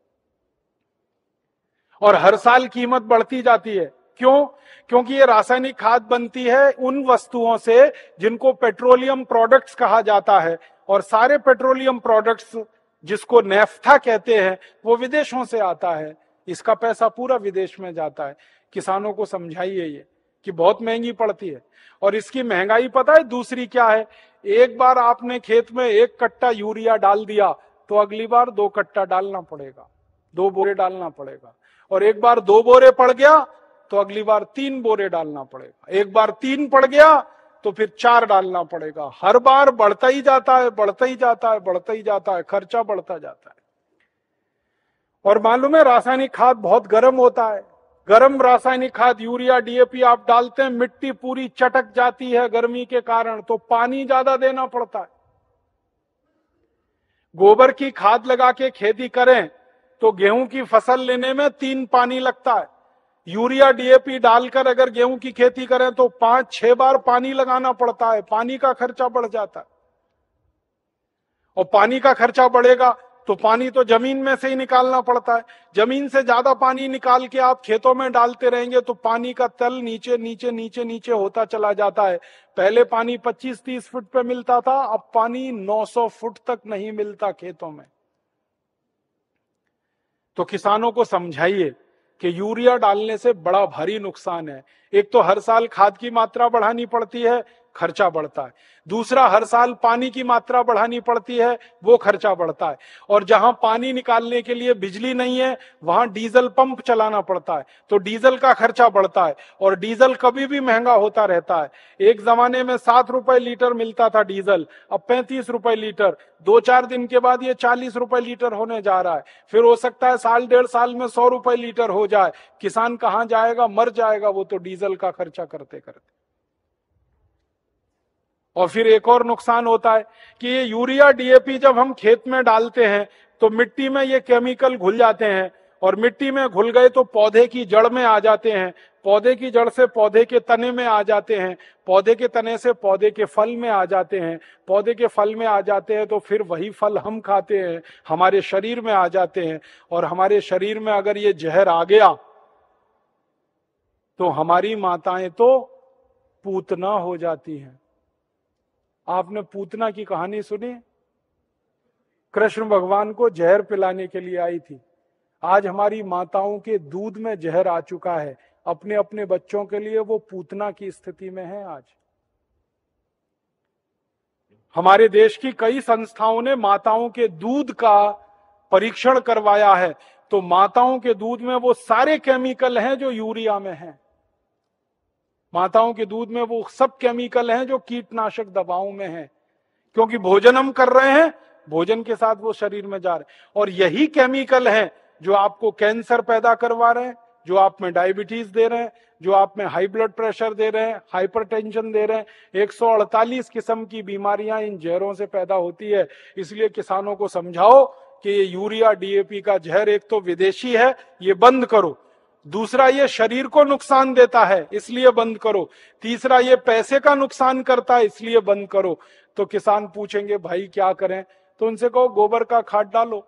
और हर साल कीमत बढ़ती जाती है। क्यों? क्योंकि ये रासायनिक खाद बनती है उन वस्तुओं से जिनको पेट्रोलियम प्रोडक्ट्स कहा जाता है, और सारे पेट्रोलियम प्रोडक्ट्स जिसको नेफ्था कहते हैं वो विदेशों से आता है। इसका पैसा पूरा विदेश में जाता है। किसानों को समझाइए ये कि बहुत महंगी पड़ती है। और इसकी महंगाई पता है दूसरी क्या है? एक बार आपने खेत में 1 कट्टा यूरिया डाल दिया तो अगली बार 2 कट्टा डालना पड़ेगा, 2 बोरे डालना पड़ेगा। और एक बार 2 बोरे पड़ गया तो अगली बार 3 बोरे डालना पड़ेगा। एक बार 3 पड़ गया तो फिर 4 डालना पड़ेगा। हर बार बढ़ता ही जाता है, बढ़ता ही जाता है, बढ़ता ही जाता है, खर्चा बढ़ता जाता है। और मालूम है रासायनिक खाद बहुत गर्म होता है। गर्म रासायनिक खाद यूरिया डीएपी आप डालते हैं, मिट्टी पूरी चटक जाती है गर्मी के कारण, तो पानी ज्यादा देना पड़ता है। गोबर की खाद लगा के खेती करें तो गेहूं की फसल लेने में 3 पानी लगता है। यूरिया डीएपी डालकर अगर गेहूं की खेती करें तो 5-6 बार पानी लगाना पड़ता है। पानी का खर्चा बढ़ जाता है। और पानी का खर्चा बढ़ेगा तो पानी तो जमीन में से ही निकालना पड़ता है। जमीन से ज्यादा पानी निकाल के आप खेतों में डालते रहेंगे तो पानी का तल नीचे नीचे नीचे नीचे होता चला जाता है। पहले पानी 25-30 फुट पे मिलता था, अब पानी 900 फुट तक नहीं मिलता खेतों में। तो किसानों को समझाइए कि यूरिया डालने से बड़ा भारी नुकसान है। एक तो हर साल खाद की मात्रा बढ़ानी पड़ती है, खर्चा बढ़ता है। दूसरा, हर साल पानी की मात्रा बढ़ानी पड़ती है, वो खर्चा बढ़ता है। और जहां पानी निकालने के लिए बिजली नहीं है वहां डीजल पंप चलाना पड़ता है, तो डीजल का खर्चा बढ़ता है। और डीजल कभी भी महंगा होता रहता है। एक जमाने में 7 रुपए लीटर मिलता था डीजल, अब 35 रुपए लीटर। 2-4 दिन के बाद ये 40 रुपए लीटर होने जा रहा है। फिर हो सकता है 1.5 साल में 100 रुपए लीटर हो जाए। किसान कहां जाएगा? मर जाएगा वो तो डीजल का खर्चा करते करते। और फिर एक और नुकसान होता है कि ये यूरिया डीएपी जब हम खेत में डालते हैं तो मिट्टी में ये केमिकल घुल जाते हैं, और मिट्टी में घुल गए तो पौधे की जड़ में आ जाते हैं, पौधे की जड़ से पौधे के तने में आ जाते हैं, पौधे के तने से पौधे के फल में आ जाते हैं, पौधे के फल में आ जाते हैं तो फिर वही फल हम खाते हैं, हमारे शरीर में आ जाते हैं। और हमारे शरीर में अगर ये जहर आ गया तो हमारी माताएं तो पूतना हो जाती हैं। आपने पूतना की कहानी सुनी? कृष्ण भगवान को जहर पिलाने के लिए आई थी। आज हमारी माताओं के दूध में जहर आ चुका है, अपने अपने बच्चों के लिए वो पूतना की स्थिति में है। आज हमारे देश की कई संस्थाओं ने माताओं के दूध का परीक्षण करवाया है, तो माताओं के दूध में वो सारे केमिकल हैं जो यूरिया में हैं। माताओं के दूध में वो सब केमिकल हैं जो कीटनाशक दवाओं में हैं, क्योंकि भोजन हम कर रहे हैं, भोजन के साथ वो शरीर में जा रहे हैं, और यही केमिकल हैं जो आपको कैंसर पैदा करवा रहे हैं, जो आप में डायबिटीज दे रहे हैं, जो आप में हाई ब्लड प्रेशर दे रहे हैं, हाइपरटेंशन दे रहे हैं। 148 किस्म की बीमारियां इन जहरों से पैदा होती है। इसलिए किसानों को समझाओ कि ये यूरिया डीएपी का जहर एक तो विदेशी है, ये बंद करो। दूसरा, ये शरीर को नुकसान देता है, इसलिए बंद करो। तीसरा, ये पैसे का नुकसान करता है, इसलिए बंद करो। तो किसान पूछेंगे भाई क्या करें? तो उनसे कहो गोबर का खाद डालो।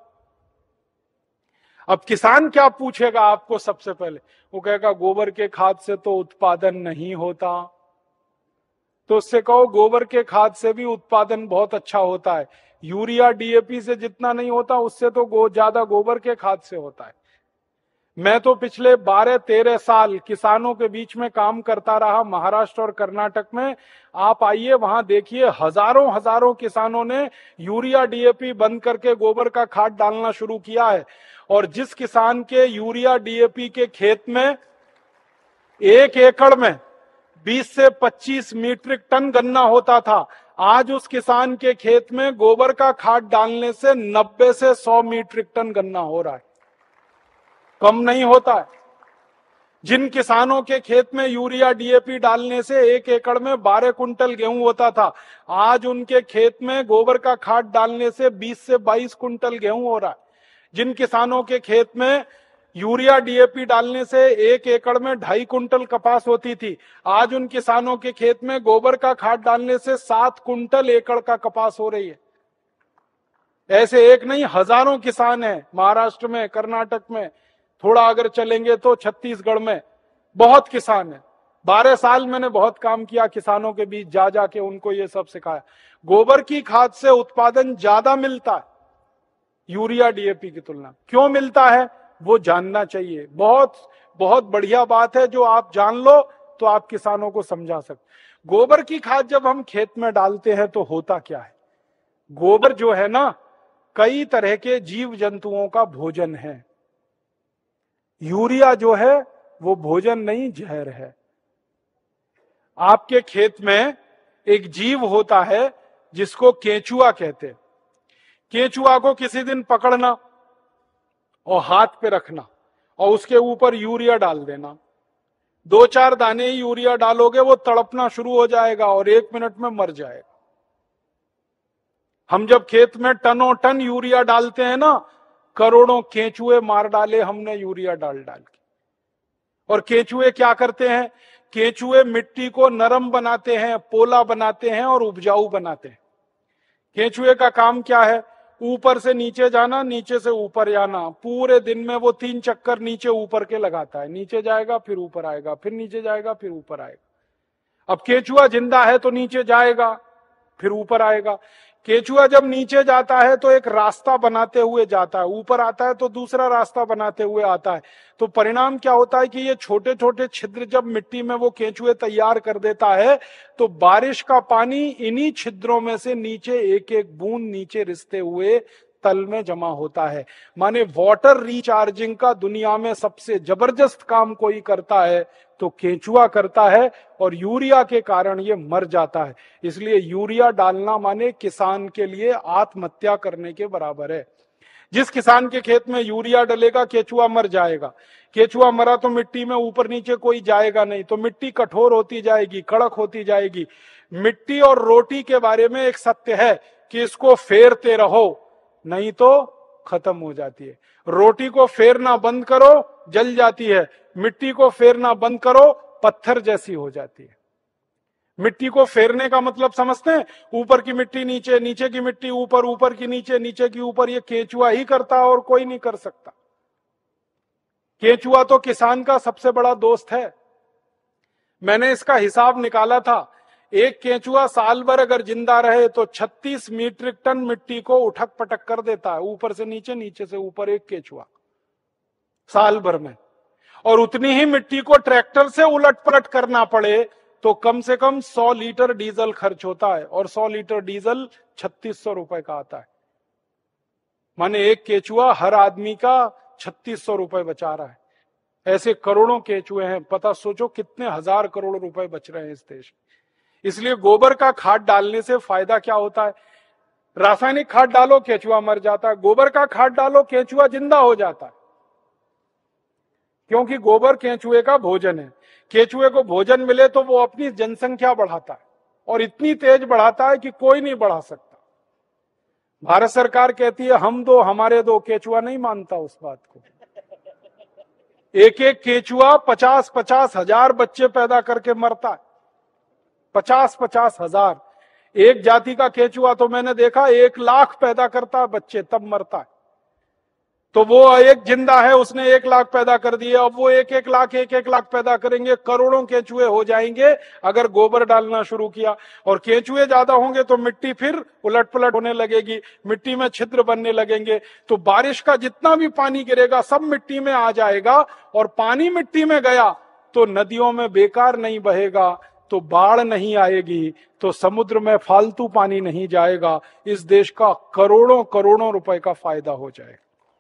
अब किसान क्या पूछेगा आपको? सबसे पहले वो कहेगा गोबर के खाद से तो उत्पादन नहीं होता। तो उससे कहो गोबर के खाद से भी उत्पादन बहुत अच्छा होता है। यूरिया डीएपी से जितना नहीं होता, उससे तो ज्यादा गोबर के खाद से होता है। मैं तो पिछले 12-13 साल किसानों के बीच में काम करता रहा, महाराष्ट्र और कर्नाटक में। आप आइए वहां देखिए, हजारों हजारों किसानों ने यूरिया डीएपी बंद करके गोबर का खाद डालना शुरू किया है। और जिस किसान के यूरिया डीएपी के खेत में 1 एकड़ में 20 से 25 मीट्रिक टन गन्ना होता था, आज उस किसान के खेत में गोबर का खाद डालने से 90 से 100 मीट्रिक टन गन्ना हो रहा है, कम नहीं होता है। जिन किसानों के खेत में यूरिया डीएपी डालने से 1 एकड़ में 12 कुंटल गेहूं होता था, आज उनके खेत में गोबर का खाद डालने से 20 से 22 कुंटल गेहूं हो रहा है। जिन किसानों के खेत में यूरिया डीएपी डालने से 1 एकड़ में 2.5 कुंटल कपास होती थी, आज उन किसानों के खेत में गोबर का खाद डालने से 7 कुंटल एकड़ का कपास हो रही है। ऐसे एक नहीं, हजारों किसान हैं महाराष्ट्र में, कर्नाटक में, थोड़ा अगर चलेंगे तो छत्तीसगढ़ में बहुत किसान है। 12 साल मैंने बहुत काम किया किसानों के बीच, जा जाके उनको ये सब सिखाया। गोबर की खाद से उत्पादन ज्यादा मिलता है यूरिया डीएपी की तुलना। क्यों मिलता है वो जानना चाहिए। बहुत बहुत बढ़िया बात है, जो आप जान लो तो आप किसानों को समझा सकते। गोबर की खाद जब हम खेत में डालते हैं तो होता क्या है? गोबर जो है ना, कई तरह के जीव जंतुओं का भोजन है। यूरिया जो है वो भोजन नहीं, जहर है। आपके खेत में एक जीव होता है जिसको केंचुआ कहते हैं। केंचुआ को किसी दिन पकड़ना और हाथ पे रखना और उसके ऊपर यूरिया डाल देना। 2-4 दाने ही यूरिया डालोगे, वो तड़पना शुरू हो जाएगा और 1 मिनट में मर जाएगा। हम जब खेत में टनों टन यूरिया डालते हैं ना, करोड़ों केंचुए मार डाले हमने यूरिया डाल डाल के। और केंचुए क्या करते हैं? केंचुए मिट्टी को नरम बनाते हैं, पोला बनाते हैं और उपजाऊ बनाते हैं। केंचुए का काम क्या है? ऊपर से नीचे जाना, नीचे से ऊपर जाना। पूरे दिन में वो 3 चक्कर नीचे ऊपर के लगाता है। नीचे जाएगा फिर ऊपर आएगा, फिर नीचे जाएगा फिर ऊपर आएगा। अब केंचुआ जिंदा है तो नीचे जाएगा फिर ऊपर आएगा। केंचुआ जब नीचे जाता है तो एक रास्ता बनाते हुए जाता है, ऊपर आता है तो दूसरा रास्ता बनाते हुए आता है। तो परिणाम क्या होता है कि ये छोटे छोटे छिद्र जब मिट्टी में वो केंचुए तैयार कर देता है, तो बारिश का पानी इन्हीं छिद्रों में से नीचे एक एक बूंद नीचे रिसते हुए तल में जमा होता है। माने वाटर रिचार्जिंग का दुनिया में सबसे जबरदस्त काम कोई करता है तो केंचुआ करता है, और यूरिया के कारण ये मर जाता है। इसलिए यूरिया डालना माने किसान के लिए आत्महत्या करने के बराबर है। जिस किसान के खेत में यूरिया डलेगा, केंचुआ मर जाएगा। केंचुआ मरा तो मिट्टी में ऊपर नीचे कोई जाएगा नहीं, तो मिट्टी कठोर होती जाएगी, कड़क होती जाएगी। मिट्टी और रोटी के बारे में एक सत्य है कि इसको फेरते रहो, नहीं तो खत्म हो जाती है। रोटी को फेरना बंद करो, जल जाती है। मिट्टी को फेरना बंद करो, पत्थर जैसी हो जाती है। मिट्टी को फेरने का मतलब समझते हैं? ऊपर की मिट्टी नीचे, नीचे की मिट्टी ऊपर, ऊपर की नीचे, नीचे की ऊपर। ये केंचुआ ही करता है और कोई नहीं कर सकता। केंचुआ तो किसान का सबसे बड़ा दोस्त है। मैंने इसका हिसाब निकाला था। एक केंचुआ साल भर अगर जिंदा रहे तो 36 मीट्रिक टन मिट्टी को उठक पटक कर देता है, ऊपर से नीचे, नीचे से ऊपर, एक केंचुआ साल भर में। और उतनी ही मिट्टी को ट्रैक्टर से उलट पलट करना पड़े तो कम से कम 100 लीटर डीजल खर्च होता है, और 100 लीटर डीजल 3600 रुपए का आता है। माने एक केंचुआ हर आदमी का 3600 रुपए बचा रहा है। ऐसे करोड़ों केंचुए हैं, पता सोचो कितने हजार करोड़ रुपए बच रहे हैं इस देश में। इसलिए गोबर का खाद डालने से फायदा क्या होता है? रासायनिक खाद डालो केंचुआ मर जाता है, गोबर का खाद डालो केंचुआ जिंदा हो जाता है। क्योंकि गोबर केंचुए का भोजन है। केंचुए को भोजन मिले तो वो अपनी जनसंख्या बढ़ाता है, और इतनी तेज बढ़ाता है कि कोई नहीं बढ़ा सकता। भारत सरकार कहती है हम दो हमारे दो, केंचुआ नहीं मानता उस बात को। एक एक केंचुआ 50-50 हजार बच्चे पैदा करके मरता है, 50-50 हजार। एक जाति का केंचुआ तो मैंने देखा 1 लाख पैदा करता है बच्चे, तब मरता है। तो वो एक जिंदा है, उसने 1 लाख पैदा कर दिए, अब वो 1-1 लाख पैदा करेंगे, करोड़ों केंचुए हो जाएंगे अगर गोबर डालना शुरू किया। और केंचुए ज्यादा होंगे तो मिट्टी फिर उलट पलट होने लगेगी, मिट्टी में छिद्र बनने लगेंगे, तो बारिश का जितना भी पानी गिरेगा सब मिट्टी में आ जाएगा। और पानी मिट्टी में गया तो नदियों में बेकार नहीं बहेगा, तो बाढ़ नहीं आएगी, तो समुद्र में फालतू पानी नहीं जाएगा। इस देश का करोड़ों करोड़ों रुपए का फायदा हो जाएगा।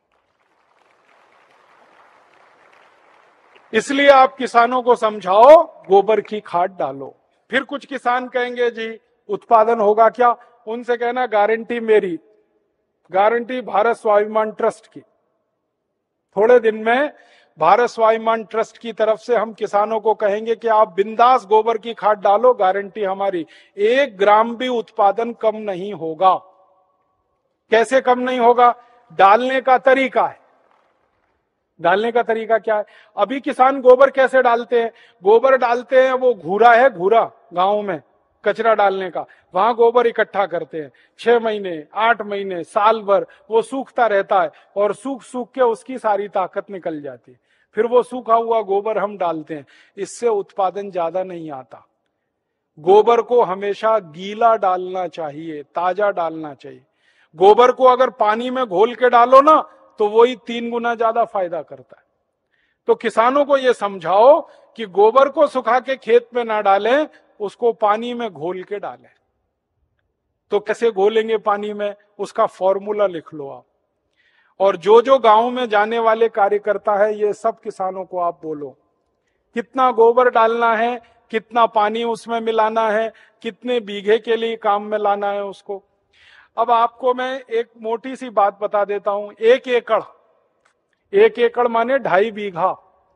इसलिए आप किसानों को समझाओ गोबर की खाद डालो। फिर कुछ किसान कहेंगे जी उत्पादन होगा क्या? उनसे कहना गारंटी मेरी, गारंटी भारत स्वाभिमान ट्रस्ट की। थोड़े दिन में भारत स्वाभिमान ट्रस्ट की तरफ से हम किसानों को कहेंगे कि आप बिंदास गोबर की खाद डालो, गारंटी हमारी, 1 ग्राम भी उत्पादन कम नहीं होगा। कैसे कम नहीं होगा? डालने का तरीका है। डालने का तरीका क्या है? अभी किसान गोबर कैसे डालते हैं? गोबर डालते हैं, वो घूरा है, घूरा गांव में कचरा डालने का, वहां गोबर इकट्ठा करते हैं। 6 महीने 8 महीने साल भर वो सूखता रहता है, और सूख सूख के उसकी सारी ताकत निकल जाती है। फिर वो सूखा हुआ गोबर हम डालते हैं, इससे उत्पादन ज्यादा नहीं आता। गोबर को हमेशा गीला डालना चाहिए, ताजा डालना चाहिए। गोबर को अगर पानी में घोल के डालो ना तो वही 3 गुना ज्यादा फायदा करता है। तो किसानों को यह समझाओ कि गोबर को सुखा के खेत में ना डालें, उसको पानी में घोल के डालें। तो कैसे घोलेंगे पानी में? उसका फॉर्मूला लिख लो आप। और जो जो गांव में जाने वाले कार्यकर्ता है, ये सब किसानों को आप बोलो कितना गोबर डालना है, कितना पानी उसमें मिलाना है, कितने बीघे के लिए काम में लाना है उसको। अब आपको मैं एक मोटी सी बात बता देता हूं। 1 एकड़ माने 2.5 बीघा,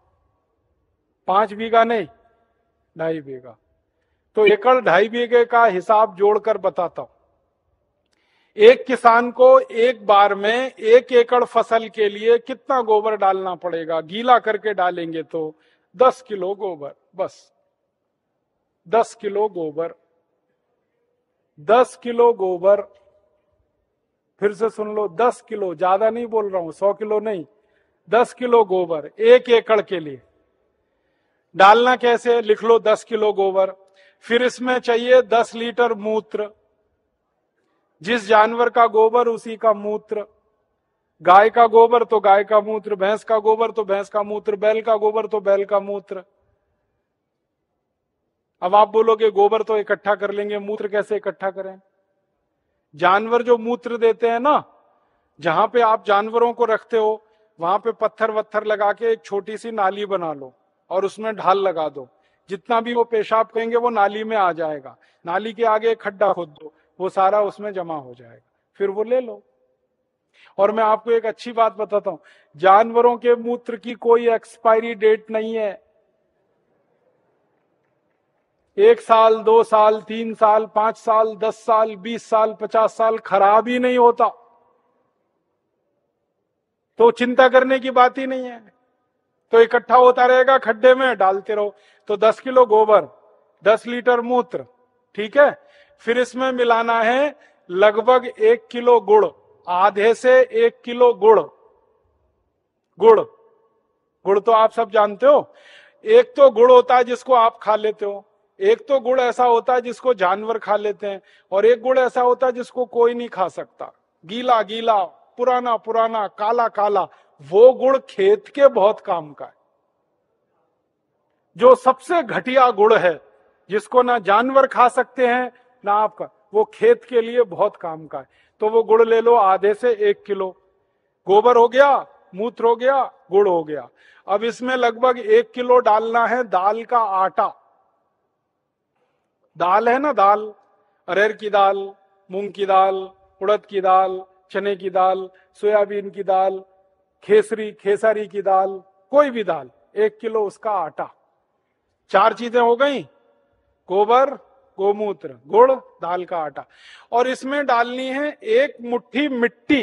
5 बीघा नहीं, 2.5 बीघा। तो एकड़ 2.5 बीघे का हिसाब जोड़कर बताता हूं। एक किसान को एक बार में 1 एकड़ फसल के लिए कितना गोबर डालना पड़ेगा? गीला करके डालेंगे तो 10 किलो गोबर, बस 10 किलो गोबर, 10 किलो गोबर। फिर से सुन लो, 10 किलो, ज्यादा नहीं बोल रहा हूं, 100 किलो नहीं, 10 किलो गोबर 1 एकड़ के लिए। डालना कैसे? लिख लो 10 किलो गोबर। फिर इसमें चाहिए 10 लीटर मूत्र। जिस जानवर का गोबर उसी का मूत्र। गाय का गोबर तो गाय का मूत्र, भैंस का गोबर तो भैंस का मूत्र, बैल का गोबर तो बैल का मूत्र। अब आप बोलोगे गोबर तो इकट्ठा कर लेंगे, मूत्र कैसे इकट्ठा करें? जानवर जो मूत्र देते हैं ना, जहां पे आप जानवरों को रखते हो वहां पे पत्थर वत्थर लगा के एक छोटी सी नाली बना लो और उसमें ढाल लगा दो। जितना भी वो पेशाब करेंगे वो नाली में आ जाएगा। नाली के आगे एक खड्डा खोद दो, वो सारा उसमें जमा हो जाएगा, फिर वो ले लो। और मैं आपको एक अच्छी बात बताता हूं, जानवरों के मूत्र की कोई एक्सपायरी डेट नहीं है। 1 साल, 2 साल, 3 साल, 5 साल, 10 साल, 20 साल, 50 साल खराब ही नहीं होता। तो चिंता करने की बात ही नहीं है। तो इकट्ठा होता रहेगा, खड्डे में डालते रहो। तो 10 किलो गोबर, 10 लीटर मूत्र, ठीक है। फिर इसमें मिलाना है लगभग 1 किलो गुड़, आधे से 1 किलो गुड़। गुड़ तो आप सब जानते हो। एक तो गुड़ होता है जिसको आप खा लेते हो, एक तो गुड़ ऐसा होता है जिसको जानवर खा लेते हैं, और एक गुड़ ऐसा होता है जिसको कोई नहीं खा सकता, गीला गीला, पुराना पुराना, काला काला। वो गुड़ खेत के बहुत काम का है। जो सबसे घटिया गुड़ है, जिसको ना जानवर खा सकते हैं ना आपका, वो खेत के लिए बहुत काम का है। तो वो गुड़ ले लो, आधे से 1 किलो। गोबर हो गया, मूत्र हो गया, गुड़ हो गया। अब इसमें लगभग 1 किलो डालना है दाल का आटा। दाल है ना, दाल, अरहर की दाल, मूंग की दाल, उड़द की दाल, चने की दाल, सोयाबीन की दाल, खेसारी की दाल, कोई भी दाल, 1 किलो उसका आटा। 4 चीजें हो गई, गोबर, गोमूत्र, गुड़, दाल का आटा। और इसमें डालनी है 1 मुट्ठी मिट्टी।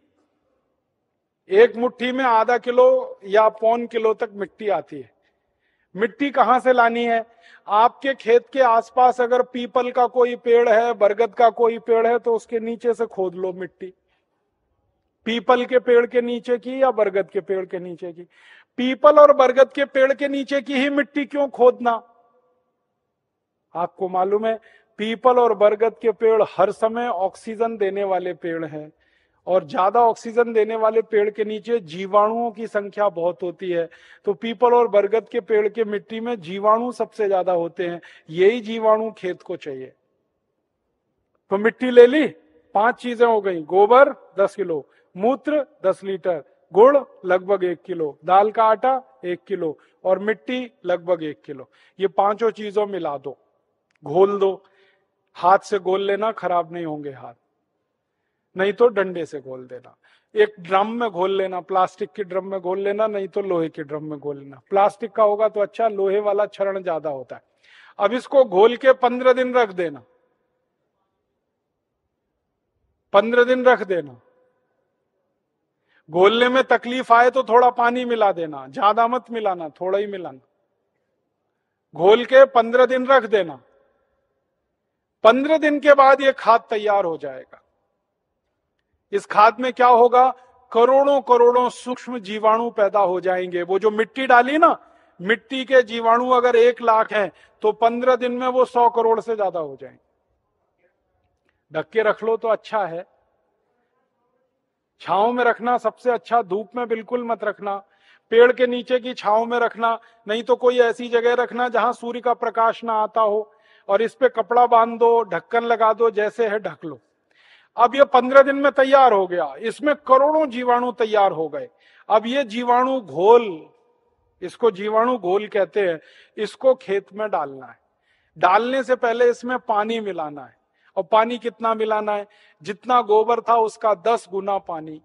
1 मुट्ठी में आधा किलो या 1.25 किलो तक मिट्टी आती है। मिट्टी कहां से लानी है? आपके खेत के आसपास अगर पीपल का कोई पेड़ है, बरगद का कोई पेड़ है, तो उसके नीचे से खोद लो मिट्टी। पीपल के पेड़ के नीचे की या बरगद के पेड़ के नीचे की? पीपल और बरगद के पेड़ के नीचे की ही मिट्टी क्यों खोदना? आपको मालूम है, पीपल और बरगद के पेड़ हर समय ऑक्सीजन देने वाले पेड़ हैं, और ज्यादा ऑक्सीजन देने वाले पेड़ के नीचे जीवाणुओं की संख्या बहुत होती है। तो पीपल और बरगद के पेड़ के मिट्टी में जीवाणु सबसे ज्यादा होते हैं। यही जीवाणु खेत को चाहिए। तो मिट्टी ले ली, 5 चीजें हो गई, गोबर 10 किलो, मूत्र 10 लीटर, गुड़ लगभग 1 किलो, दाल का आटा 1 किलो, और मिट्टी लगभग 1 किलो। ये 5 चीजों मिला दो, घोल दो। हाथ से घोल लेना, खराब नहीं होंगे हाथ, नहीं तो डंडे से घोल देना। एक ड्रम में घोल लेना, प्लास्टिक के ड्रम में घोल लेना, नहीं तो लोहे के ड्रम में घोल लेना। प्लास्टिक का होगा तो अच्छा, लोहे वाला क्षरण ज्यादा होता है। अब इसको घोल के 15 दिन रख देना, 15 दिन रख देना। घोलने में तकलीफ आए तो थोड़ा पानी मिला देना, ज्यादा मत मिलाना, थोड़ा ही मिलाना। घोल के 15 दिन रख देना। 15 दिन के बाद ये खाद तैयार हो जाएगा। इस खाद में क्या होगा? करोड़ों करोड़ों सूक्ष्म जीवाणु पैदा हो जाएंगे। वो जो मिट्टी डाली ना, मिट्टी के जीवाणु अगर 1 लाख हैं, तो 15 दिन में वो 100 करोड़ से ज्यादा हो जाएंगे। ढक के रख लो तो अच्छा है। छांव में रखना सबसे अच्छा, धूप में बिल्कुल मत रखना। पेड़ के नीचे की छांव में रखना, नहीं तो कोई ऐसी जगह रखना जहां सूर्य का प्रकाश ना आता हो, और इस पे कपड़ा बांध दो, ढक्कन लगा दो, जैसे है ढक लो। अब ये 15 दिन में तैयार हो गया, इसमें करोड़ों जीवाणु तैयार हो गए। अब ये जीवाणु घोल, इसको जीवाणु घोल कहते हैं, इसको खेत में डालना है। डालने से पहले इसमें पानी मिलाना है। और पानी कितना मिलाना है? जितना गोबर था उसका 10 गुना पानी,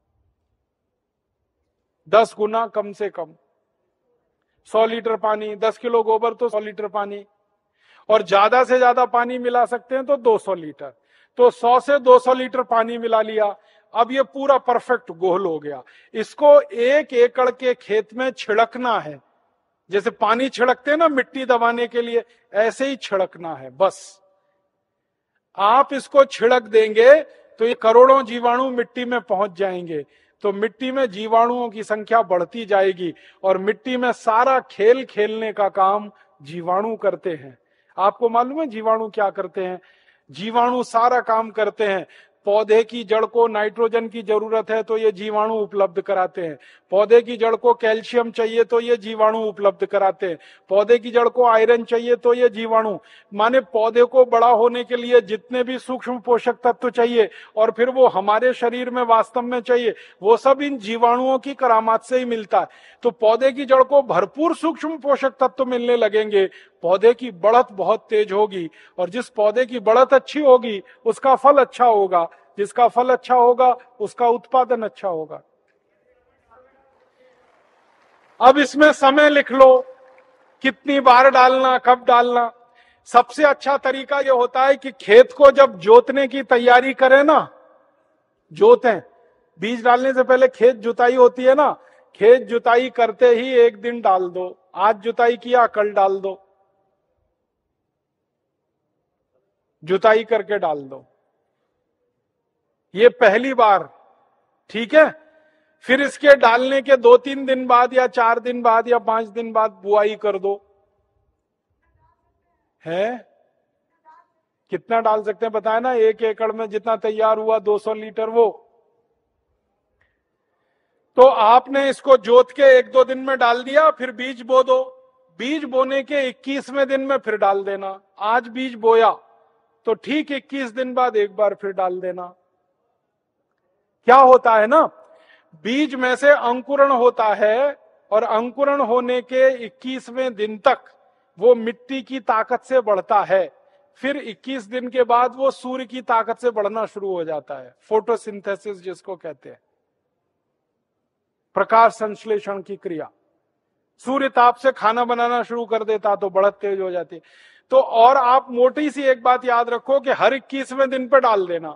10 गुना कम से कम। 100 लीटर पानी, 10 किलो गोबर तो 100 लीटर पानी, और ज्यादा से ज्यादा पानी मिला सकते हैं तो 200 लीटर। तो 100 से 200 लीटर पानी मिला लिया। अब ये पूरा परफेक्ट घोल हो गया। इसको 1 एकड़ के खेत में छिड़कना है। जैसे पानी छिड़कते हैं ना मिट्टी दबाने के लिए, ऐसे ही छिड़कना है बस। आप इसको छिड़क देंगे तो ये करोड़ों जीवाणु मिट्टी में पहुंच जाएंगे। तो मिट्टी में जीवाणुओं की संख्या बढ़ती जाएगी, और मिट्टी में सारा खेल खेलने का काम जीवाणु करते हैं। आपको मालूम है जीवाणु क्या करते हैं? जीवाणु सारा काम करते हैं। पौधे की जड़ को नाइट्रोजन की जरूरत है तो ये जीवाणु उपलब्ध कराते हैं। पौधे की जड़ को कैल्शियम चाहिए तो ये जीवाणु उपलब्ध कराते हैं। पौधे की जड़ को आयरन चाहिए तो ये जीवाणु, माने पौधे को बड़ा होने के लिए जितने भी सूक्ष्म पोषक तत्व चाहिए, और फिर वो हमारे शरीर में वास्तव में चाहिए, वो सब इन जीवाणुओं की करामात से ही मिलता है। तो पौधे की जड़ को भरपूर सूक्ष्म पोषक तत्व मिलने लगेंगे, पौधे की बढ़त बहुत तेज होगी, और जिस पौधे की बढ़त अच्छी होगी उसका फल अच्छा होगा, जिसका फल अच्छा होगा उसका उत्पादन अच्छा होगा। अब इसमें समय लिख लो, कितनी बार डालना, कब डालना। सबसे अच्छा तरीका यह होता है कि खेत को जब जोतने की तैयारी करें ना, जोतें, बीज डालने से पहले खेत जुताई होती है ना, खेत जुताई करते ही 1 दिन डाल दो। आज जुताई किया, कल डाल दो, जुताई करके डाल दो। ये पहली बार, ठीक है। फिर इसके डालने के 2-3 दिन बाद या 4 दिन बाद या 5 दिन बाद बुआई कर दो, है? कितना डाल सकते हैं बताए ना? 1 एकड़ में जितना तैयार हुआ 200 लीटर वो। तो आपने इसको जोत के 1-2 दिन में डाल दिया, फिर बीज बो दो। बीज बोने के 21वें दिन में फिर डाल देना। आज बीज बोया तो ठीक 21 दिन बाद एक बार फिर डाल देना। क्या होता है ना, बीज में से अंकुरण होता है और अंकुरण होने के 21वें दिन तक वो मिट्टी की ताकत से बढ़ता है। फिर 21 दिन के बाद वो सूर्य की ताकत से बढ़ना शुरू हो जाता है, फोटोसिंथेसिस जिसको कहते हैं, प्रकाश संश्लेषण की क्रिया। सूर्य ताप से खाना बनाना शुरू कर देता तो बढ़त तेज हो जाती। तो और आप मोटी सी एक बात याद रखो कि हर 21वें दिन पे डाल देना।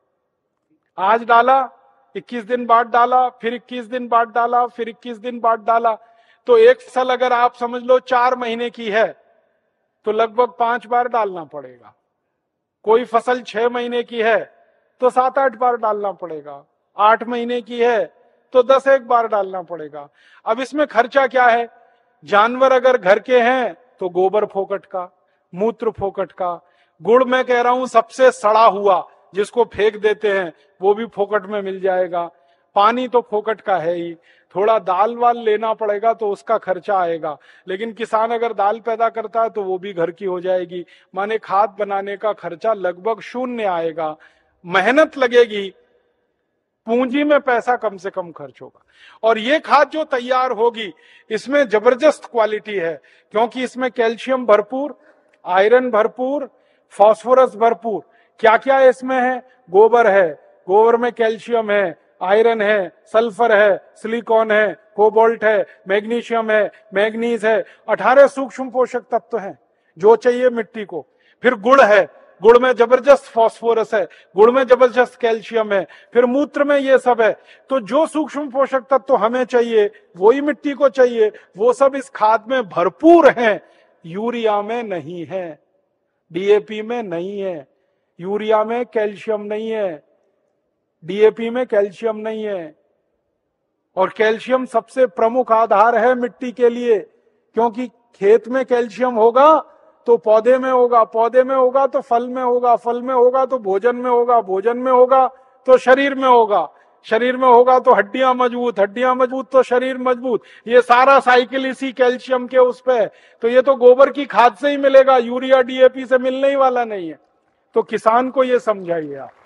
आज डाला, 21 दिन बाद डाला, फिर 21 दिन बाद डाला, फिर 21 दिन बाद डाला। तो एक फसल अगर आप समझ लो 4 महीने की है तो लगभग 5 बार डालना पड़ेगा। कोई फसल 6 महीने की है तो 7-8 बार डालना पड़ेगा। 8 महीने की है तो 10-1 बार डालना पड़ेगा। अब इसमें खर्चा क्या है? जानवर अगर घर के हैं तो गोबर फोकट का, मूत्र फोकट का, गुड़ मैं कह रहा हूं सबसे सड़ा हुआ जिसको फेंक देते हैं वो भी फोकट में मिल जाएगा। पानी तो फोकट का है ही। थोड़ा दाल वाल लेना पड़ेगा तो उसका खर्चा आएगा, लेकिन किसान अगर दाल पैदा करता है तो वो भी घर की हो जाएगी। माने खाद बनाने का खर्चा लगभग 0 आएगा। मेहनत लगेगी, पूंजी में पैसा कम से कम खर्च होगा। और ये खाद जो तैयार होगी इसमें जबरदस्त क्वालिटी है, क्योंकि इसमें कैल्शियम भरपूर, आयरन भरपूर, फास्फोरस भरपूर। क्या क्या इसमें है? गोबर है, गोबर में कैल्शियम है, आयरन है, सल्फर है, सिलिकॉन है, कोबाल्ट है, मैग्नीशियम है, मैग्नीज है, 18 सूक्ष्म पोषक तत्व हैं जो चाहिए मिट्टी को। फिर गुड़ है, गुड़ में जबरदस्त फास्फोरस है, गुड़ में जबरदस्त कैल्शियम है, फिर मूत्र में ये सब है। तो जो सूक्ष्म पोषक तत्व हमें चाहिए वही मिट्टी को चाहिए, वो सब इस खाद में भरपूर हैं। यूरिया में नहीं है, डीएपी में नहीं है। यूरिया में कैल्शियम नहीं है, डीएपी में कैल्शियम नहीं है। और कैल्शियम सबसे प्रमुख आधार है मिट्टी के लिए, क्योंकि खेत में कैल्शियम होगा तो पौधे में होगा, पौधे में होगा तो फल में होगा, फल में होगा तो भोजन में होगा, भोजन में होगा तो शरीर में होगा, शरीर में होगा तो हड्डियां मजबूत, हड्डियां मजबूत तो शरीर मजबूत। ये सारा साइकिल इसी कैल्शियम के उस पे। तो ये तो गोबर की खाद से ही मिलेगा, यूरिया डीएपी से मिलने ही वाला नहीं है। तो किसान को ये समझाइए आप।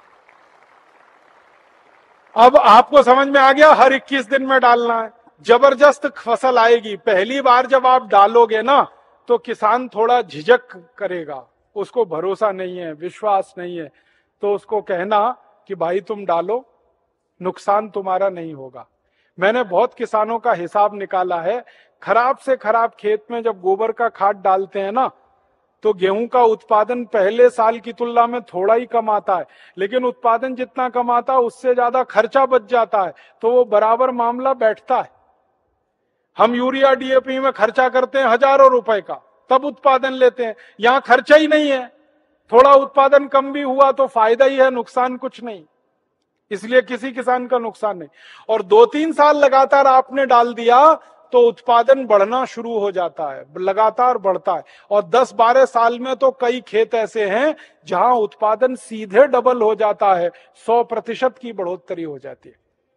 अब आपको समझ में आ गया, हर 21 दिन में डालना है। जबरदस्त फसल आएगी। पहली बार जब आप डालोगे ना तो किसान थोड़ा झिझक करेगा, उसको भरोसा नहीं है, विश्वास नहीं है। तो उसको कहना कि भाई तुम डालो, नुकसान तुम्हारा नहीं होगा। मैंने बहुत किसानों का हिसाब निकाला है, खराब से खराब खेत में जब गोबर का खाद डालते हैं ना तो गेहूं का उत्पादन पहले साल की तुलना में थोड़ा ही कम आता है, लेकिन उत्पादन जितना कम आता है उससे ज्यादा खर्चा बच जाता है। तो वो बराबर मामला बैठता है। हम यूरिया डीएपी में खर्चा करते हैं हजारों रुपए का, तब उत्पादन लेते हैं। यहां खर्चा ही नहीं है, थोड़ा उत्पादन कम भी हुआ तो फायदा ही है, नुकसान कुछ नहीं। इसलिए किसी किसान का नुकसान नहीं। और 2-3 साल लगातार आपने डाल दिया तो उत्पादन बढ़ना शुरू हो जाता है, लगातार बढ़ता है। और 10-12 साल में तो कई खेत ऐसे हैं जहां उत्पादन सीधे डबल हो जाता है, 100% की बढ़ोतरी हो जाती है।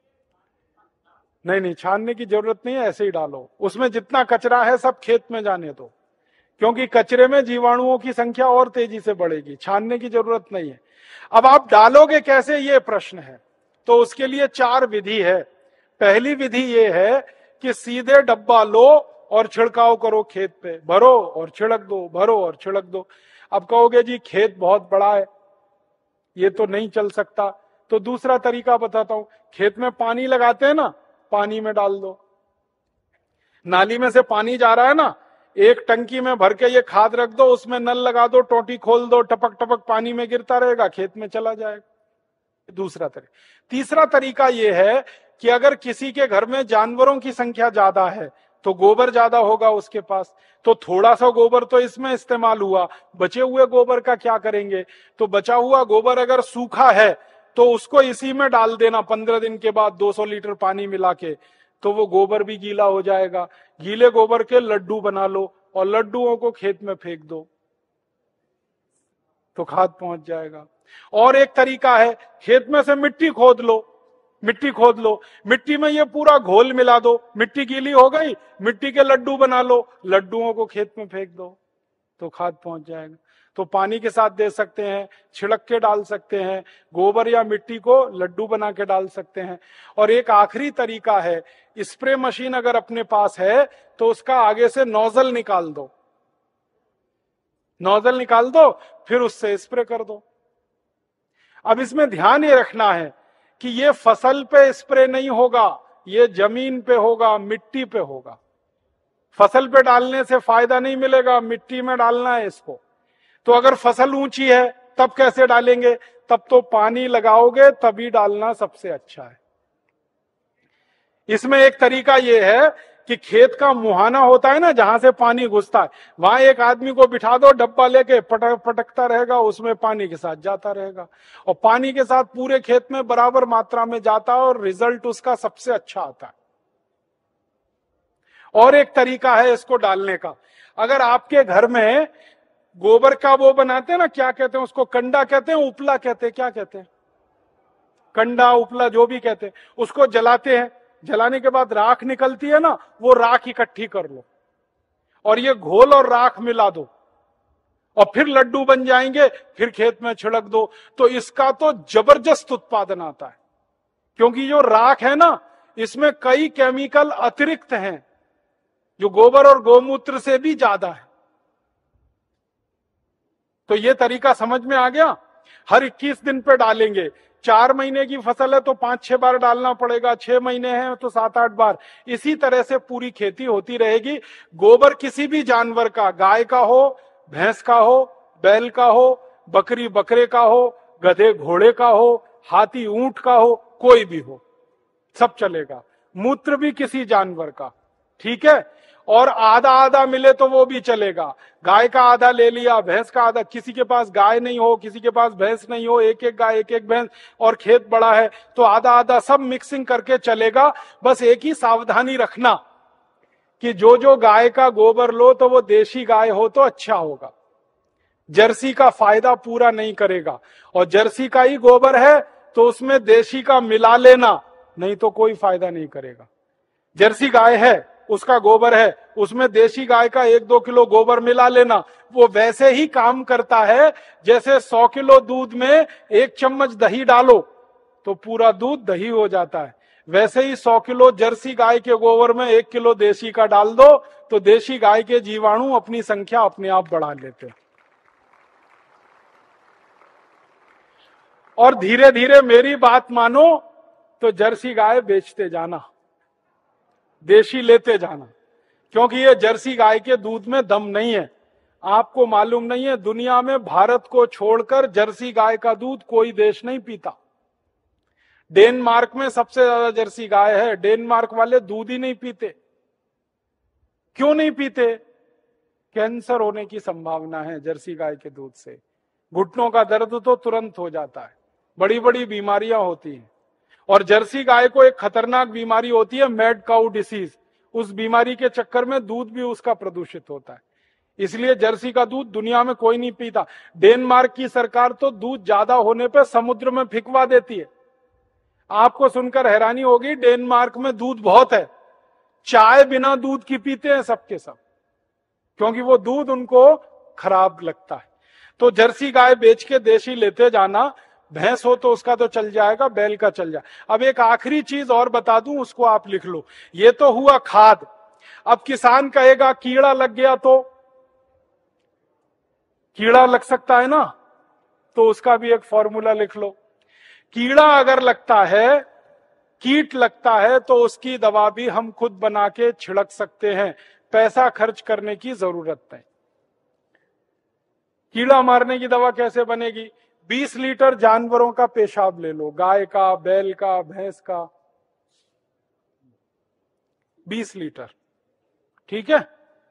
नहीं, छानने की जरूरत नहीं है, ऐसे ही डालो। उसमें जितना कचरा है सब खेत में जाने दो, क्योंकि कचरे में जीवाणुओं की संख्या और तेजी से बढ़ेगी। छानने की जरूरत नहीं है। अब आप डालोगे कैसे, ये प्रश्न है। तो उसके लिए 4 विधि है। पहली विधि ये है कि सीधे डब्बा लो और छिड़काव करो, खेत पे भरो और छिड़क दो, भरो और छिड़क दो। अब कहोगे जी खेत बहुत बड़ा है, ये तो नहीं चल सकता। तो दूसरा तरीका बताता हूं। खेत में पानी लगाते हैं ना, पानी में डाल दो। नाली में से पानी जा रहा है ना, एक टंकी में भर के ये खाद रख दो, उसमें नल लगा दो, टोटी खोल दो, टपक टपक पानी में गिरता रहेगा, खेत में चला जाएगा। दूसरा तरीका। तीसरा तरीका ये है कि अगर किसी के घर में जानवरों की संख्या ज्यादा है तो गोबर ज्यादा होगा उसके पास, तो थोड़ा सा गोबर तो इसमें इस्तेमाल हुआ, बचे हुए गोबर का क्या करेंगे? तो बचा हुआ गोबर अगर सूखा है तो उसको इसी में डाल देना 15 दिन के बाद 200 लीटर पानी मिला के, तो वो गोबर भी गीला हो जाएगा। गीले गोबर के लड्डू बना लो और लड्डुओं को खेत में फेंक दो। तो खाद पहुंच जाएगा। और एक तरीका है, खेत में से मिट्टी खोद लो, मिट्टी में ये पूरा घोल मिला दो, मिट्टी गीली हो गई, मिट्टी के लड्डू बना लो, लड्डुओं को खेत में फेंक दो, तो खाद पहुंच जाएगा। तो पानी के साथ दे सकते हैं, छिड़क के डाल सकते हैं, गोबर या मिट्टी को लड्डू बना के डाल सकते हैं। और एक आखिरी तरीका है, स्प्रे मशीन अगर अपने पास है तो उसका आगे से नोजल निकाल दो, फिर उससे स्प्रे कर दो। अब इसमें ध्यान ये रखना है कि ये फसल पे स्प्रे नहीं होगा, ये जमीन पे होगा, मिट्टी पे होगा। फसल पे डालने से फायदा नहीं मिलेगा, मिट्टी में डालना है इसको। तो अगर फसल ऊंची है तब कैसे डालेंगे? तब तो पानी लगाओगे तभी डालना सबसे अच्छा है। इसमें एक तरीका यह है कि खेत का मुहाना होता है ना, जहां से पानी घुसता है, वहां एक आदमी को बिठा दो, डब्बा लेके पटकता रहेगा, उसमें पानी के साथ जाता रहेगा, और पानी के साथ पूरे खेत में बराबर मात्रा में जाता है और रिजल्ट उसका सबसे अच्छा आता है। और एक तरीका है इसको डालने का, अगर आपके घर में गोबर का वो बनाते हैं ना, क्या कहते हैं उसको, कंडा कहते हैं, उपला कहते हैं, क्या कहते हैं, कंडा उपला जो भी कहते हैं, उसको जलाते हैं, जलाने के बाद राख निकलती है ना, वो राख इकट्ठी कर लो और ये घोल और राख मिला दो और फिर लड्डू बन जाएंगे, फिर खेत में छिड़क दो, तो इसका तो जबरदस्त उत्पादन आता है। क्योंकि जो राख है ना, इसमें कई केमिकल अतिरिक्त हैं जो गोबर और गोमूत्र से भी ज्यादा है। तो ये तरीका समझ में आ गया। हर 21 दिन पे डालेंगे, 4 महीने की फसल है तो 5-6 बार डालना पड़ेगा, 6 महीने हैं तो 7-8 बार। इसी तरह से पूरी खेती होती रहेगी। गोबर किसी भी जानवर का, गाय का हो, भैंस का हो, बैल का हो, बकरी बकरे का हो, गधे घोड़े का हो, हाथी ऊंट का हो, कोई भी हो, सब चलेगा। मूत्र भी किसी जानवर का, ठीक है। और आधा आधा मिले तो वो भी चलेगा, गाय का आधा ले लिया, भैंस का आधा, किसी के पास गाय नहीं हो, किसी के पास भैंस नहीं हो, एक एक गाय एक एक भैंस, और खेत बड़ा है तो आधा आधा, सब मिक्सिंग करके चलेगा। बस एक ही सावधानी रखना कि जो जो गाय का गोबर लो तो वो देशी गाय हो तो अच्छा होगा, जर्सी का फायदा पूरा नहीं करेगा। और जर्सी का ही गोबर है तो उसमें देशी का मिला लेना, नहीं तो कोई फायदा नहीं करेगा। जर्सी गाय है, उसका गोबर है, उसमें देशी गाय का 1-2 किलो गोबर मिला लेना, वो वैसे ही काम करता है जैसे 100 किलो दूध में 1 चम्मच दही डालो तो पूरा दूध दही हो जाता है। वैसे ही 100 किलो जर्सी गाय के गोबर में 1 किलो देशी का डाल दो तो देशी गाय के जीवाणु अपनी संख्या अपने आप बढ़ा लेते हैं। और धीरे धीरे मेरी बात मानो तो जर्सी गाय बेचते जाना, देशी लेते जाना, क्योंकि ये जर्सी गाय के दूध में दम नहीं है। आपको मालूम नहीं है, दुनिया में भारत को छोड़कर जर्सी गाय का दूध कोई देश नहीं पीता। डेनमार्क में सबसे ज्यादा जर्सी गाय है, डेनमार्क वाले दूध ही नहीं पीते। क्यों नहीं पीते? कैंसर होने की संभावना है जर्सी गाय के दूध से, घुटनों का दर्द तो तुरंत हो जाता है, बड़ी बड़ी बीमारियां होती हैं। और जर्सी गाय को एक खतरनाक बीमारी होती है, मैड काउ डिसीज, उस बीमारी के चक्कर में दूध भी उसका प्रदूषित होता है, इसलिए जर्सी का दूध दुनिया में कोई नहीं पीता। डेनमार्क की सरकार तो दूध ज्यादा होने पे समुद्र में फेंकवा देती है। आपको सुनकर हैरानी होगी, डेनमार्क में दूध बहुत है, चाय बिना दूध की पीते हैं सबके सब, क्योंकि वो दूध उनको खराब लगता है। तो जर्सी गाय बेच के देशी लेते जाना, भैंस हो तो उसका तो चल जाएगा, बैल का चल जाए। अब एक आखिरी चीज और बता दूं, उसको आप लिख लो। ये तो हुआ खाद। अब किसान कहेगा कीड़ा लग गया, तो कीड़ा लग सकता है ना, तो उसका भी एक फॉर्मूला लिख लो। कीड़ा अगर लगता है, कीट लगता है, तो उसकी दवा भी हम खुद बना के छिड़क सकते हैं, पैसा खर्च करने की जरूरत नहीं। कीड़ा मारने की दवा कैसे बनेगी? 20 लीटर जानवरों का पेशाब ले लो, गाय का, बैल का, भैंस का, 20 लीटर, ठीक है।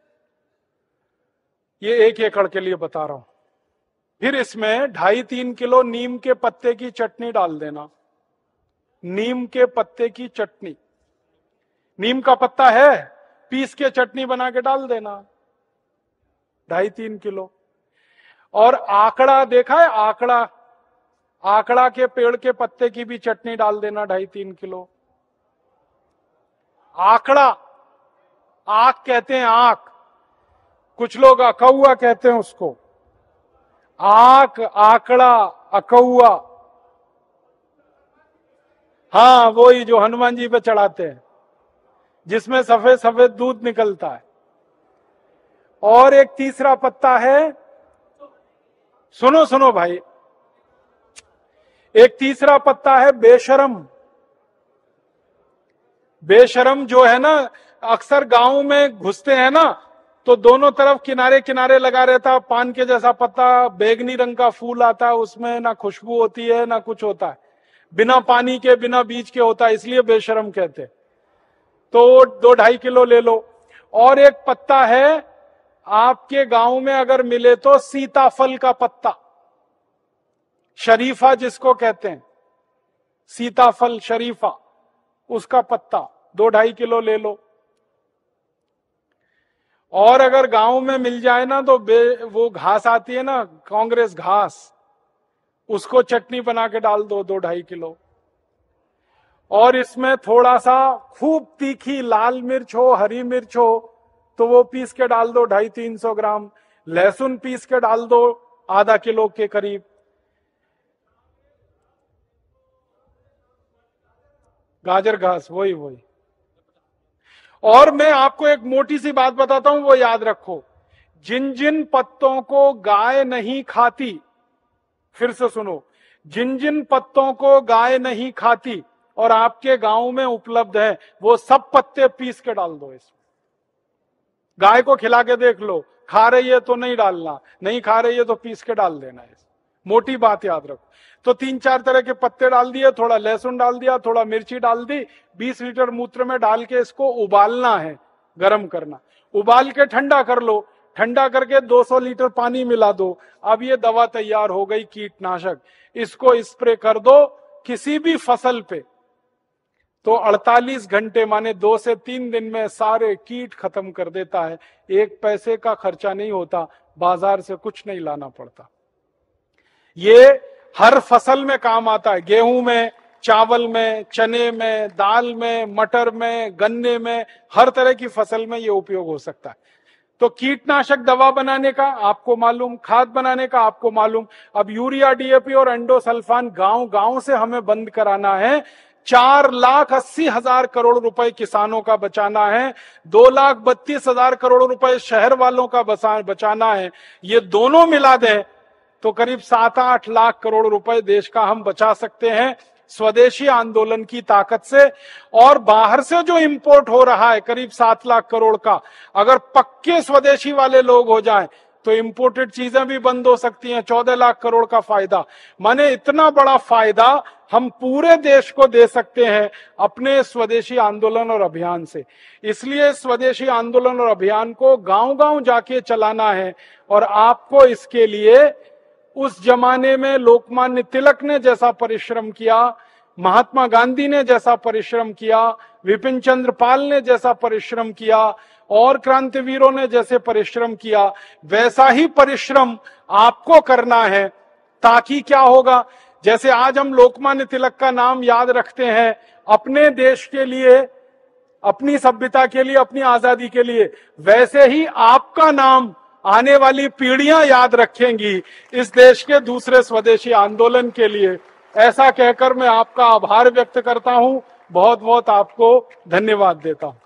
ये 1 एकड़ के लिए बता रहा हूं। फिर इसमें 2.5-3 किलो नीम के पत्ते की चटनी डाल देना, नीम के पत्ते की चटनी, नीम का पत्ता है, पीस के चटनी बना के डाल देना, 2.5-3 किलो। और आकड़ा देखा है? आकड़ा, आकड़ा के पेड़ के पत्ते की भी चटनी डाल देना 2.5-3 किलो। आकड़ा, आक कहते हैं, आक, कुछ लोग अकौआ कहते हैं उसको। आक, आकड़ा, अकौआ, हाँ वही जो हनुमान जी पे चढ़ाते हैं, जिसमें सफेद सफेद दूध निकलता है। और एक तीसरा पत्ता है, सुनो सुनो भाई, एक तीसरा पत्ता है बेशरम। बेशरम जो है ना, अक्सर गांव में घुसते हैं ना, तो दोनों तरफ किनारे किनारे लगा रहता है, पान के जैसा पत्ता, बैगनी रंग का फूल आता है, उसमें ना खुशबू होती है ना कुछ होता है, बिना पानी के बिना बीज के होता है, इसलिए बेशरम कहते हैं। तो 2-2.5 किलो ले लो। और एक पत्ता है आपके गांव में अगर मिले तो, सीताफल का पत्ता, शरीफा जिसको कहते हैं, सीताफल शरीफा, उसका पत्ता 2-2.5 किलो ले लो। और अगर गांव में मिल जाए ना तो वो घास आती है ना, कांग्रेस घास, उसको चटनी बना के डाल दो 2-2.5 किलो। और इसमें थोड़ा सा खूब तीखी लाल मिर्च हो, हरी मिर्च हो, तो वो पीस के डाल दो 250-300 ग्राम। लहसुन पीस के डाल दो आधा किलो के करीब। गाजर घास, वही वही। और मैं आपको एक मोटी सी बात बताता हूं, वो याद रखो, जिन जिन पत्तों को गाय नहीं खाती, फिर से सुनो, जिन जिन पत्तों को गाय नहीं खाती और आपके गांव में उपलब्ध है, वो सब पत्ते पीस के डाल दो इसमें। गाय को खिला के देख लो, खा रही है तो नहीं डालना, नहीं खा रही है तो पीस के डाल देना है। मोटी बात याद रखो। तो 3-4 तरह के पत्ते डाल दिए, थोड़ा लहसुन डाल दिया, थोड़ा मिर्ची डाल दी, 20 लीटर मूत्र में डाल के इसको उबालना है, गरम करना, उबाल के ठंडा कर लो, ठंडा करके 200 लीटर पानी मिला दो। अब ये दवा तैयार हो गई, कीटनाशक। इसको स्प्रे कर दो किसी भी फसल पे, तो 48 घंटे माने 2 से 3 दिन में सारे कीट खत्म कर देता है। 1 पैसे का खर्चा नहीं होता, बाजार से कुछ नहीं लाना पड़ता। ये हर फसल में काम आता है, गेहूं में, चावल में, चने में, दाल में, मटर में, गन्ने में, हर तरह की फसल में ये उपयोग हो सकता है। तो कीटनाशक दवा बनाने का आपको मालूम, खाद बनाने का आपको मालूम। अब यूरिया, डीएपी और एंडोसल्फान गांव गांव से हमें बंद कराना है। 4,80,000 करोड़ रुपए किसानों का बचाना है, 2,32,000 करोड़ रुपए शहर वालों का बचाना है। ये दोनों मिला दें तो करीब 7-8 लाख करोड़ रुपए देश का हम बचा सकते हैं स्वदेशी आंदोलन की ताकत से। और बाहर से जो इंपोर्ट हो रहा है करीब 7 लाख करोड़ का, अगर पक्के स्वदेशी वाले लोग हो जाएं तो इंपोर्टेड चीजें भी बंद हो सकती हैं। 14 लाख करोड़ का फायदा, माने इतना बड़ा फायदा हम पूरे देश को दे सकते हैं अपने स्वदेशी आंदोलन और अभियान से। इसलिए स्वदेशी आंदोलन और अभियान को गांव-गांव जाके चलाना है। और आपको इसके लिए उस जमाने में लोकमान्य तिलक ने जैसा परिश्रम किया, महात्मा गांधी ने जैसा परिश्रम किया, विपिन चंद्र पाल ने जैसा परिश्रम किया और क्रांतिवीरों ने जैसे परिश्रम किया, वैसा ही परिश्रम आपको करना है। ताकि क्या होगा, जैसे आज हम लोकमान्य तिलक का नाम याद रखते हैं अपने देश के लिए, अपनी सभ्यता के लिए, अपनी आजादी के लिए, वैसे ही आपका नाम आने वाली पीढ़ियां याद रखेंगी इस देश के दूसरे स्वदेशी आंदोलन के लिए। ऐसा कहकर मैं आपका आभार व्यक्त करता हूं, बहुत बहुत आपको धन्यवाद देता हूं।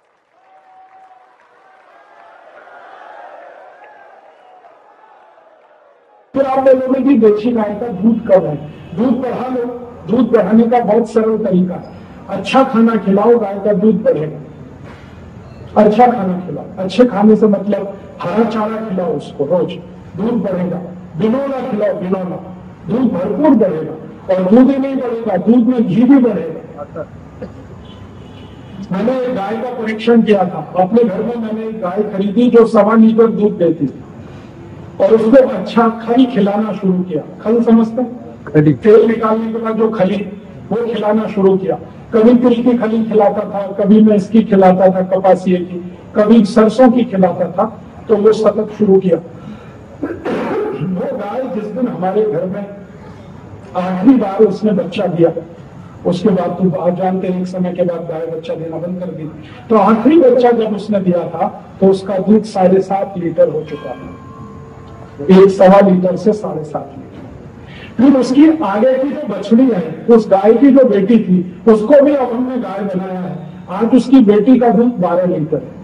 फिर आप बोलोगे कि देशी गाय का दूध कब है, दूध बढ़ा लो। दूध बढ़ाने का बहुत सरल तरीका है, अच्छा खाना खिलाओ, गाय का दूध बढ़ेगा। अच्छा खाना खिलाओ, अच्छे खाने से मतलब हरा चारा खिलाओ उसको रोज, दूध बढ़ेगा। बिनौला खिलाओ, बिनौला, दूध भरपूर बढ़ेगा। और दूध ही नहीं बढ़ेगा, दूध में घी भी बढ़ेगा। मैंने गाय का परीक्षण किया था अपने घर में। मैंने एक गाय खरीदी जो 1.25 लीटर दूध देती और उसको अच्छा खली खिलाना शुरू किया। खल समझते हैं, तेल निकालने के बाद जो खली, वो खिलाना शुरू किया। कभी तिल की खली खिलाता था, कभी मैं इसकी खिलाता था, कपासिए की, कभी सरसों की खिलाता था। तो वो सतत शुरू किया। वो गाय दिन हमारे घर में आखिरी बार उसने बच्चा दिया। उसके बाद तो आप जानते हैं एक समय के बाद गाय बच्चा देना बंद कर दी। तो आखिरी बच्चा जब उसने दिया था तो उसका दूध 7.5 लीटर हो चुका था, 1.25 लीटर से 7.5 लीटर। फिर उसकी आगे की जो बछड़ी है, उस गाय की जो बेटी थी, उसको भी अब हमने गाय बनाया है। आज उसकी बेटी का दूध 12 लीटर है।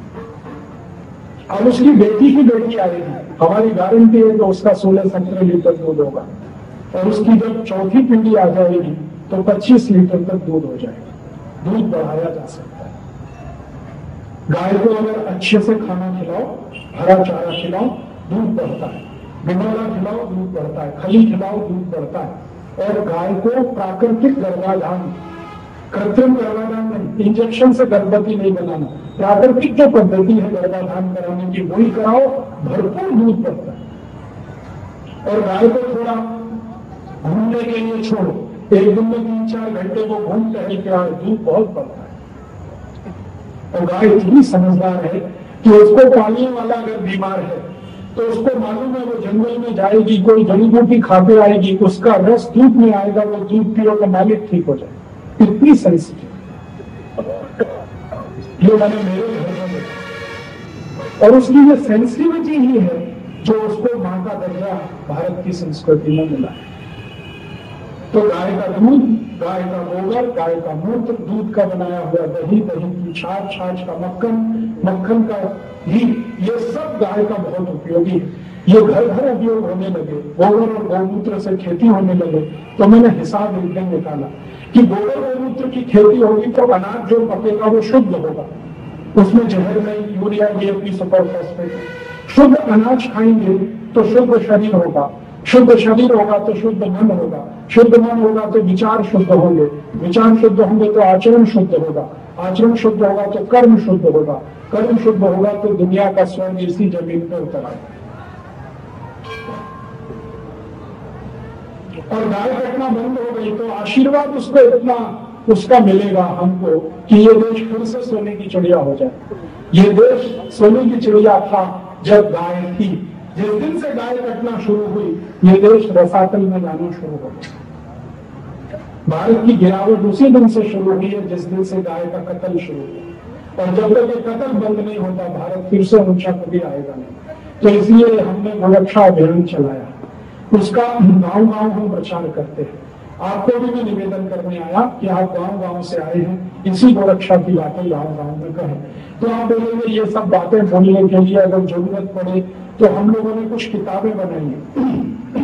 अब उसकी बेटी की बेटी आएगी, हमारी गारंटी है तो उसका 16-17 लीटर दूध होगा। और उसकी जब चौथी पीढ़ी आ जाएगी तो 25 लीटर तक दूध हो जाएगा। दूध बढ़ाया जा सकता है। गाय को अगर अच्छे से खाना खिलाओ, हरा चारा खिलाओ, दूध बढ़ता है। बिनौला खिलाओ, दूध बढ़ता है। खली खिलाओ, दूध बढ़ता है। और गाय को प्राकृतिक गर्भाधान, कृत्रिम गर्भाधान नहीं, इंजेक्शन से गर्भवती नहीं बनाना, प्राकृतिक जो पद्धति है गर्भाधान कराने की वही कराओ, भरपूर दूध बढ़ता है। और गाय को थोड़ा घूमने के लिए छोड़ो, एक दिन में 3-4 घंटे को घूम टहल के आए, दूध बहुत बढ़ता है। और गाय इतनी समझदार है कि उसको पालने वाला अगर बीमार है तो उसको मालूम है वो जंगल में जाएगी, कोई जड़ी बूटी खाते आएगी, उसका रस दूध में आएगा, वो दूध पियो तो मालिक ठीक हो जाए। इतनी सेंसिटिव, ये मैंने मेरे घर में देखा। और उसकी ये सेंसिटिविटी ही है जो उसको मां का दर्जा भारत की संस्कृति में मिला है। तो गाय का दूध, गाय का गोबर, गाय का मूत्र, दूध का बनाया हुआ दही, दही की छाछ, छाछ का मक्खन, मक्खन का घी, ये सब गाय का बहुत उपयोगी है। ये घर घर उपयोग होने लगे, गोबर और गौमूत्र से खेती होने लगे। तो मैंने हिसाब एक दिन निकाला कि गोबर गौमूत्र की खेती होगी तो अनाज जो पकेगा वो शुद्ध होगा, उसमें जहर नहीं, यूरिया, डीएपी, सुपर फॉस्फेट। शुद्ध अनाज खाएंगे तो शुद्ध शरीर होगा, शुद्ध शरीर होगा तो शुद्ध मन होगा, शुद्ध मन होगा तो विचार शुद्ध होंगे, विचार शुद्ध होंगे तो आचरण शुद्ध होगा, आचरण शुद्ध होगा तो कर्म शुद्ध होगा, कर्म शुद्ध होगा तो दुनिया का स्वर्ग इसी जमीन पर उतर आएगा। और गाय कटना बंद हो गई तो आशीर्वाद उसको इतना उसका मिलेगा हमको कि ये देश फिर से सोने की चिड़िया हो जाए। ये देश सोने की चिड़िया था जब गाय थी। जिस दिन से गाय कटना शुरू हुई, ये देश रसातल में जाना शुरू हो गया। भारत की गिरावट उसी दिन से शुरू हुई है जिस दिन से गाय का कत्ल शुरू हुआ। और जब तक ये कत्ल बंद नहीं होता, भारत फिर से ऊंचा कभी आएगा नहीं। तो इसलिए हमने गोरक्षा अभियान चलाया, उसका गांव गांव हम प्रचार करते हैं। आपको भी मैं निवेदन करने आया कि आप गांव गांव से आए हैं, इसी गोरक्षा की बातें गांव गांव में कहें। तो आप बोलेंगे ये सब बातें बोलने के लिए अगर जरूरत पड़े तो हम लोगों ने कुछ किताबें बनाई है,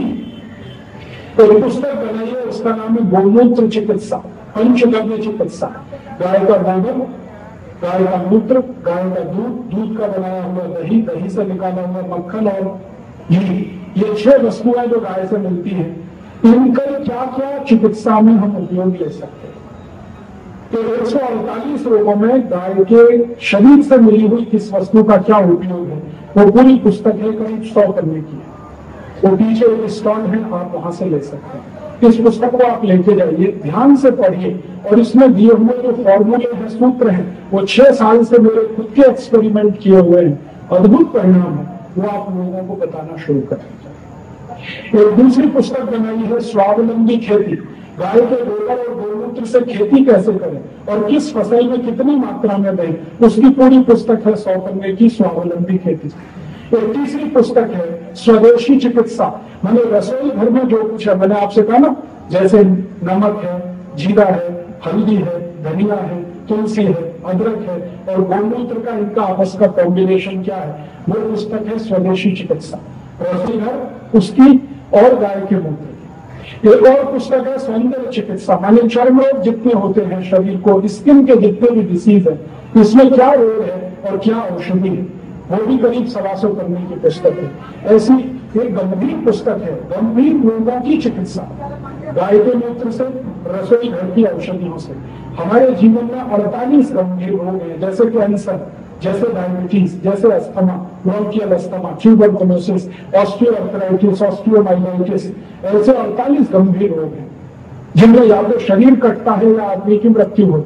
एक पुस्तक बनाई है, उसका नाम है गौमूत्र चिकित्सा, पंचगव्य चिकित्सा। गाय का गोबर, गाय का मूत्र, गाय का दूध, दूध का बनाया हुआ दही, दही से निकाला हुआ मक्खन और घी, ये 6 वस्तुएं जो गाय से मिलती हैं, इनका क्या क्या चिकित्सा में हम उपयोग ले सकते हैं। तो 148 रोगों में गाय के शरीर से मिली हुई किस वस्तु का क्या उपयोग है, वो पूरी पुस्तक है, करीब 100 पन्ने की है। वो पीछे एक स्टॉल है, आप वहां से ले सकते हैं। इस पुस्तक को आप लेके जाइए, ध्यान से पढ़िए, और इसमें दिए हुए जो फॉर्मूले हैं, सूत्र हैं, वो 6 साल से मेरे खुद के एक्सपेरिमेंट किए हुए हैं, अद्भुत परिणाम है, वो आप लोगों को बताना शुरू कर दीजिए। एक दूसरी पुस्तक बनाई है स्वावलंबी खेती, गाय के गोबर और गौमूत्र से खेती कैसे करें और किस फसल में कितनी मात्रा में दें, उसकी पूरी पुस्तक है 100 पन्ने की, स्वावलंबी खेती। एक तीसरी पुस्तक है स्वदेशी चिकित्सा, मैंने रसोई घर में जो कुछ है, मैंने आपसे कहा ना, जैसे नमक है, जीरा है, हल्दी है, धनिया है, तुलसी है, अदरक है और गौमूत्र का इनका आपस का कॉम्बिनेशन क्या है, वो पुस्तक है स्वदेशी चिकित्सा, रसोई घर उसकी और गाय के मूत्र की। एक और पुस्तक है सौंदर्य चिकित्सा, माने चर्म रोग जितने होते हैं शरीर को, स्किन के जितने भी डिसीज है, इसमें क्या रोग है और क्या औषधि है, वो भी करीब 125 पन्ने की पुस्तक है। ऐसी एक गंभीर पुस्तक है, गंभीर रोगों की चिकित्सा, गाय के मूत्र से, रसोई घर की औषधियों से। हमारे जीवन में 48 गंभीर रोग हैं, जैसे कैंसर, जैसे डायबिटीज, जैसे asthma, bronchial asthma, tuberculosis, osteoarthritis, osteomyelitis, ऐसे 48 गंभीर रोग हैं जिनमें या तो शरीर कटता है या आदमी की मृत्यु होती है।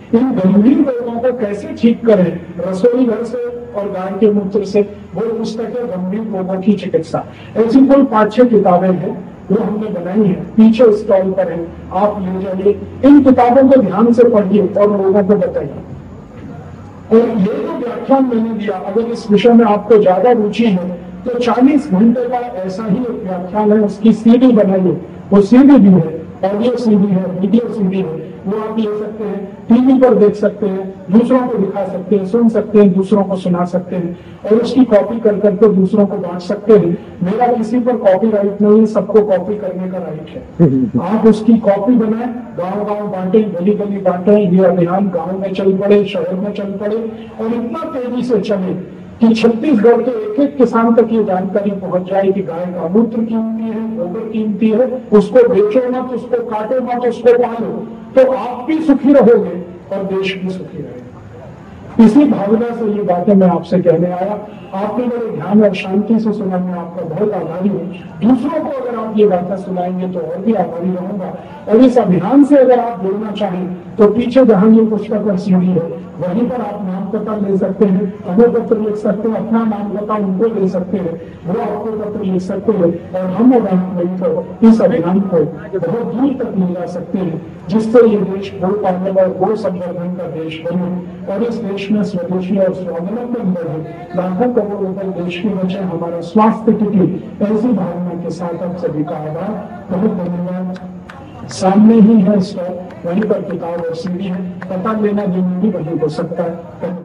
इन गंभीर रोगों को कैसे ठीक करें, रसोई घर से और गाय के मूत्र से, वो पुस्तक है गंभीर रोगों की चिकित्सा। ऐसी कोई 5-6 किताबें हैं जो हमने बनाई है, पीछे स्टॉल पर है, आप ले जाइए, इन किताबों को ध्यान से पढ़िए और लोगों को बताइए। और ये जो व्याख्यान मैंने दिया, अगर इस विषय में आपको ज्यादा रुचि है तो 40 घंटे का ऐसा ही एक व्याख्यान है, उसकी सीडी बनाइए, वो सीडी भी है, ऑडियो सीडी है, वीडियो सीडी है, वो आप ले सकते हैं, टीवी पर देख सकते हैं, दूसरों को दिखा सकते हैं, सुन सकते हैं, दूसरों को सुना सकते हैं, और उसकी कॉपी कर करके दूसरों को बांट सकते हैं। मेरा किसी पर कॉपीराइट नहीं है, सबको कॉपी करने का राइट है। आप उसकी कॉपी बनाएं, गांव गांव बांटे, गली गली बांटे, ये अभियान गांव में चल पड़े, शहर में चल पड़े, और इतना तेजी से चले कि छत्तीसगढ़ के एक एक किसान तक ये जानकारी पहुंच जाए कि गाय का मूत्र कीमती है, गोबर कीमती है, उसको बेचो मत, उसको काटो मत, उसको पालो, तो आप भी सुखी रहोगे और देश भी सुखी रहेगा। इसी भावना से ये बातें मैं आपसे कहने आया। आपने मेरे ध्यान और शांति से सुना, मैं आपका बहुत आभारी हूँ। दूसरों को अगर आप ये बातें सुनाएंगे तो और भी आभारी रहूंगा। और इस अभियान से अगर आप जुड़ना चाहें तो पीछे जहां ये पुस्तक और सीडी है, वहीं पर आप नाम पता ले सकते हैं, हमें पत्र लिख सकते हैं, अपना नाम पता उनको दे सकते हैं, वो आपको पत्र लिख सकते हैं, और हम और आप मिलकर इस अभियान को बहुत दूर तक ले जा सकते हैं, जिससे ये देश गौ पालन और गौ संवर्धन का देश बने, और इस देश में स्वदेशी और स्वावलंबन बढ़े, लाखों करोड़ रुपए देश के बचे, हमारा स्वास्थ्य टिके। ऐसी भावना के साथ आप सभी का आभार, बहुत धन्यवाद। सामने ही है स्टॉल, वहीं पर किताब और सीडी है, पता लेना जरूरी वहीं हो सकता है।